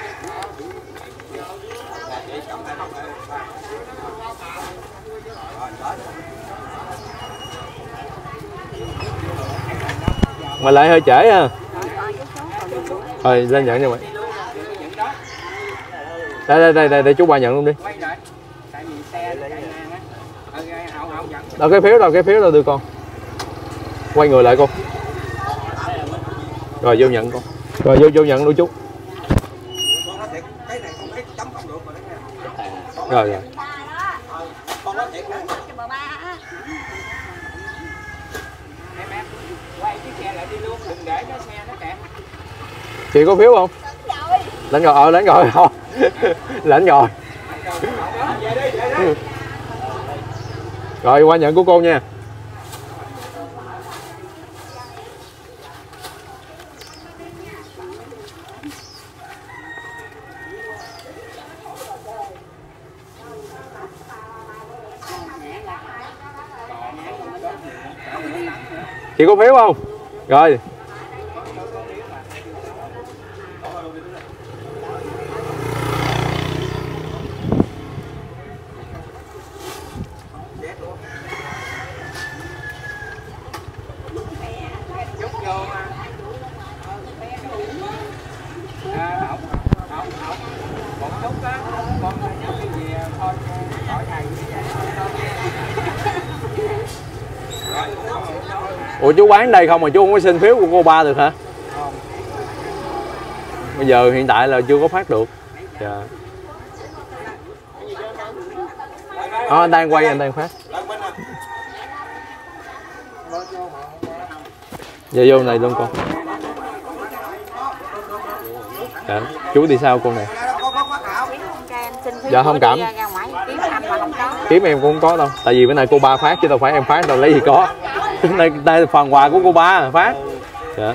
Mà lại hơi trễ ha. Rồi lên nhận cho mày. Đây chú ba nhận luôn đi. Đâu cái phiếu đâu đưa con. Quay người lại cô. Rồi vô nhận con. Rồi vô nhận luôn chú. Rồi. Chị có phiếu không? Lãnh rồi. Lãnh rồi không? Lãnh rồi. Rồi qua nhận của cô nha. Chị có phiếu không? Rồi. Ủa chú bán đây không mà chú không có xin phiếu của cô ba được hả? Bây giờ hiện tại là chưa có phát được. Dạ. Anh đang quay, anh đang phát. Dạ vô này luôn con. Dạ. Chú đi sao con này? Dạ không cảm. Kiếm em cũng không có đâu. Tại vì bữa nay cô ba phát chứ đâu phải em phát đâu, lấy gì có. Đây là phần quà của cô ba phát. Dạ.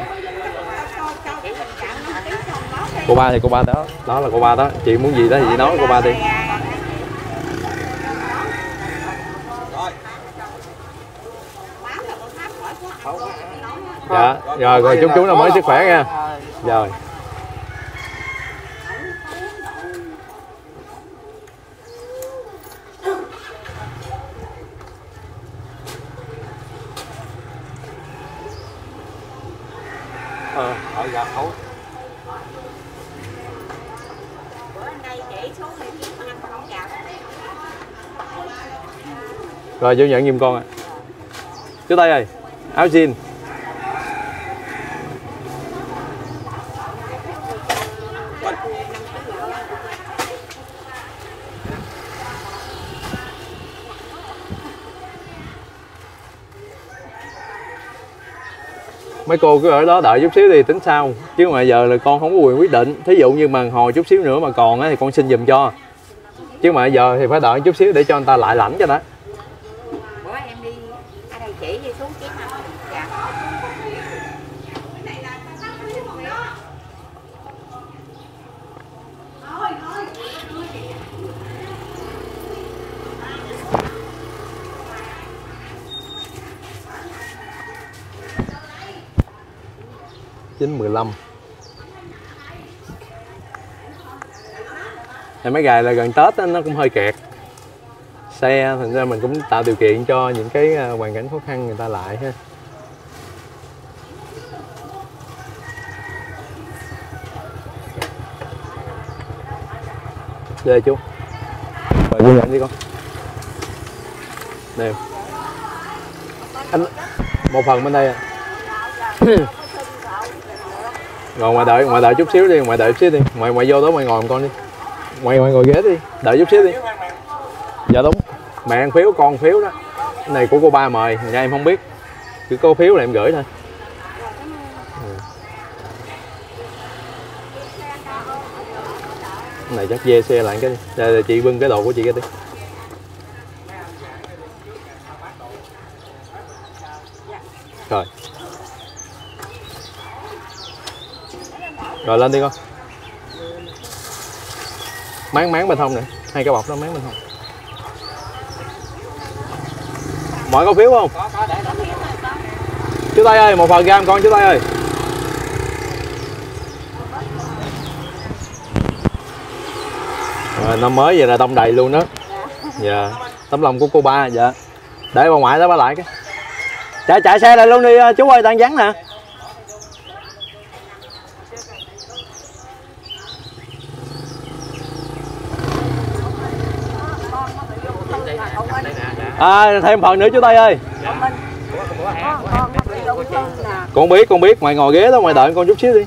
Cô ba thì cô ba đó. Đó là cô ba đó. Chị muốn gì đó thì chị nói cô ba đi. Dạ. Rồi chúc chú năm mới sức khỏe nha. Rồi. Ở gà khấu. Rồi vô nhận giùm con ạ. Chú Tây ơi, áo jean. Mấy cô cứ ở đó đợi chút xíu thì tính sau, chứ mà giờ là con không có quyền quyết định. Thí dụ như mà hồi chút xíu nữa mà còn á thì con xin giùm cho, chứ mà giờ thì phải đợi chút xíu để cho người ta lại lãnh cho đó. Bữa em đi ở đây chỉ đi xuống kiếm ăn. Dạ. $9.15. Thì mấy ngày là gần Tết đó, nó cũng hơi kẹt xe, thành ra mình cũng tạo điều kiện cho những cái hoàn cảnh khó khăn người ta lại ha. Đây chú, mời chú nhận đi con. Nè anh, một phần bên đây à. Rồi ngoài đợi chút xíu đi, ngoài đợi chút xíu đi, ngoài vô đó ngoài ngồi một con đi, ngoài ngồi ghế đi, đợi chút xíu đi. Dạ đúng, mẹ ăn phiếu con phiếu đó, cái này của cô ba mời, nhà em không biết, cứ có phiếu là em gửi thôi. Cái này chắc dê xe lại cái đi, đây chị bưng cái đồ của chị cái đi. Rồi. Rồi lên đi con. Máng bên hông nè, hai cái bọc đó máng bên hông. Mọi có phiếu không? Có, để chú Tây ơi, một phần gam con chú Tây ơi. Rồi, năm mới vậy là đông đầy luôn đó. Dạ, tấm lòng của cô ba. Dạ, để bà ngoại đó bà lại cái. Chạy xe lại luôn đi chú ơi, đang vắng nè. Thêm phần nữa chú Tây ơi. Con biết, ngoài ngồi ghế đó, ngoài đợi con chút xíu đi.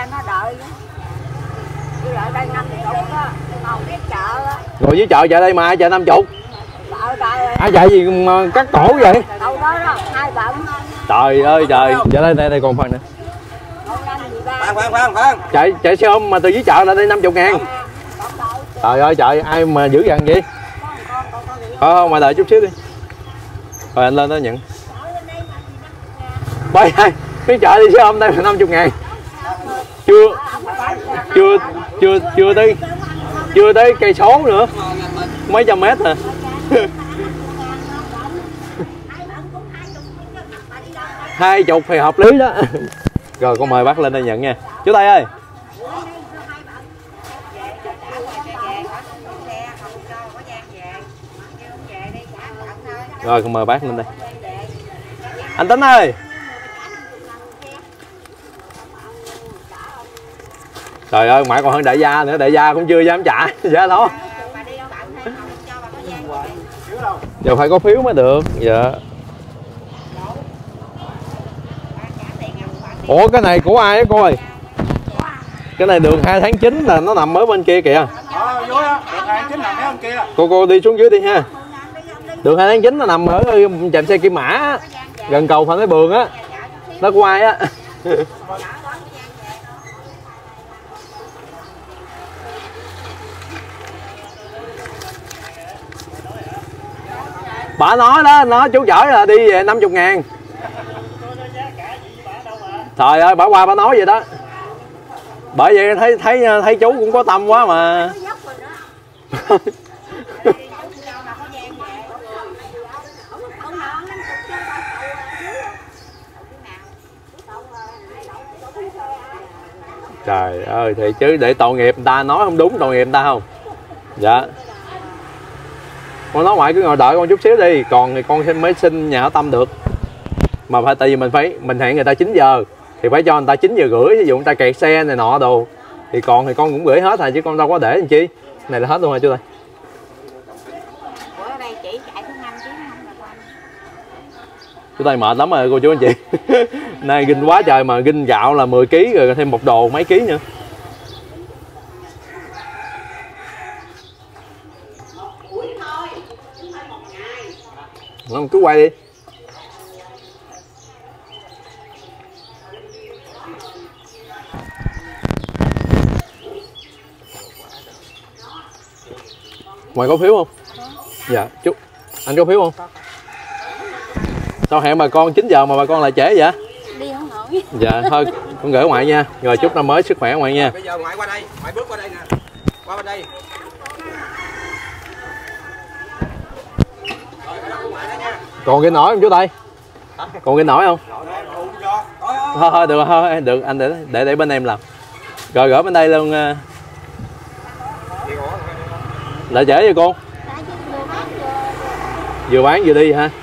Ngồi dưới chợ chạy đây mà, chạy 50. Ai chạy gì mà cắt cổ vậy? Trời ơi trời, chạy đây còn phần nữa. Khoan. Chạy xe ôm mà từ dưới chợ lại đây 50.000. Trời ơi trời, ai mà dữ dằn vậy? Không, mà đợi chút xíu đi. Rồi anh lên đó nhận. Bay ơi, cái chợ đi xe ôm đây là 50.000. Chưa tới cây số nữa. Mấy trăm mét à. Hai chục thì hợp lý đó. Rồi con mời bác lên đây nhận nha. Chú Tây ơi. Rồi con mời bác lên đây. Anh Tính ơi. Trời ơi, ngoại còn hơn đại gia nữa, đại gia cũng chưa dám trả giá đó. Giờ phải có phiếu mới được. Dạ. Ủa cái này của ai á cô ơi? Cái này đường 2 tháng 9 là nó nằm ở bên kia kìa. Vô đó, đường 2 tháng 9 nằm ở bên kia. Cô đi xuống dưới đi ha. Đường 2 tháng 9 nó nằm ở trạm xe Kim Mã, gần cầu Phan Thái Bường á. Nó của ai á? Bà nói đó, nó chú chở là đi về 50.000. Trời ơi, bà qua bà nói vậy đó. Bởi vậy thấy chú cũng có tâm quá mà. Trời ơi, thì chứ để tội nghiệp người ta, nói không đúng tội nghiệp người ta không? Dạ. Con nói ngoại cứ ngồi đợi con chút xíu đi, còn thì con mới xin nhà hảo tâm được. Mà phải tại vì mình hẹn người ta 9 giờ thì phải cho người ta 9 giờ rưỡi, ví dụ người ta kẹt xe này nọ đồ thì con cũng gửi hết rồi chứ con đâu có để làm chi. Này là hết luôn rồi chú Tây. tay mệt lắm rồi cô chú anh chị. Nay ginh quá trời mà ginh gạo là 10 kg rồi thêm một đồ mấy ký nữa. Không, cứ quay đi. Ngoài có phiếu không? Dạ, chú. Anh có phiếu không? Sao hẹn bà con 9 giờ mà bà con lại trễ vậy? Đi không nổi. Dạ, thôi con gửi ngoại nha. Rồi chúc năm mới sức khỏe ngoại nha. Bây giờ ngoại qua đây, ngoại bước qua đây nè. Qua bên đây. Còn cái nổi không chú Tây? Còn cái nổi không? Thôi được thôi, được anh để bên em làm. Rồi gửi bên đây luôn. Lại trễ vậy con? Vừa bán vừa đi hả?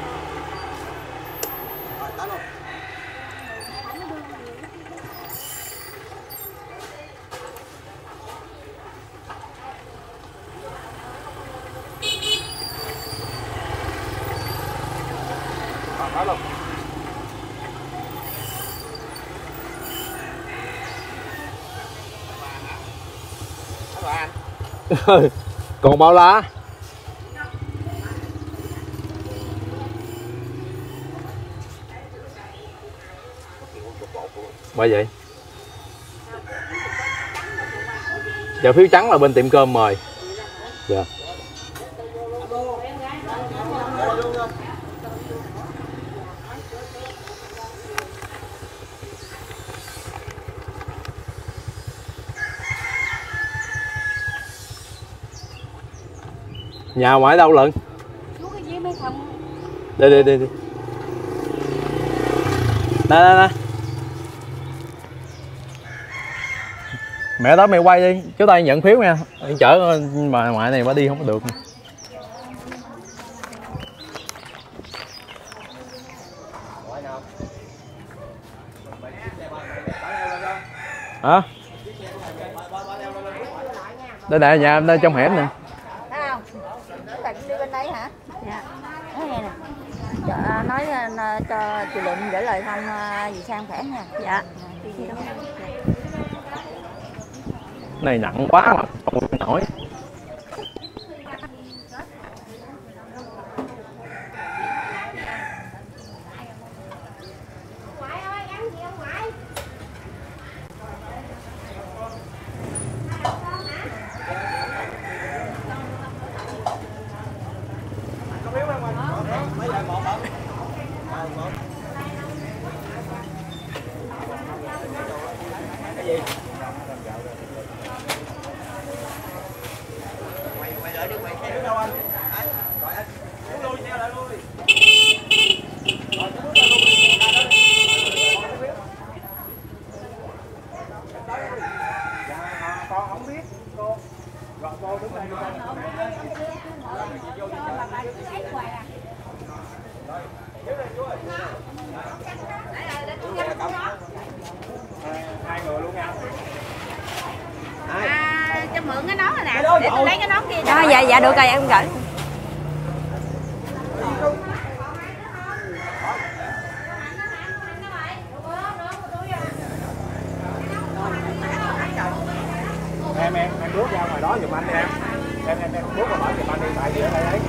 Còn bao lá? Bao vậy? Dạ phiếu trắng là bên tiệm cơm mời. Dạ. Nhà ngoại đâu lận? Đi. Đây. Mẹ đó mày quay đi, chú Tây nhận phiếu nha. Chở mà ngoại này bà đi không có được. Hả? Đây nè, nhà em đây trong hẻm nè. Thấy không? Bạn đi bên đây hả? Dạ. Nói nghe nè. Nói cho chị Lụm gửi lời thăm dì Sang khỏe nha. Dạ. Này nặng quá mà không nổi. Cho mượn cái nón này nè, để tôi lấy cái nón kia. Dạ được rồi, em gửi. Em bước ra ngoài đó giùm anh đi em. Em bước vào đó giùm anh đi, tại vì ở đây đấy.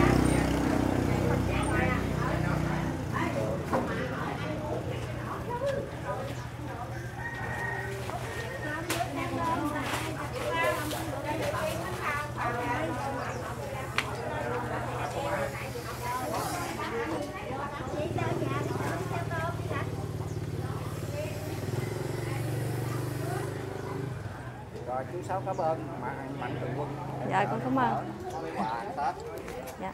Rồi chú Sáu cảm ơn Mạnh Thường Quân. Dạ con cảm ơn. Dạ.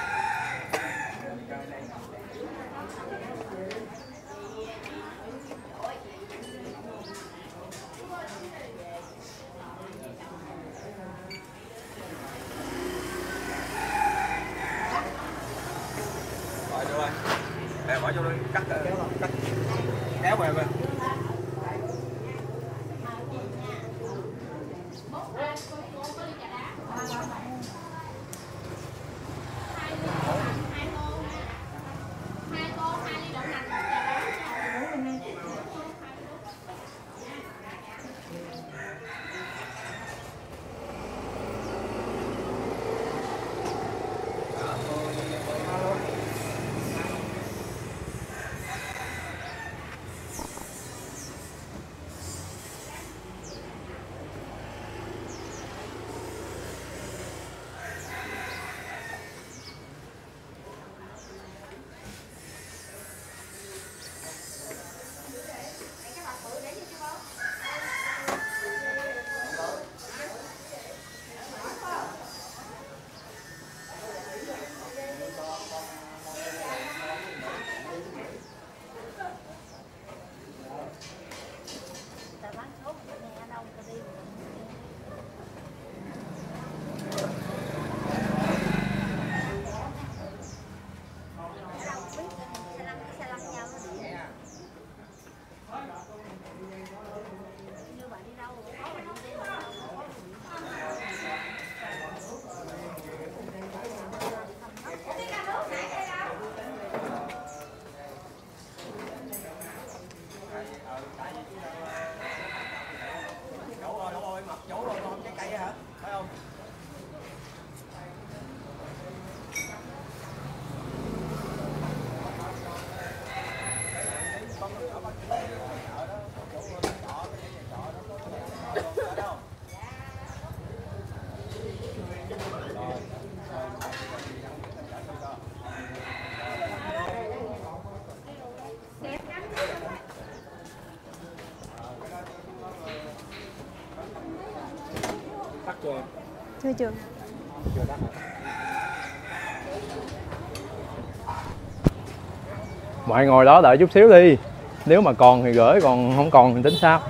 Rồi được rồi. Để bỏ vô đi, cắt kéo về bên. Tắt chưa em? Chưa chưa. Chưa tắt hả? Mọi ngồi đó đợi chút xíu đi. Nếu mà còn thì gửi, còn không còn thì tính sao.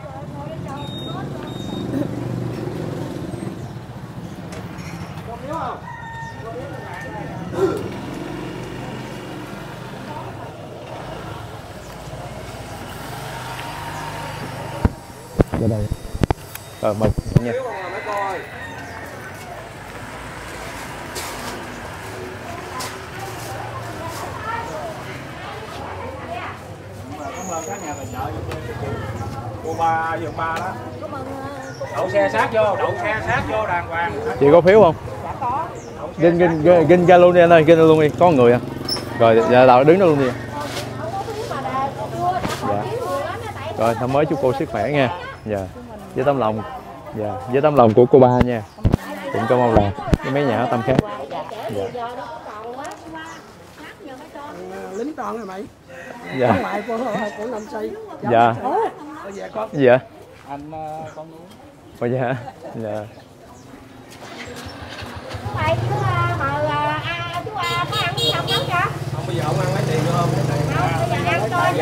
Ra đây. Mời nha. Cảm ơn các nhà tài trợ cô ba vườn ba đó. Đậu xe sát vô đàng hoàng. Chị có phiếu không? Dạ có. Ginh ra luôn đi anh ơi, ginh ra luôn đi, có người à. Rồi dạ đậu đứng đó luôn đi. Dạ. Rồi năm mới chúc cô sức khỏe nha. Dạ. Với tấm lòng. Dạ, với tấm lòng của cô ba nha. Cũng cảm ơn là với mấy nhà ở Tâm khác. Dạ. Lính toàn rồi mày. Dạ. Ngoại của Nam Xây. Dạ. Dạ con. Gì vậy? Anh con nuôi. Ủa vậy hả? Dạ. Thầy chú chú có ăn gì không nấu cho? Không, bây giờ ông ăn lấy tiền được không? Không, bây giờ ăn thôi.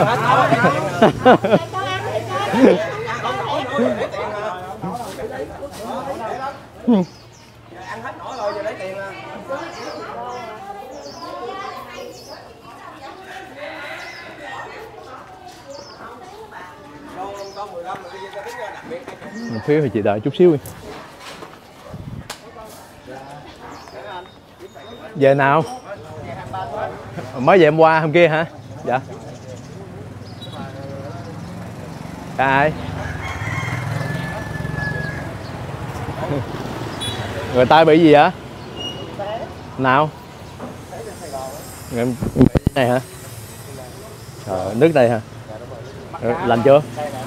Cho ăn thì cho. Ăn hết nổi rồi, giờ lấy tiền à. Con 15 rồi, bây giờ tính đặc biệt. Một phiếu thì chị đợi chút xíu đi. Giờ nào? Mới về hôm qua hôm kia hả? Dạ. Ai? Người ta bị gì hả? Nào? Người này hả? Trời, nước đây hả? Lành chưa?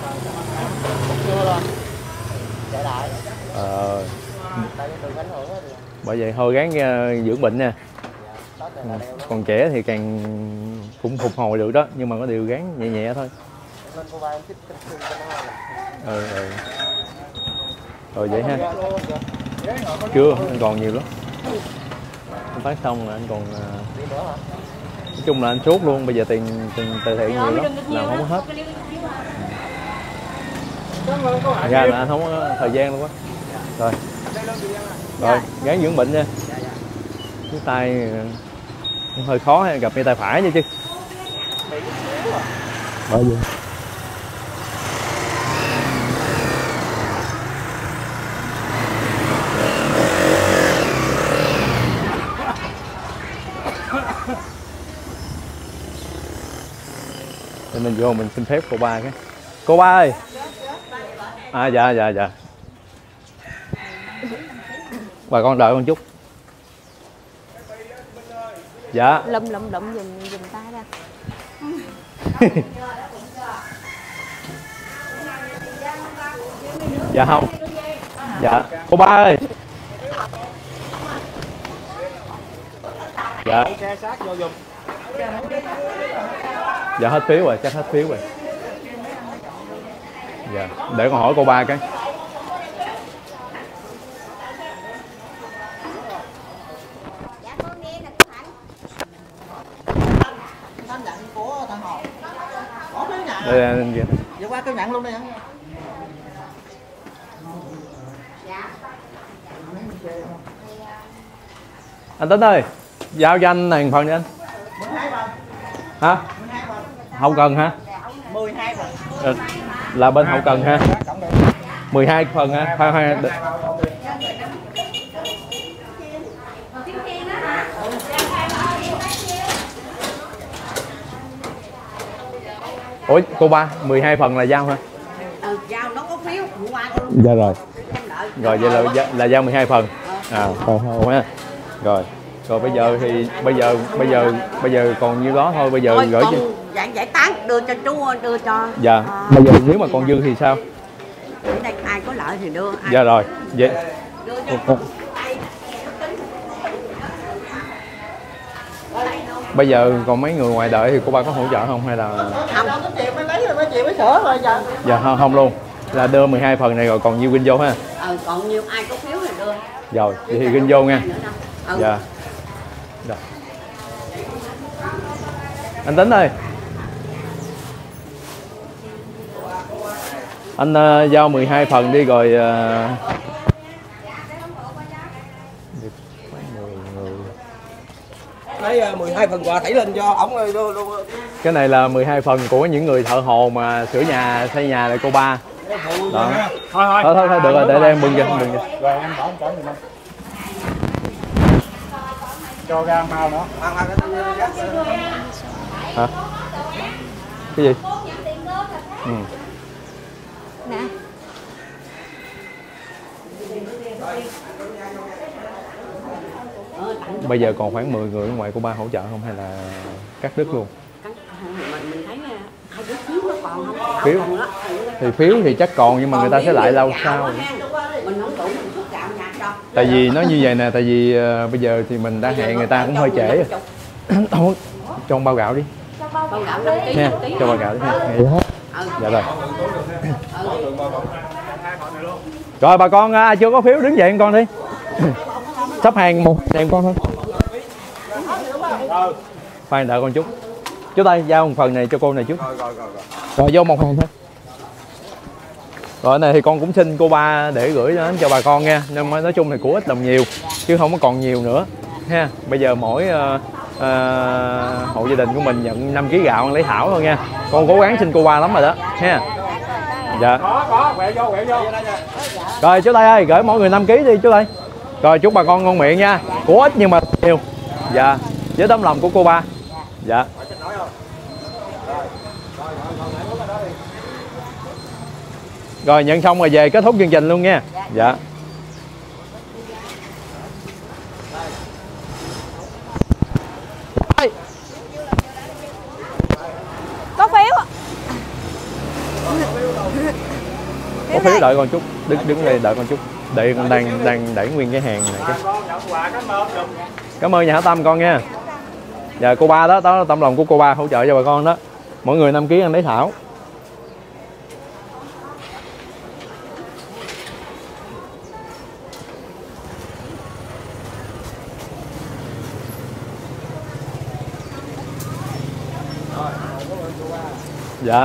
Bởi vậy thôi gắng dưỡng bệnh nha. Còn trẻ thì càng cũng phục hồi được đó, nhưng mà có điều gắng nhẹ nhẹ thôi. Rồi vậy ha. Chưa, anh còn nhiều lắm. Anh phát xong là anh còn nói chung là anh sốt luôn, bây giờ tiền từ thiện nhiều lắm, làm không có hết. Ra là anh không có thời gian luôn á. Rồi, gắng dưỡng bệnh nha. Cái tay hơi khó, gặp ngay tay phải nha chứ. Bởi vậy. Để mình vô mình xin phép cô ba cái. Cô ba ơi. À dạ. Bà con đợi con chút. Dạ. Lụm dùm tay ra. Dạ không. Dạ. Cô ba ơi. Dạ. Dạ hết phiếu rồi, chắc hết phiếu rồi. Dạ. Để con hỏi cô ba cái. Đây anh kìa. Giờ qua cái nhận luôn đi hả? Anh Tính ơi, giao cho anh này phần đi anh. 12 phần. Hả? 12 phần. Hậu cần hả? 12 phần. Là bên hậu cần ha. 12 phần ha. Hai. Ủa cô ba 12 phần là giao hả? Giao nó có phiếu qua tôi. Dạ rồi. Rồi vậy là giao 12 phần. À thôi ha. Rồi bây giờ thì bây giờ còn nhiêu đó thôi, bây giờ gửi cho giải tán đưa cho chú, đưa cho. Dạ. Bây giờ nếu mà còn dư thì sao? Ở đây ai có lợi thì đưa. Dạ rồi. Vậy. Bây giờ còn mấy người ngoài đợi thì cô ba có hỗ trợ không hay là Không, mấy chịu mới sửa rồi giờ. dạ không luôn, là đưa 12 phần này rồi còn nhiêu win vô ha. Còn nhiều ai có phiếu thì đưa. Rồi, vậy thì ghi vô nha. Dạ. Rồi. Anh Tính ơi. Anh giao 12 phần đi rồi lấy 12 phần quà thảy lên cho ổng luôn. cái này là 12 phần của những người thợ hồ mà sửa nhà xây nhà lại cô ba. Đó. Thôi được rồi, để em mừng cho. Rồi em bỏ giùm anh. Cho ra mau nữa. Hả? Cái gì? Ừ. Nè. Bây giờ còn khoảng 10 người ở ngoài cô ba hỗ trợ không hay là cắt đứt luôn? Mình thấy hai đứa phiếu nó còn không? Phiếu thì phiếu thì chắc còn, nhưng mà người ta sẽ lại lâu sau. Mình không đủ mình xuất gạo nhà cho. Tại vì nó như vậy nè, tại vì bây giờ thì mình đã hẹn người ta cũng hơi trễ rồi. Thôi, cho bao gạo đi. Bao gạo 5 kg. Nha, cho bao gạo đi ha. Dạ rồi. Rồi bà con ai chưa có phiếu đứng dậy con đi. Sắp hàng một đèn con thôi. Khoan đợi con chút. Chú tay giao một phần này cho cô này trước. Rồi vô một hàng thôi. Rồi này thì con cũng xin cô ba để gửi đến cho bà con nha. Nhưng mà nói chung thì của ít đồng nhiều chứ không có còn nhiều nữa ha. Bây giờ mỗi hộ gia đình của mình nhận 5 kg gạo lấy thảo thôi nha. Con cố gắng xin cô ba lắm rồi đó ha. Dạ. Quẹo vô. Rồi chú Tây ơi, gửi mỗi người 5 kg đi chú Tây. Rồi chúc bà con ngon miệng nha. Của ít nhưng mà nhiều. Dạ. Với tấm lòng của cô ba. Dạ. Rồi nhận xong rồi về kết thúc chương trình luôn nha. Dạ. Có phiếu. Có phiếu đợi con chút. Đứng đây đợi con chút. Để con đang đẩy nguyên cái hàng này. Cảm ơn nhà hảo tâm con nha. Dạ cô ba đó tâm lòng của cô ba hỗ trợ cho bà con đó. Mỗi người 5 kg ăn lấy thảo. Dạ.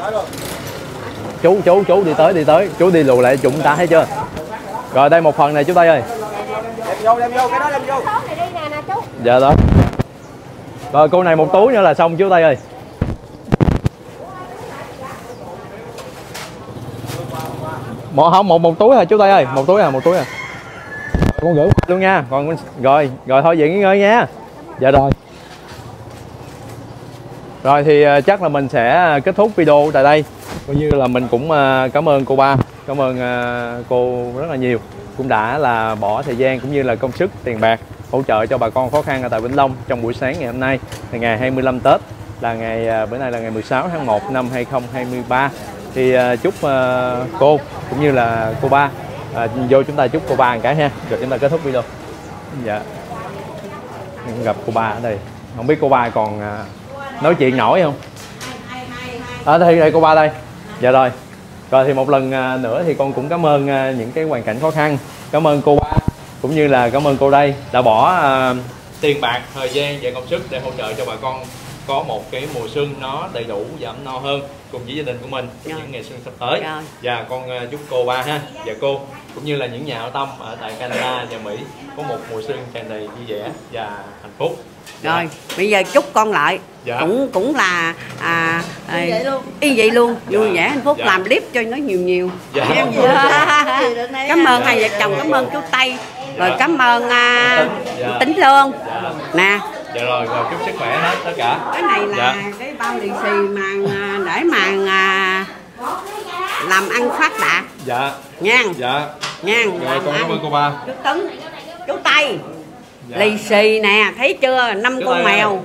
Chú đi tới, chú đi lùi lại chúng ta thấy chưa? Rồi đây một phần này chú Tây ơi. Đem vô, cái đó đem vô. Dạ đó. Rồi cô này một túi nữa là xong chú Tây ơi. Một túi hả chú Tây ơi, một túi à. Con gửi luôn nha. Còn rồi thôi vậy nghỉ ngơi nha. Dạ rồi. Rồi thì chắc là mình sẽ kết thúc video tại đây. Coi như là mình cũng cảm ơn cô ba, cảm ơn cô rất là nhiều, cũng đã là bỏ thời gian cũng như là công sức, tiền bạc hỗ trợ cho bà con khó khăn ở tại Vĩnh Long trong buổi sáng ngày hôm nay là ngày 25 Tết, là bữa nay là ngày 16 tháng 1 năm 2023. Thì chúc cô cũng như là cô ba vô chúng ta chúc cô ba một cái ha, rồi chúng ta kết thúc video. Dạ. Gặp cô ba ở đây, không biết cô ba còn nói chuyện nổi không? Đây cô ba đây. Dạ rồi. Rồi thì một lần nữa thì con cũng cảm ơn những cái hoàn cảnh khó khăn. Cảm ơn cô ba cũng như là cảm ơn cô đây đã bỏ tiền bạc, thời gian và công sức để hỗ trợ cho bà con có một cái mùa xuân nó đầy đủ và ấm no hơn cùng với gia đình của mình trong những ngày xuân sắp tới. Và con chúc cô ba ha và cô cũng như là những nhà hảo tâm ở tại Canada và Mỹ có một mùa xuân tràn đầy vui vẻ và hạnh phúc. Rồi bây giờ chúc con lại cũng là y vậy luôn vui vẻ hạnh phúc, làm clip cho nó nhiều. Cảm ơn hai vợ chồng, cảm ơn chú Tây, rồi cảm ơn Tính Lương nè. Dạ rồi chúc sức khỏe hết tất cả. Cái này là cái bao lì xì mà để mà làm ăn phát đạt. Dạ. Nha. Dạ. Nha. Rồi con cảm ơn cô ba. Chú Tấn, chú Tây. Dạ. Lì xì nè, thấy chưa? 5 con mèo.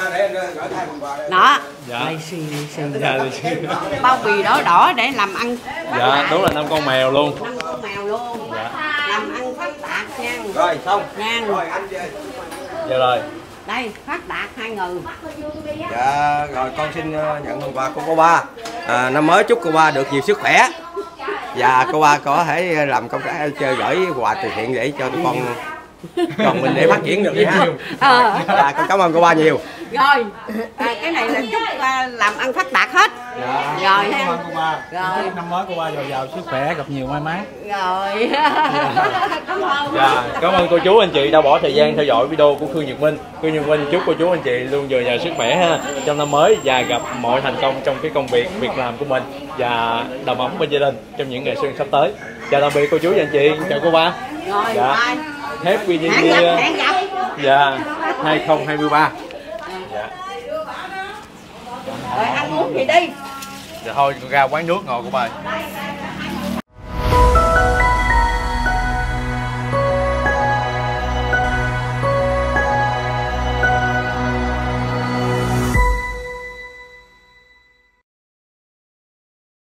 Đó. Dạ. Lì xì. Dạ, lì xì. Bao bì đỏ để làm ăn. Dạ, đúng là 5 con mèo luôn. 5 con mèo luôn. Dạ. Làm ăn phát đạt nha. Rồi xong. Nha. Rồi anh về. Dạ rồi. Đây, phát đạt 2 người. Dạ, rồi con xin nhận phần quà của cô ba. Năm mới chúc cô ba được nhiều sức khỏe Và cô ba có thể làm công tác gửi quà từ thiện để cho tụi con mình để phát triển được nha. Dạ, con cảm ơn cô ba nhiều. Rồi, cái này là chúc làm ăn phát đạt hết. Rồi Cảm ơn cô ba. Rồi. Năm mới cô ba dồi dào sức khỏe, gặp nhiều may mắn. Rồi. Cảm ơn. Dạ, cảm ơn cô chú anh chị đã bỏ thời gian theo dõi video của Khương Nhật Minh. Khương Nhật Minh chúc cô chú anh chị luôn dồi dào sức khỏe ha trong năm mới và gặp mọi thành công trong cái công việc làm của mình và đầm ấm bên gia đình trong những ngày xuân sắp tới. Chào tạm biệt cô chú và anh chị, chào cô ba. Rồi, Dạ. Happy New Year. Hẹn gặp. Dạ, 2023. Dạ. Rồi ăn uống gì đi. Dạ thôi ra quán nước ngồi cô ba.